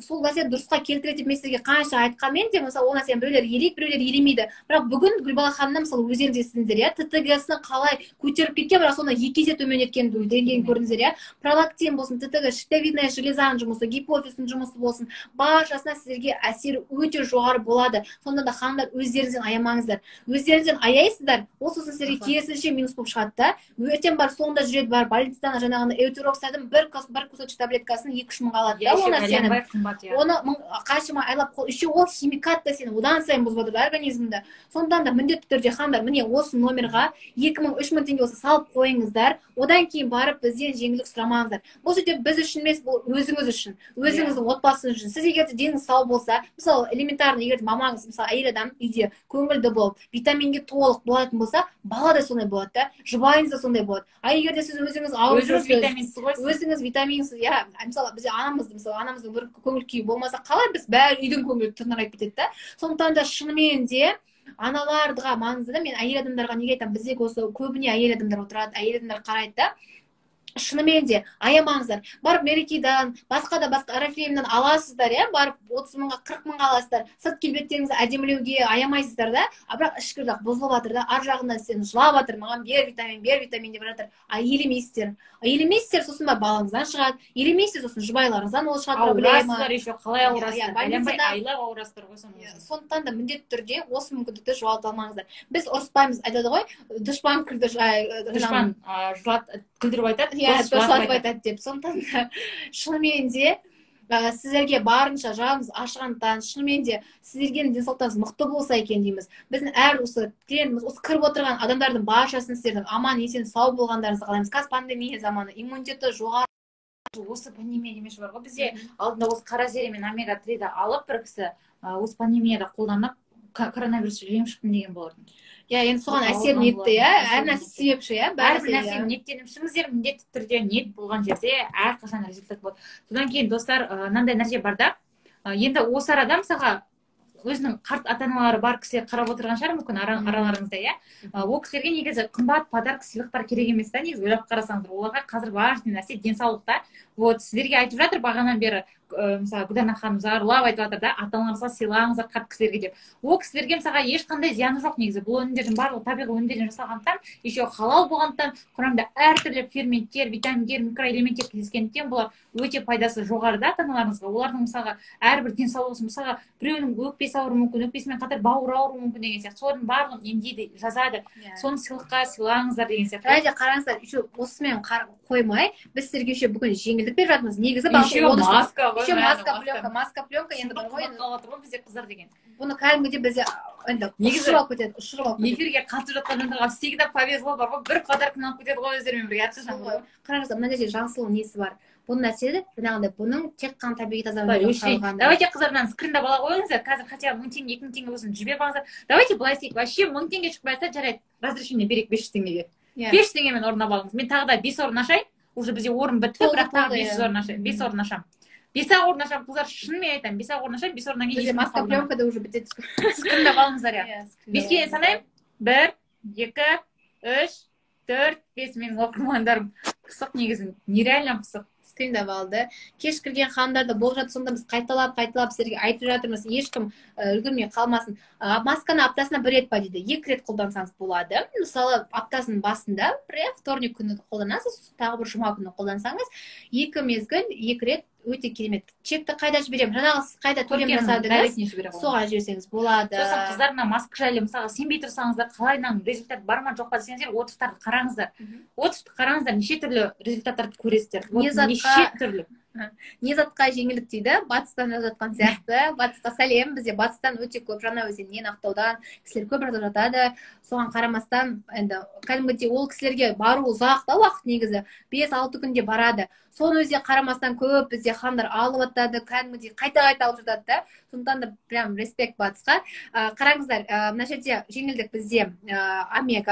сол нәрсені дұрысқа келтіреді деп мен сізге қанша айтқанмен де мысалы ол нәрсені біреулер елейді біреулер елемейді. Бірақ бүгін Гүлбала ханымның мысалы өздеріңіз естідіңіздер, иә, ттг-сын қалай көтеріп кеткен, бірақ соны екі есе төмен еткен деңгейін көрдіңіздер, иә. Пролактин болсын, ттг, щитовидная железаның жұмысы, гипофиздің жұмысы болсын, баршасына сіздерге әсері өте жоғары болады. Сонда да ханымдар, өздеріңізден аямаңыздар. Өздеріңізден аяйсыздар, ол сосын сіздерге керісінше минус болып шығады да. ертең бар соңында жүреді, бар больницадан жаңағындай эутироксидтың бір бір кусочек таблеткасын екі үш мыңға алады да, ол нәрсені. Оны қаншама айлап қол, еще ол химикат та сені одан сайын бұзып жатыр организмді. Сондықтан да міндетті түрде ханымдар, міне осы номерға екі мың үш мың теңге осы салып қойыңыздар. Одан кейін барып бізден жеңілдік сұрамаңыздар. Бұл жерде біз үшін емес, бұл өзіңіз үшін, өзіңіздің отбасыңыз үшін. Сіз егер де деніңіз сау болса, мысалы элементарно, егер мамаңыз, мысалы әйел адам үйде көңілді болып, витаминге толық болатын болса, бала да сондай болады да, жұбайыңыз да сондай болады. А егер де сіз өзіңіз ауырып жүрсіз, өзіңіз витаминсіз, иә, мысалы бізде анамызды, мысалы анамыздың бір көңіл күйі болмаса, қалай біз бәрі үйдің көңілі тырнырайып кетеді да. Сондықтан да шынымен де аналарға маңызды да. Мен әйел адамдарға неге айтамын, бізде осы көбіне әйел адамдар отырады, әйел адамдар қарайды да. Шынымен де аямаңыздар. Барып мерекеден, басқа да басқа Орифлеймнен аласыздар, иә, барып отыз мыңға, қырық мыңға аласыздар. Сырт келбеттеріңізді әдемілеуге аямайсыздар да. А бірақ ішкі жақ бұзылып жатыр да. Ар жағынан сен жылап жатыр, маған бер витамин, бер витамин деп жатыр. А елемейсіздер. Елемейсіздер, сосын ба балаңыздан шығады. Елемейсіздер, сосын жұбайларыңыздан ол шығады проблема. Аурасыздар еще, қалай аурасыздар? Бәленбай айлап аурасыздар ғой соны. Сондықтан да міндетті түрде осы мүмкіндікті жоғалта алмаңыздар. Біз ұрыспаймыз, айтады ғой, дұшпан күлді, дұшпан күлдіріп айтады. Иә, дұрыстап айтады деп. Сондықтан да шынымен де сіздерге барынша жағымыз ашығандықтан, шынымен де сіздердің денсаулықтарыңыз мықты болса екен дейміз. Біздің әр осы клиентіміз, осы кіріп отырған адамдардың баршасын сіздердің аман есен сау болғандарыңызды қалаймыз. Қазір пандемия заманы, иммунитеті жоғары. Осы пандемия демекші бар ғой, бізде алдында осы қара зере мен омега тридті алып бір кісі осы пандемияда қолданып коронавирус жем шықтым деген болатын. Иә, енді соған әсерін етті, иә, әр нәрсе себепші, иә, әрбір нәрсені ниеттеніпшіңіздер, міндетті түрде ниет болған жерде әрқашан результат болады. Содан кейін достар, мынандай нәрсе бар да, енді осы арада мысалға өзінің қарт ата-аналары бар кісілер қарап отырған шығар мүмкін араларыңызда, иә. Ол кісілерге негізі қымбат подарок, сыйлықтар керек емес та, негізі ойлап қарасаңыздар. Оларға қазір важный нәрсе денсаулықта. Вот сіздерге айтып жатыр бағанан бері, мысалы Гүлдана ханым зарлап айтып жатыр да, ата-аналарыңызға сыйлаңыздар қарт кісілерге деп. Ол кісілерге мысалға ешқандай зияны жоқ негізі. Бұл өнімдердің барлығы табиғи өнімдерден жасалғандықтан, еще халал болғандықтан, құрамында әртүрлі ферменттер, витаминдер, микроэлементтер кездескендіктен бұлар өте пайдасы жоғары да ата-аналарыңызға. Олардың мысалға әрбір денсаулығы, мысалға біреуінің өкпесі ауруы мүмкін, өкпесімен қатар бауыр ауруы мүмкін деген сияқты. Солардың барлығын емдейді, жазады. Соны сыйлыққа сыйлаңыздар деген сияқты. Және қараңыздар, еще осымен қоймай, біз сіздерге еще бүгін жеңілдік беріп жатырмыз. Негізі еще маска, еще маска пленка, маска пленка енді бар ғой, бізде қыздар деген. Бұны кәдімгідей бізде енді ұшырып алып кетеді, ұшырып алып кетеді. Эфирге қатысып жатқан жандарға всегда повезло бар ғой, бір подарканы алып кетеді ғой өздерімен бірге әрқашан ғой. Қараңыздар, мына жерде Жансұлу несі бар. Бұл нәрсе жаңағыдай бұның тек қана табиғи тазалығымен жасалған. Давайте қыздардан скринда бала қойыңыздар, қазір хотя мың теңге, екі мың теңге болсын жіберіп алыңыздар. Давайте былай істейік, вообще мың теңге шықпайса жарайды, разрешение берейік бес жүз теңгеге. бес жүз теңгемен орнап алыңыз. Мен тағы да бес орын ашайын. Уже бізде орын бітті, бірақ тағы бес орын ашайын. бес орын ашамын. бес-ақ орын ашамын, қыздар, шынымен айтамын, бес-ақ орын ашайын, бес орыннан кейін бізде маска пленкада уже бітеді. Скринда алыңыздар, иә. Беске санаймын. бір, екі, үш, төрт, бес. Менің оқырмандарым пысық негізі, нереально пысық. Скриндап алды. Кеш кірген ханымдарды болып жатыр, сонда біз қайталап қайталап сіздерге айтып жатырмыз, ешкім үлгермей қалмасын. Масканы аптасына бір рет па дейді, екі рет қолдансаңыз болады. Мысалы аптасының басында бір вторник күні қолданасыз, тағы бір жұма күні қолдансаңыз, екі мезгіл, екі рет өте керемет. Чекті қайда жіберемін? Жаңағы сіз қайда төлем жасадыңыз, соған жіберсеңіз болады. Сосын қыздарына маска жайлы, мысалға сенбей тұрсаңыздар, қалайынан результат бар ма жоқ па десеңіздер, отыздарды қараңыздар. отызды қараңыздар, неше түрлі результаттарды көресіздер. Неше түрлі. Не затқа жеңілдік дейді, батыстан жатқан сияқты. Батысқа сәлем, бізде батыстан өте көп, жаңа өзеннен, Ақтаудан кісілер көп жатып жатады. Соған қарамастан, енді кәдімгідей ол кісілерге бару ұзақ та уақыт негізі, бес-алты күнде барады. Соны өзге қарамастан көп бізде хандар алып жатады, кәдімгідей қайта-қайта алып жатады да. Сондықтан да прям респект батысқа. Қараңыздар, мына жерде жеңілдік бізде омегаға,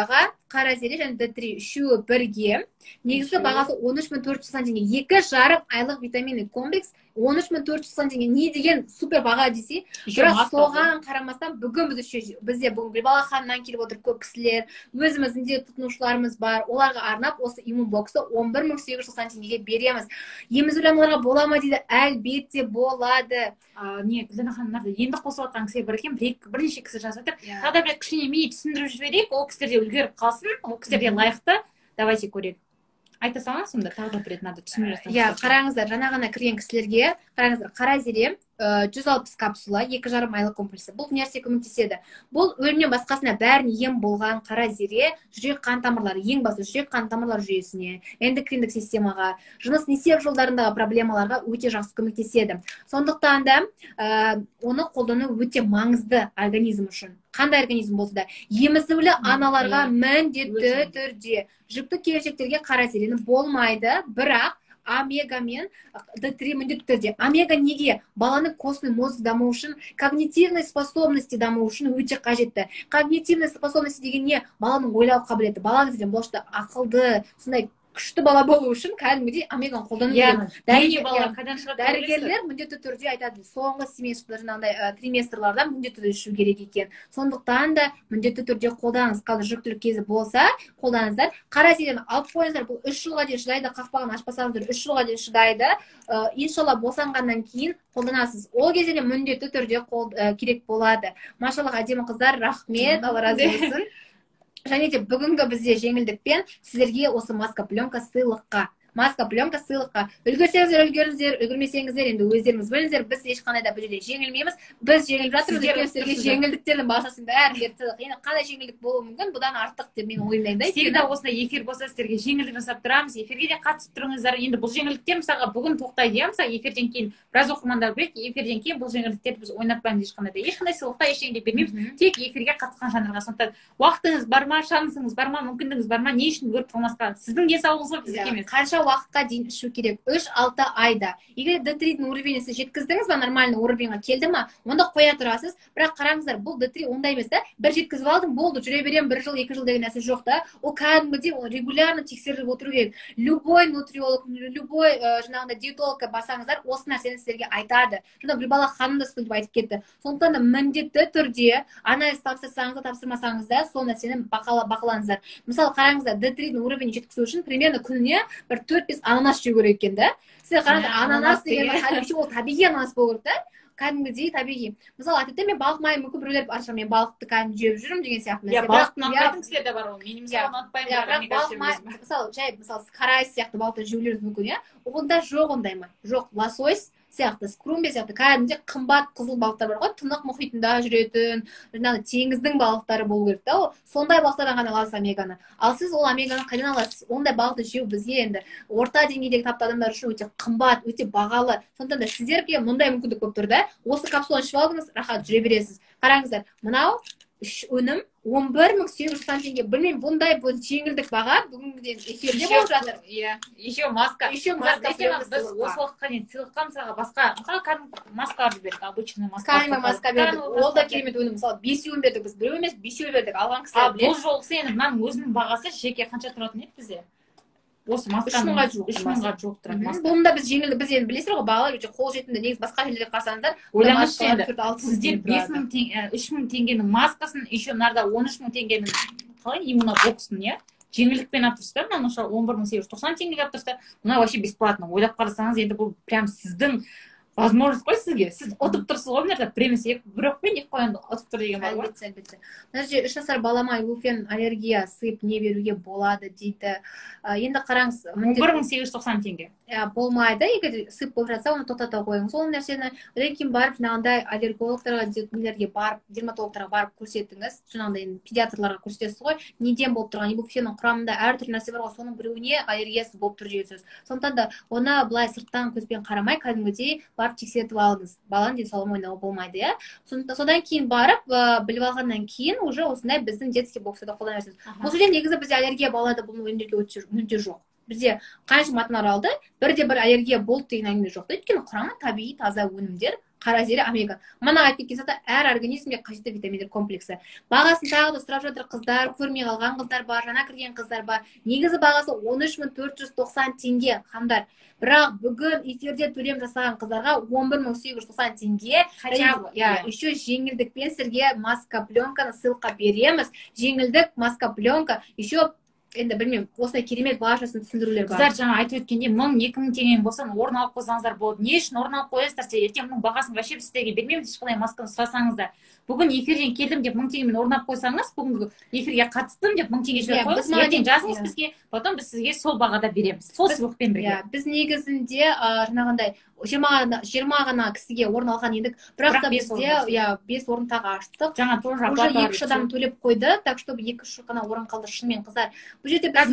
қара зере және д три үшеуі бірге. Негізгі бағасы он үш мың төрт жүз тоқсан теңге. Екі жарым айлық витаминный комплекс он үш мың төрт жүз тоқсан теңге. Не деген супер баға десе, бірақ соған қарамастан бүгін біз үшеу, бізде бүгін Гүлбала ханымнан келіп отыр көп кісілер, өзіміздің де тұтынушыларымыз бар. Оларға арнап осы иммунбоксты он бір мың сегіз жүз тоқсан теңгеге береміз. Емізулямаларға бола ма дейді, әлбетте болады. Не, Гүлбала ханымдар енді қосып жатқан кісі бар екен, бірнеше кісі жазып отыр. Тағы да бір кішкене мені түсіндіріп жіберейік, ол кісілерде үлгеріп қалсын, ол кісілерге лайықты. Давайте көрейік. Айта салыңыз, сонда тағы да бір рет надо түсіндіріп жатсаңыз. Иә, қараңыздар, жаңа ғана кірген кісілерге, қараңыздар, қара зере жүз алпыс капсула, екі жарым айлық комплексы. Бұл нәрсе көмектеседі. Бұл өлімнен басқасына бәрін ем болған қара зере жүрек қан тамырлары, ең басты жүрек қан тамырлар жүйесіне, эндокриндік системаға, жыныс несеп жолдарындағы проблемаларға өте жақсы көмектеседі. Сондықтан да оны қолдану өте маңызды организм үшін. Қандай организм болса да, емізулі аналарға міндетті түрде жүкті келіншектерге қара зерені болмайды, бірақ омега мен д три міндетті түрде. Омега неге? Баланың костный мозг даму үшін, когнитивный способности даму үшін өте қажетті. Когнитивный способности деген не? Баланың ойлау қабілеті. Балаңыз деген болашақта ақылды, сондай күшті бала болу үшін кәдімгідей омеганы қолдану керек. Дәрігерлер міндетті түрде айтады, соңғы семестр жаңағыдай триместрларда міндетті түрде ішу керек екен. Сондықтан да міндетті түрде қолданыңыз. Қазір жүктілік кезі болса, қолданыңыздар. Қара зерені алып қойыңыздар. Бұл үш жылға дейін шыдайды, қақпағын ашпасаңыздар, үш жылға дейін шыдайды. Иншалла босанғаннан кейін қолданасыз. Ол кезде міндетті түрде керек болады. Машаллах, әдемі қыздар, рахмет, Алла разы болсын. Және де бүгінгі бізде жеңілдікпен сіздерге осы маска пленка сыйлыққа. Маска пленка сыйлыққа. Үлгерсеңіздер, үлгеріңіздер, үлгермесеңіздер, енді өздеріңіз біліңіздер, біз ешқандай да бір жерде жеңілмейміз. Біз жеңіліп жатырмыз, сіздерге жеңілдіктердің бағасын бәрін беріп тастадық. Енді қандай жеңілдік болуы мүмкін, бұдан артық деп мен ойламаймын. Всегда осындай эфир болса, сіздерге жеңілдік жасап тұрамыз. Эфирге де қатысып тұрыңыздар. Енді бұл жеңілдіктер мысалға бүгін тоқтайды, мысалы эфирден кейін біраз оқырмандар біледі, эфирден кейін бұл жеңілдіктерді біз ойнатпаймыз ешқандай да. Ешқандай сыйлықта ештеңе бермейміз. Тек эфирге қатысқан жандарға. Сондықтан уақытыңыз бар ма, шансыңыз бар ма, мүмкіндігіңіз бар ма, не үшін көріп қалмасқа? Сіздің денсаулығыңыз ғой, біздікі емес. Қанша уақытқа дейін ішу керек? үш алты айда. Егер д тридің уровені сіз жеткіздіңіз ба, нормальный уровеньға келді ма, онда қоя тұрасыз. Бірақ қараңыздар, бұл д три ондай емес та. Бір жеткізіп алдым, болды, жүре берем бір жыл, екі жыл деген нәрсе жоқ та. Ол кәдімгідей ол регулярно тексеріліп отыру керек. Любой нутриолог, любой жаңағыдай диетологқа барсаңыздар, осы нәрсені сіздерге айтады. Жаңа Гүлбала ханым да сөйтіп айтып кетті. Сондықтан да міндетті түрде анализ тапсырсаңыз да тапсырмасаңыз да сол нәрсені бақылаңыздар. Мысалы қараңыздар, д тридің уровені жеткізу үшін примерно күніне бір төрт бес ананас жеу керек екен да. Сіздер қараңыздар, ананас деген ол табиғи ананас болу керек та. Кәдімгідей табиғи. Мысалы айтады, мен балық майы мүмкін біреулер аршам, мен балықты кәдімгі жеп жүрмін деген сияқты. Иә, балықты ұнатпайтын кісілер де бар ол. Мен мысалы ұнатпаймын. Балық майы, мысалы, жай, мысалы, қарайыс сияқты балықты жеулеріңіз мүмкін, иә? Онда жоқ ондай ма? Жоқ, лосось сияқты, скрумбе сияқты кәдімгі қымбат қызыл балықтар бар ғой, Тынық мұхитында жүретін, жаңағы теңіздің балықтары болу керек та. Сондай балықтардан ғана аласыз омеганы. Ал сіз ол омеганы қайдан аласыз? Ондай балықты жеу бізге енді орта деңгейдегі тапты адамдар үшін өте қымбат, өте бағалы. Сондықтан да сіздерге мұндай мүмкіндік болып тұр да. Осы капсуланы ішіп алдыңыз, рахат жүре бересіз. Қараңыздар, мынау өнім он бір мың сегіз жүз тоқсан теңге. Білмеймін, бұндай жеңілдік баға бүгінгіден эфирде болып жатыр. Иә, еще маска. Еще маска. Біз осы уақытқа дейін сыйлыққа мысалға басқа, мысалы кәдімгі маскаларды бердік, обычный маска. Кәдімгі маска бердік. Ол да керемет өнім. Мысалы, бесеуін бердік біз. Біреу емес, бесеу бердік. Алған кісілер біледі. Бұл жолғысы енді мынаның өзінің бағасы жеке қанша тұратын еді бізде? Осы масканың үш мыңға жоқ тұрады маска. Бұнда біз жеңілді, біз енді білесіздер ғой, бағалар өте қолжетімді. Негізі басқа жерлерде қарасаңыздар, ойлаңызшы енді, сіздер бес мың теңге, үш мың теңгенің маскасын, еще нарда он үш мың теңгенің қалай иммунобоксын, иә? Жеңілдікпен алып тұрсыздар, мына он бір мың сегіз жүз тоқсан теңгеге алып тұрсыздар. Мына вообще бесплатно. Ойлап қарасаңыз, енді бұл прям сіздің возможность қой сізге. Сіз ұтып тұрсыз ғой, мына жерде премиясы бір оқпен екі қоянды ұтып тұр деген бар ғой. Әлбетте, әлбетте. Мына жерде үш жасар балама илуфен аллергия сыйып не беруге болады дейді. Енді қараңыз, он бір мың сегіз жүз тоқсан теңге. Болмайды, егер сыйып болып жатса, оны тоқтата қойыңыз. Ол нәрсені одан кейін барып, жаңағындай аллергологтарға, нелерге барып, дерматологтарға барып көрсетіңіз. Жаңағындай енді педиатрларға көрсетесіз ғой. Неден болып тұрған илуфеннің құрамында әртүрлі нәрсе бар ғой, соның біреуіне аллергиясы болып тұр дегенсіз. Сондықтан да оны былай сырттан көзбен қарамай, кәдімгідей барып тексертіп алыңыз. Баланың денсаулығын ойнауға болмайды, иә. Содан кейін барып, біліп алғаннан кейін уже осындай біздің детский боксты қолдана бересіз. Бұл жерде негізі бізде аллергия балада бұл өнерге мүлде жоқ. Бізде қанша маталар алды, бірде бір аллергия болды деген әңгіме жоқ. Өйткені құрамы табиғи таза өнімдер, қара зере омега. Мана айтып кеткен заты әр организмге қажетті витаминдер комплексі. Бағасын тағы да сұрап жатыр қыздар, көрмей қалған қыздар бар, жаңа кірген қыздар бар. Негізі бағасы он үш мың төрт жүз тоқсан теңге хамдар. Бірақ бүгін эфирде төлем жасаған қыздарға он бір мың сегіз жүз тоқсан теңге. Я, еще жеңілдікпен сізге маска пленканы ссылка береміз. Жеңілдік, маска пленка, еще енді білмеймін, осындай керемет бағашасын түсіндірулер бар. Қыздар жаңа айтып өткенде мың екі мың теңгенің болсын орын алып қойсаңыздар болады. Не үшін орын алып қоясыздар? Ертең мұның бағасын вообще біз сіздерге бермейміз, ешқандай масканы сұрасаңыздар. Бүгін эфирден келдім деп мың теңгемен орын алып қойсаңыз, бүгінгі эфирге қатыстым деп мың теңге жіберіп қойыңыз. Ертең жазыңыз бізге, потом біз сізге сол бағада береміз. Сол сыйлықпен бірге. Біз негізінде жаңағындай жиырма ғана кісіге орын алған едік, бірақ та бізде бес орын тағы аштық. Жаңа тоже уже екі үш адам төлеп қойды, так что екі үш ғана орын қалды. Шынымен қыздар, бұл жерде біз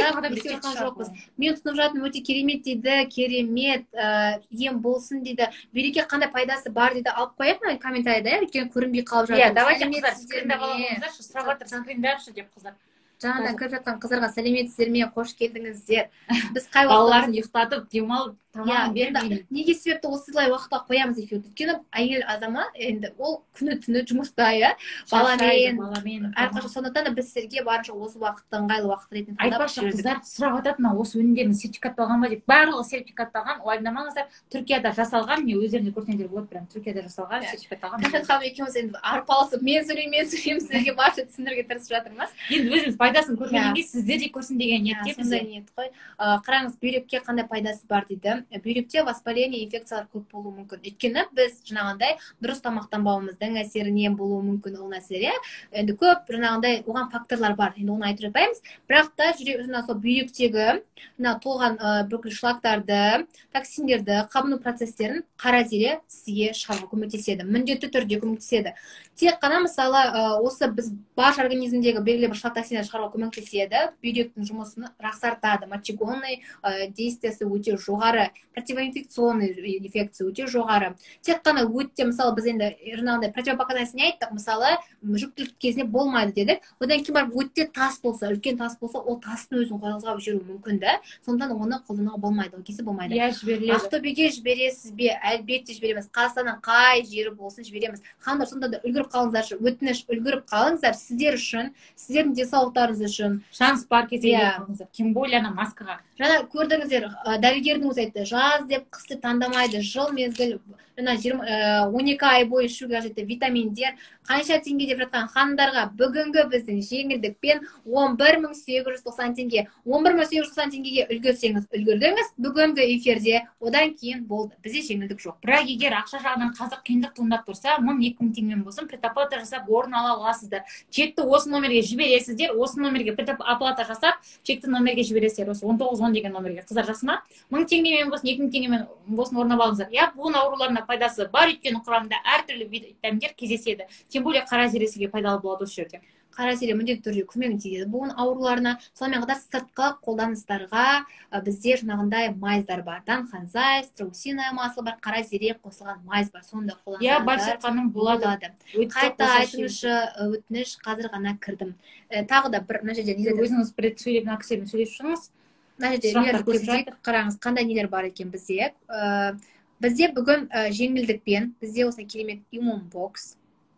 жоқпыз. Мен түсініп жатырмын, өте керемет дейді, керемет ем болсын дейді, береке қандай пайдасы бар дейді, алып қояйық мына комментарийда, өйткені көрінбей қалып жатыр. Иә, давайте қыздар, скринді қалыңыздаршы, сұрап жатыр, скриндерші деп қыздар. Жаңадан кіріп жатқан қыздарға сәлеметсіздер ме, қош келдіңіздер. Біз қай балаларын ұйықтатып, демалып, тамағын бермейді. Неге себепті осылай уақытта қоямыз эфирді? Өйткені әйел азама енді ол күні түні жұмыста, иә, баламен, әрқашан. Сондықтан да біз сіздерге барынша осы уақытты ыңғайлы уақыт ретінде таңдап айтпақшы қыздар, сұрап жатады, осы өнімдердің сертификатталған ба деп. Барлығы сертификатталған, уайымдамаңыздар. Түркияда жасалған, не өздеріңіз көрсеңіздер болады, прям Түркияда жасалған, сертификатталған. Кәмшат ханым екеуміз енді арпалысып, мен сөйлеймін, мен сөйлеймін, сіздерге барша түсіндіруге тырысып жатырмыз. Енді өзіміз пайдасын көргеннен кейін сіздер де көрсін деген ниетте. Сондай ниет қой. Қараңыз, бүйрекке қандай пайдасы бар дейді. Бүйректе воспаление, инфекциялар көп болуы мүмкін. Өйткені біз жаңағындай дұрыс тамақтанбауымыздың әсерінен болуы мүмкін ол нәрселер. Енді көп жаңағындай оған факторлар бар. Енді оны айтып жатпаймыз. Бірақ та жүрек сол бүйректегі мына толған бүкіл шлактарды, токсиндерді, қабыну процестерін қара зере сізге шығаруға көмектеседі. Міндетті түрде көмектеседі. Тек қана мысалы осы біз барша организмдегі белгілі бір шлак токсиндерді шығаруға көмектеседі. Бүйректің жұмысын жақсартады. Мочегонный действиясы өте жоғары, противоинфекционный инфекция өте жоғары. Тек қана өтте, мысалы біз енді жаңағындай противопоказания не айттық, мысалы жүктілік кезінде болмайды дедік. Одан кейін барып өтте тас болса, үлкен тас болса, ол тастың өзін қойғызға жіберу мүмкін да. Сондықтан оны қолдануға болмайды, ол кезде болмайды. Иә, жіберіледі. Ақтөбеге жібересіз бе? Әлбетте жібереміз. Қазақстанның қай жері болсын жібереміз. Хандар, сонда да үлгеріп қалыңыздаршы, өтініш үлгеріп қалыңыздар сіздер үшін, сіздердің денсаулықтарыңыз үшін. Шанс бар кезде қалыңыздар. Тем более ана маскаға. Жаңа көрдіңіздер, дәрігердің өзі айтты, жаз деп қысты таңдамайды, жыл мезгіл, он екі ай бойы ішуге қажетті витаминдер, қанша теңге деп жатқан ханымдарға бүгінгі біздің жеңілдікпен он бір мың сегіз жүз тоқсан теңге. он бір мың сегіз жүз тоқсан теңгеге үлгерсеңіз, үлгердіңіз, бүгінгі эфирде, одан кейін болды. Бізде жеңілдік жоқ. Бірақ егер ақша жағынан қазір қиындық туындап тұрса, мың екі мың теңгемен болсын, предоплата жасап орын ала аласыздар. Чекті осы номерге жібересіздер, осы номерге предоплата жасап, чекті номерге жібересіздер. Осы он тоғыз он деген номерге. Қыздар жақсы ма? мың теңгемен болсын, екі мың теңгемен болсын орнап алыңыздар. Я буын ауруларына пайдасы бар, өйткені құрамында әртүрлі витаминдер кездеседі. Тем более қара зересіге пайдалы болады осы жерде. Қара зере міндетті түрде көмегін тигізеді буын ауруларына. Сонымен қатар сыртқы қолданыстарға бізде жаңағындай майыздар бар. Данханзай, страусиное масло бар, қара зере қосылған майыз бар. Сонда қолдансаңыздар. Иә, байсырқаным болады. Қайта айтыңызшы, өтініш қазір ғана кірдім. Тағы да бір мына жерде өзіңіз бір сөйлеп мына кісімен сөйлесіп шығыңыз. Мына жерде нелер көрсетейік. Қараңыз, қандай нелер бар екен бізде. Бізде бүгін жеңілдікпен, бізде осындай керемет иммунбокс.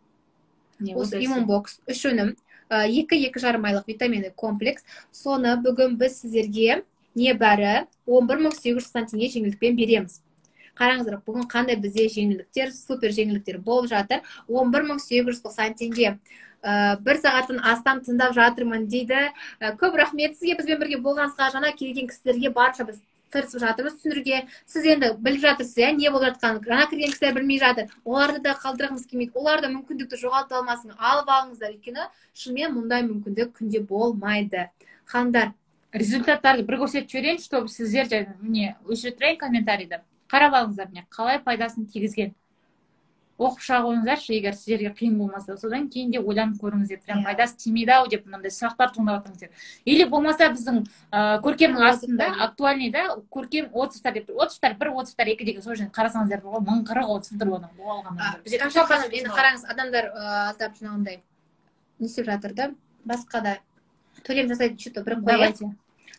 Осы иммунбокс үш өнім, екі екі жарым айлық витаминді комплекс. Соны бүгін біз сіздерге небәрі он бір мың сегіз жүз тоқсан теңге жеңілдікпен береміз. Қараңыздар, бүгін қандай бізде жеңілдіктер, супер жеңілдіктер болып жатыр. он бір мың сегіз жүз тоқсан теңге. Бір сағаттың астам тыңдап жатырмын дейді. Көп рахмет сізге, бізбен бірге болғаныңызға, жаңа келген кісілерге барша біз тырысып жатырмыз түсіндіруге. Сіз енді біліп жатырсыз, иә, не болып жатқанын. Жаңа кірген кісілер білмей жатыр. Оларды да қалдырғымыз келмейді. Олар да мүмкіндікті жоғалтып алмасын, алып алыңыздар. Өйткені шынымен мұндай мүмкіндік күнде болмайды. Хандар, результаттарды бір көрсетіп жіберейін, чтобы сіздер міне өшіріп тұрайын комментарийді. Қарап алыңыздар, міне қалай пайдасын тигізген. Оқып шыға қойыңыздаршы, егер сіздерге қиын болмаса, содан кейін де ойланып көріңіздер, прям пайдасы тимейді ау деп мынандай сұрақтар туындап жатырыңыздар. Или болмаса біздің көркемнің астында актуальныйда көркем отзывтар деп тұр. Отзывтар бір, отзывтар екі деген сол жерден қарасаңыздар ғой, мың қырық отзывтар болған. Кәмшат ханым, енді қараңыз, адамдар аздап жаңағындай не істеп жатыр да, басқа да төлем жасайды, что-то бір қояды.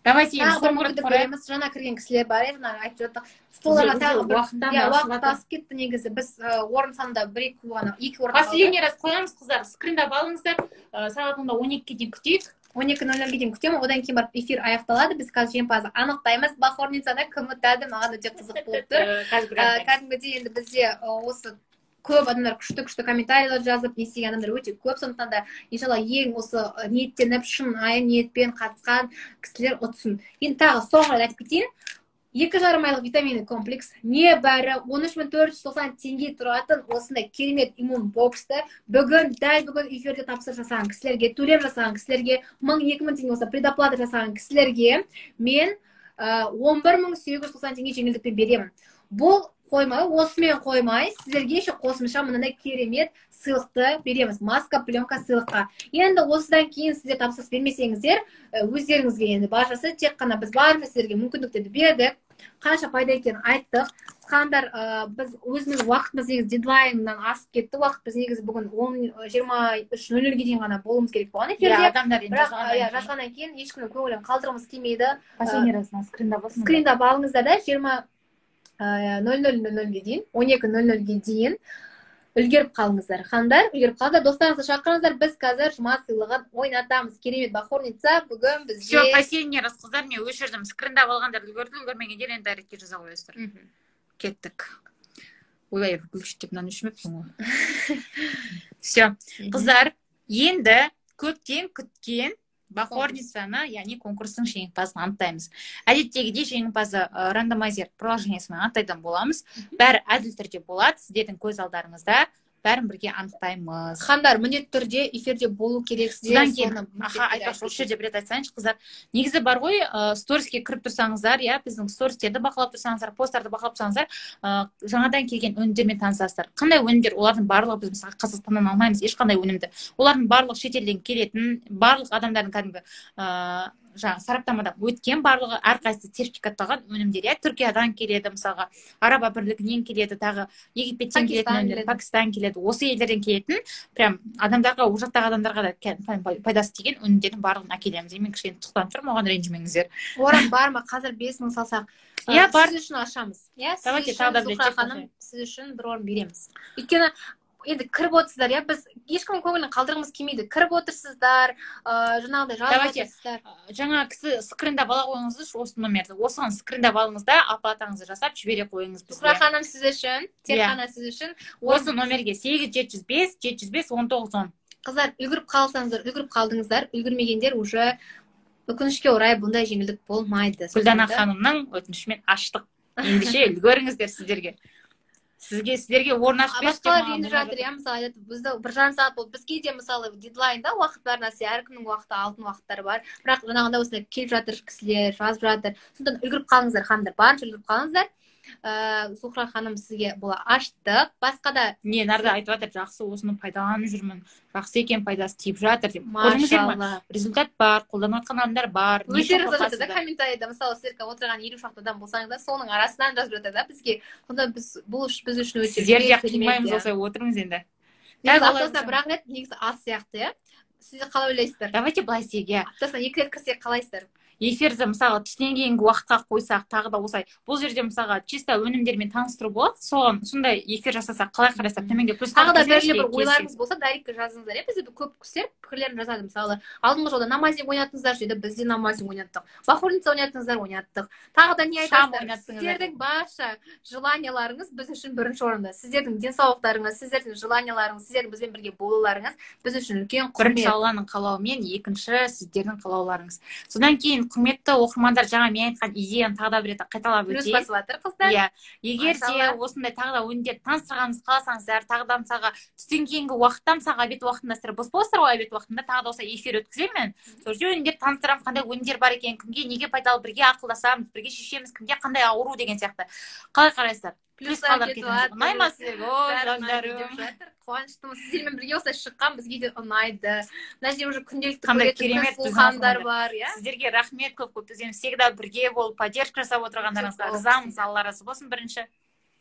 Давайте тағы бір соңғы рет мүмкіндік қарайық. береміз. Жаңа кірген кісілер бар еді, жаңа айтып жатық. Столдарға Уже- тағы уже бір уақыттан иә, асып уақыт жатыр. асып кетті негізі. Біз ә, орын санында бір екі ғана екі орын қалды. Последний раз қоямыз, қыздар. Скриндап алыңыздар. Ә, Сағатында он екіге дейін күтейік. он екі нөл нөлге дейін күтемін, одан кейін барып эфир аяқталады. Біз қазір жеңімпазды анықтаймыз. Бахорницада кім ұтады, маған өте қызық болып тұр. Ә, Қазір бір Ә, анықтаймыз. Кәдімгідей енді бізде ә, осы көп адамдар күшті-күшті комментарийлер жазып, не істеген адамдар өте көп. Сондықтан да иншалла ең осы ә, ниеттеніп, шын ай ниетпен қатысқан кісілер ұтсын. Енді тағы соңғы рет айтып кетейін. Екі жарым айлық витаминный комплекс небәрі он үш мың төрт жүз тоқсан теңге тұратын осындай керемет иммун боксты бүгін дәл бүгін эфирде тапсырыс жасаған кісілерге, төлем жасаған кісілерге, мың екі мың теңге болса предоплата жасаған кісілерге мен ә, он бір мың сегіз жүз тоқсан теңге жеңілдікпен беремін. Бұл қоймай, осымен қоймай, сіздерге еще қосымша мынандай керемет сыйлықты береміз. Маска, пленка сыйлыққа. Енді осыдан кейін сіздер тапсырыс бермесеңіздер, өздеріңізге енді баршасы тек қана біз барымыз сіздерге мүмкіндіктерді бердік. Қанша пайда екенін айттық. Қандар ә, біз өзіміз уақытымыз негізі дедлайннан асып кетті. Уақыт біз негізі бүгін жиырма үш нөл нөлге дейін ғана болуымыз керек болған эфирде. Иә, адамдар енді Бірақ жазғаннан иә, кейін. жазғаннан кейін ешкімнің көңілін қалдырғымыз келмейді. Последний раз мына скриндап алсыңдар. Скриндап алыңыздар да жиырма нөл нөл нөл нөлге дейін, он екі нөл нөлге дейін үлгеріп қалыңыздар. Хандар, үлгеріп қалыңыздар. Достарыңызды шақырыңыздар. Біз қазір жұма сыйлығын ойнатамыз. Керемет Бахорница бүгін бізде. Все, последний раз, қыздар, мен өшірдім. Скриндап алғандар үлгерді, үлгермегендер енді дайректке жаза қоясыздар. Кеттік. Ой, выключить деп мынаны өшірмеппін ғой. Все, қыздар, енді көптен күткен Бахорницаны, яғни конкурстың жеңімпазын анықтаймыз. Әдеттегідей жеңімпазы ә, рандомайзер приложениесімен анықтайтын боламыз. Бәрі әділ түрде болады, сіздердің көз алдарыңызда. Бәрін бірге анықтаймыз. Хандар, міндетті түрде эфирде болу керек. Содан кейін, аха, айтпақшы, осы жерде бір рет айтсайыншы, қыздар. Негізі бар ғой, ә, сториске кіріп тұрсаңыздар, иә, біздің стористерді бақылап тұрсаңыздар, посттарды бақылап тұрсаңыздар, ә, жаңадан келген өнімдермен танысасыздар. Қандай өнімдер? Олардың барлығы біз мысалы Қазақстаннан алмаймыз, ешқандай өнімді. Олардың барлығы шетелден келетін, барлық адамдардың кәдімгі ә, жаңа сараптамадан өткен, барлығы әрқайсысы сертификатталған өнімдер. Иә, Түркиядан келеді, мысалға, Араб Әмірлігінен келеді, тағы Египеттен келетін өнімдер, Пакистан келеді. Осы елдерден келетін, прям адамдарға, ол жақтағы адамдарға да пайдасы тиген өнімдердің барлығын әкелеміз. Мен кішкене тұқтан тұрмын, оған ренжімеңіздер. Орын бар ма? Қазір бес мың салсақ. Иә, бар. Сіз үшін ашамыз. Иә, Давайте, сіз үшін, Зухра ханым, сіз үшін бір орын береміз. Өйткені енді кіріп отырсыздар, иә, біз ешкімнің көңілін қалдырғымыз келмейді. Кіріп отырсыздар, жаңағыдай жазып отырсыздар. Жаңа кісі скриндап ала қойыңызды, осы номерді. Осыған скриндап алыңыз да, оплатаңызды жасап жібере қойыңыз бізге. Зухра ханым, сіз үшін, тек қана сіз үшін. Осы номерге сегіз жеті жүз бес жеті жүз бес он тоғыз он. Қыздар, үлгіріп қалсаңыздар, үлгіріп қалдыңыздар, үлгірмегендер уже өкінішке орай бұндай жеңілдік болмайды. Гүлдана ханымның өтінішімен аштық. Ендеше үлгеріңіздер сіздерге. Сізге сіздерге орын ашып беріп басқалар ренжіп жатыр, иә, мысалы бізді бір жарым сағат болды. Бізге де мысалы дедлайнда уақыт бар нәрсе, әркімнің уақыты алтын уақыттары бар. Бірақ жаңағындай осындай келіп жатыр кісілер, жазып жатыр. Сондықтан үлгіріп қалыңыздар, ханымдар, барынша үлгіріп қалыңыздар. Зухра ханым, сізге бола аштық. Басқа да не нарда айтып жатыр, жақсы осыны пайдаланып жүрмін, жақсы екен, пайдасы тиіп жатыр деп. Машалла. Результат бар, қолданып жатқан адамдар бар. Өздеріңіз жазып жатыр да комментарийда, мысалы сіздер отырған елу шақты адам болсаңыздар, соның арасынан жазып жатыр да бізге. Сонда біз бұл біз үшін өте сіздер де қимаймыз, осылай отырыңыз енді. Негізі аптасына бір ақ рет, негізі аз сияқты, иә. Сіздер қалай ойлайсыздар? Давайте былай істейік, иә. Аптасына екі рет кірсек қалайсыздар? Эфирді мысалы түстен кейінгі уақытқа қойсақ, тағы да осылай. Бұл жерде мысалға чисто өнімдермен таныстыру болады. Соған сондай эфир жасасақ қалай қарайсыздар? Төменге плюс тағы да белгілі бір ойларыңыз болса, дайректке жазыңыздар. Бізде көп кісілер пікірлерін жазады. Мысалы, алдыңғы жолда намазин ойнаттыңыздар деді, біз де намазин ойнаттық. Бахорница ойнаттыңыздар, ойнаттық. Тағы да не айтасыздар? Сіздердің барша желанияларыңыз біз үшін бірінші орында. Сіздердің денсаулықтарыңыз, сіздердің желанияларыңыз, сіздердің бізбен бірге болуларыңыз біз үшін үлкен құрмет. Бірінші Алланың қалауымен, екінші сіздердің қалауларыңыз. Содан кейін құрметті оқырмандар, жаңа мен айтқан идеяны тағы да бір рет қайталап өтейін. Плюс басып жатыр қыздар. Иә. Егер де осындай тағы да өнімдерді таныстырғанымызды қаласаңыздар, тағы да мысалға түстен кейінгі уақытта, мысалға обед уақытында сіздер бос боласыздар ғой, обед уақытында тағы да осы эфир өткіземін. Сол жерде өнімдерді таныстырамын, қандай өнімдер бар екен, кімге неге пайдалы, бірге ақылдасамыз, бірге шешеміз, кімге қандай ауру деген сияқты. Қалай қарайсыздар? Плюс қалар кетіңіз. Ұнай ма сіздерге? Ой, жандарым. Қуаныштымыз. Сіздермен бірге осылай шыққан бізге де ұнайды. Мына жерде уже күнделікті қандай керемет сұлхандар бар, иә. Сіздерге рахмет көп көп. Біз всегда бірге болып поддержка жасап отырғандарыңызға ризамыз. Алла разы болсын бірінші.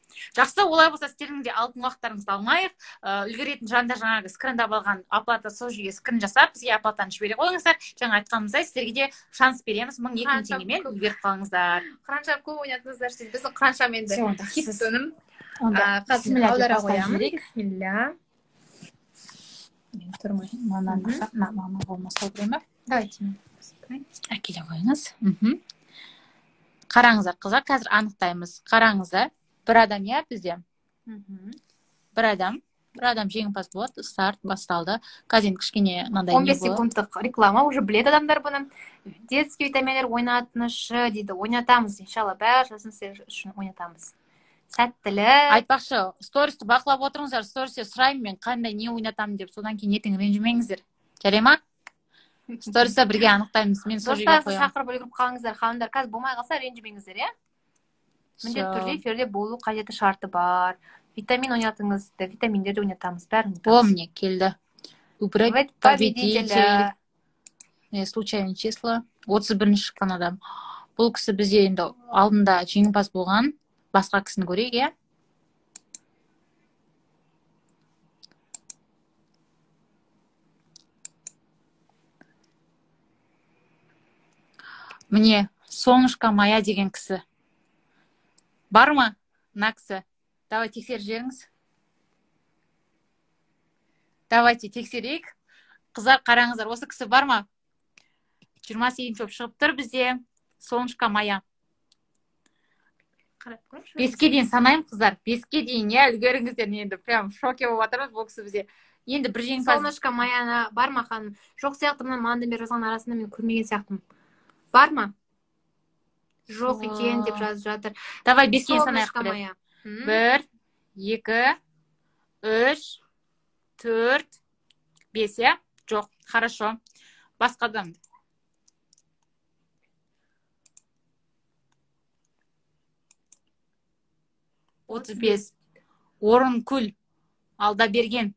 Жақсы, олай болса сіздердің де алтын уақыттарыңызды алмайық. Үлгеретін жандар жаңағы скриндап алған оплата сол жүйеге скрин жасап, бізге оплатаны жібере қойыңыздар. Жаңа айтқанымыздай, сіздерге де шанс береміз. мың екі мың теңгемен үлгеріп қалыңыздар. Қыранша көп ойнатыңыздар, біздің қыраншамен де кетті өнім. Қазір аудара қоямыз. Бисмилля. Мен тұрмай, мамам бақсақ, мамам болмаса біреме. Давайте. Әкеле қойыңыз. Қараңыздар, қыздар, қазір анықтаймыз. Қараңыздар, бір адам я бізде. Бір адам. Бір адам жеңімпаз болады. Старт басталды. Қазір кішкене мынандай он бес секундтық реклама. Уже біледі адамдар бұны. Детский витаминдер ойнатынышы дейді. Ойнатамыз, иншалла. Бәрі жасын сіздер үшін ойнатамыз. Сәттілік. Айтпақшы, стористі бақылап отырыңыздар. Стористе сұраймын мен қандай не ойнатамын деп, содан кейін ертең ренжімеңіздер. Жарай ма? Стористі бірге анықтаймыз. Мен сол жерге қоямын. Шақырып үлгеріп қалыңыздар. Ханымдар, қазір болмай қалса ренжімеңіздер, иә? Міндетті түрде эфирде болу қажетті шарты бар. Витамин ойнатыңыз, витаминдерді ойнатамыз. Бәрін О, мне келді. Убрать победителя. Случайный число. отыз бірінші шыққан адам. Бұл кісі бізде енді алдында жеңімпаз болған. Басқа кісіні көрейік, иә? Міне, Солнышко моя деген кісі. Бар ма? На кісі. Давай тексер жеріңіз. Давайте тексерейік. Қыздар, қараңыздар, осы кісі бар ма? жиырма сегізінші болып шығып тұр бізде. Солнышко моя. Беске дейін санайым, қыздар. Беске дейін, я үлгеріңіздер. Енді прям шоке болып атырмыз бұл кісі бізде. Енді бір жеңімпаз. Солнышко моя бар ма, ханым? Жоқ сияқты, мына маңды бер жазған арасында мен көрмеген сияқтымын. Бар ма? Жоқ екен деп жазып жатыр. Давай беске санайық біле. Бір, екі, үш, төрт, бес, я? Жоқ, хорошо. Басқадан. отыз бес. Орын күл. Алда берген.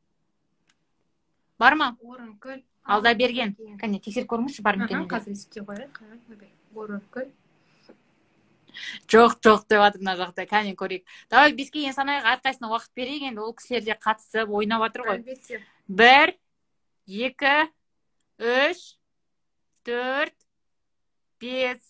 Бар ма? Орын күл. Алда берген. Кәне, тексер көріңізші бар ма екен? Қазір еске қойып. Орын күл. Жоқ, жоқ деп жатыр мына жақта. Кәне көрейік. Давай беске дейін санайық, әрқайсысына уақыт берейік. Енді ол кісілер де қатысып ойнап жатыр ғой. Бір, екі, үш, төрт, бес.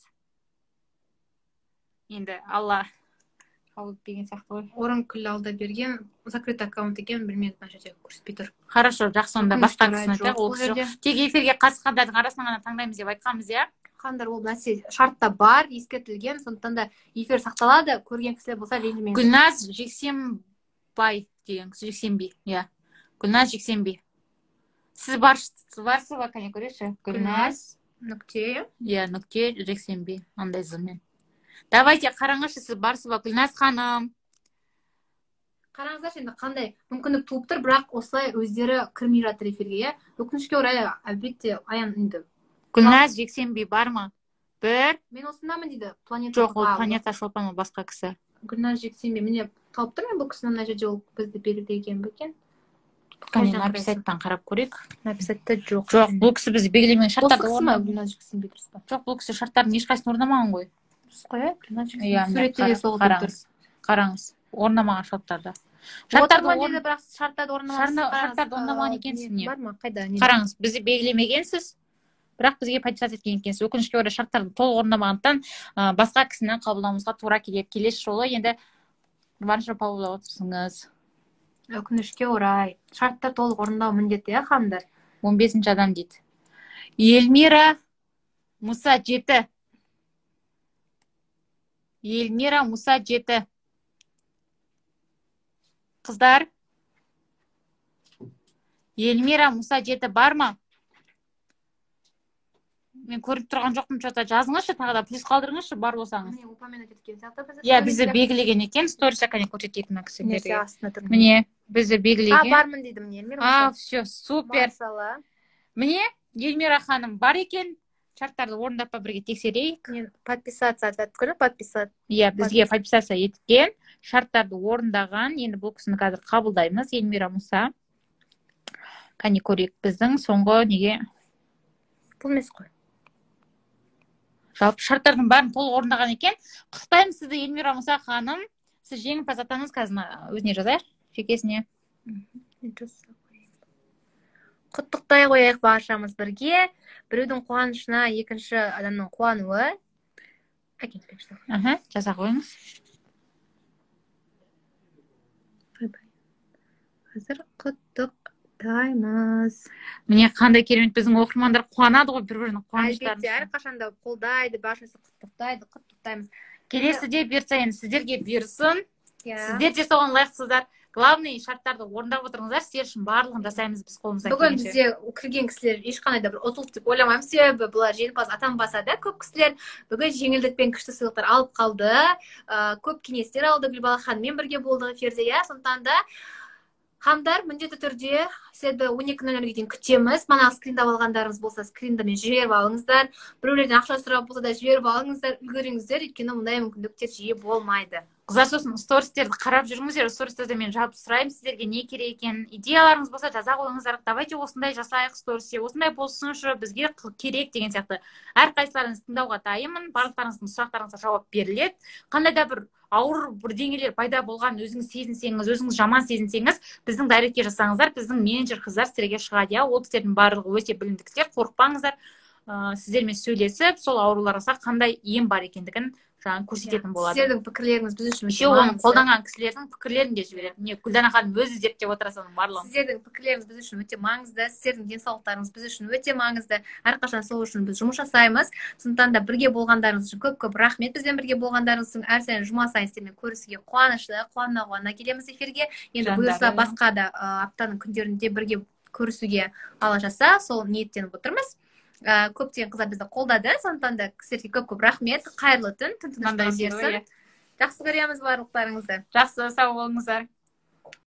Енді Алла қабыл деген сияқты ғой. Орын күл алда берген, закрыт аккаунт екен, білмедім, мына жерде көрсетпей тұр. Хорошо, жақсы, онда басқа кісіні айтайық. Ол кісі жоқ. Тек эфирге қатысқандардың арасынан ғана таңдаймыз деп айтқанбыз, иә? Қандар, ол нәрсе шартта бар, ескертілген, сондықтан да эфир сақталады. Көрген кісілер болса ренжімеңіз. Гүлназ Жексенбай деген кісі, Жексенби, иә. Гүлназ Жексенби. Сіз барсыз ба, кәне көрейікші? Гүлназ нүкте. Иә, нүкте Жексенби, андай зымен. Давайте қараңызшы, сіз барсыз ба, Гүлназ ханым? Қараңыздаршы, енді қандай мүмкіндік туып тұр, бірақ осылай өздері кірмей жатыр эфирге, иә? Өкінішке орай, әлбетте, аян енді. Гүлназ Жексенби бар ма? Бір. Мен осындамын дейді. Жоқ, ол планета шолпан, ол басқа кісі. Гүлназ Жексенби, міне тауып тұрмын, бұл кісінің мына жерде ол бізді белгілеген бекен. Кәне, написайттан қарап көрейік. Написайтта жоқ. Жоқ, бұл кісі бізді белгілемеген шарттарды орнамаған. Гүлназ Жексенби дұрыс па? Жоқ, бұл кісі шарттардың ешқайсысын орнамаған ғой. Дұрыс қой, Гүлназ Жексенби. Суретте соғып тұр. Қараңыз, орнамаған шарттарды. Шарттарды орнамаған екенсіз не? Бар ма? Қайда? Қараңыз, бізді белгілемегенсіз, бірақ бізге подписать еткен екенсіз. Өкінішке орай шарттарды толық орнамағандықтан басқа кісіні қабылдауымызға тура келеді. Келесі жолы енді барынша қабылдап отырсыңыз. Өкінішке орай шарттар толық орындау міндетті, иә, ханымдар? он бесінші адам дейді. Эльмира Муса жеті. Эльмира Муса жеті. Қыздар, Эльмира Муса жеті бар ма? Мен көріп тұрған жоқпын, что-то жазыңызшы, тағы да плюс қалдырыңызшы, бар болсаңыз. Иә, бізді белгілеген екен, сторис әкәне көрсететін кісілерге. Міне, бізді белгілеген. А, бармын дейді міне, Эльмира Муса. А, все, супер. Міне, Эльмира ханым бар екен. Шарттарды орындап бірге тексерейік. Подписаться атады күні, подписаться. Иә, бізге подписация еткен, шарттарды орындаған. Енді бұл кісіні қазір қабылдаймыз. Эльмира Муса. Кәне көрейік, біздің соңғы неге? Бұл емес қой. Жалпы шарттардың бәрін толық орындаған екен. Құттықтаймын сізді, Эльмира Муса ханым. сіз жеңімпаз атаңыз қазір өзіне жазайық, жекесіне. Құттықтай қояйық баршамыз бірге. Біреудің қуанышына екінші адамның қуануы. Аха, жаза қойыңыз. Қазір құттықтаймыз. Міне қандай керемет, біздің оқырмандар қуанады ғой бір-бірінің қуаныштарын. Әлбетте, әрқашанда қолдайды, баршасы құттықтайды, құттықтаймыз. Келесі де бұйыртса енді сіздерге бұйырсын. Иә. Сіздер де соған лайықсыздар. Главный шарттарды орындап отырыңыздар, сіздер үшін барлығын жасаймыз біз қолымыздан Бүгін келгенше. бізде кірген кісілер ешқандай да бір ұтылды деп ойламаймын, себебі бұлар жеңімпаз атанбаса да көп кісілер бүгін жеңілдікпен күшті сыйлықтар алып қалды. Ә, көп кеңестер алды, Гүлбала ханыммен бірге болдық эфирде, иә. Сондықтан да ханымдар міндетті түрде сізді он екі нөл нөлге дейін күтеміз. Мана скриндап алғандарыңыз болса, скриндамен жіберіп алыңыздар. Біреулерден ақша сұрап болса да жіберіп алыңыздар, үлгеріңіздер, өйткені мұндай мүмкіндіктер жиі болмайды. Қыздар, сосын стористерді қарап жүріңіздер, стористерді мен жалпы сұраймын, сіздерге не керек екенін, идеяларыңыз болса жаза қойыңыздар. Давайте осындай жасайық стористе, осындай болсыншы, бізге керек деген сияқты. Әрқайсыларыңызды тыңдауға дайынмын, барлықтарыңыздың сұрақтарыңызға жауап беріледі. Қандай да бір ауыр бірдеңелер пайда болған өзіңіз сезінсеңіз, өзіңіз жаман сезінсеңіз, біздің дайректке жасаңыздар, біздің менеджер қыздар сіздерге шығады. Я, ол кісілердің барлығы өте білімді кісілер, қорықпаңыздар. Ә, сіздермен сөйлесіп, сол ауруларға қандай ем бар екендігін жаңа көрсететін болады. Сіздердің пікірлеріңіз біз үшін Еще оны қолданған кісілердің пікірлерін де жібереді. Не Гүлдана ханым өзі зерттеп отыра соның барлығын. Сіздердің пікірлеріңіз біз үшін өте маңызды, сіздердің денсаулықтарыңыз біз үшін өте маңызды. Әрқашан сол үшін біз жұмыс жасаймыз. Сондықтан да бірге болғандарыңыз үшін көп-көп рахмет. Бізбен бірге болғандарыңыз үшін әр сайын жұма сайын сіздермен көрісуге қуанышты, қуана-қуана келеміз эфирге. Енді бұйырса басқа да аптаның күндерінде бірге көрісуге алла жазса, сол ниеттеніп отырмыз. Ә, көптеген қыздар бізді қолдады, сондықтан да сіздерге көп-көп рахмет, қайырлы түн, түн тыныштығын берсін. Жақсы көреміз барлықтарыңызды. Жақсы, сау болыңыздар.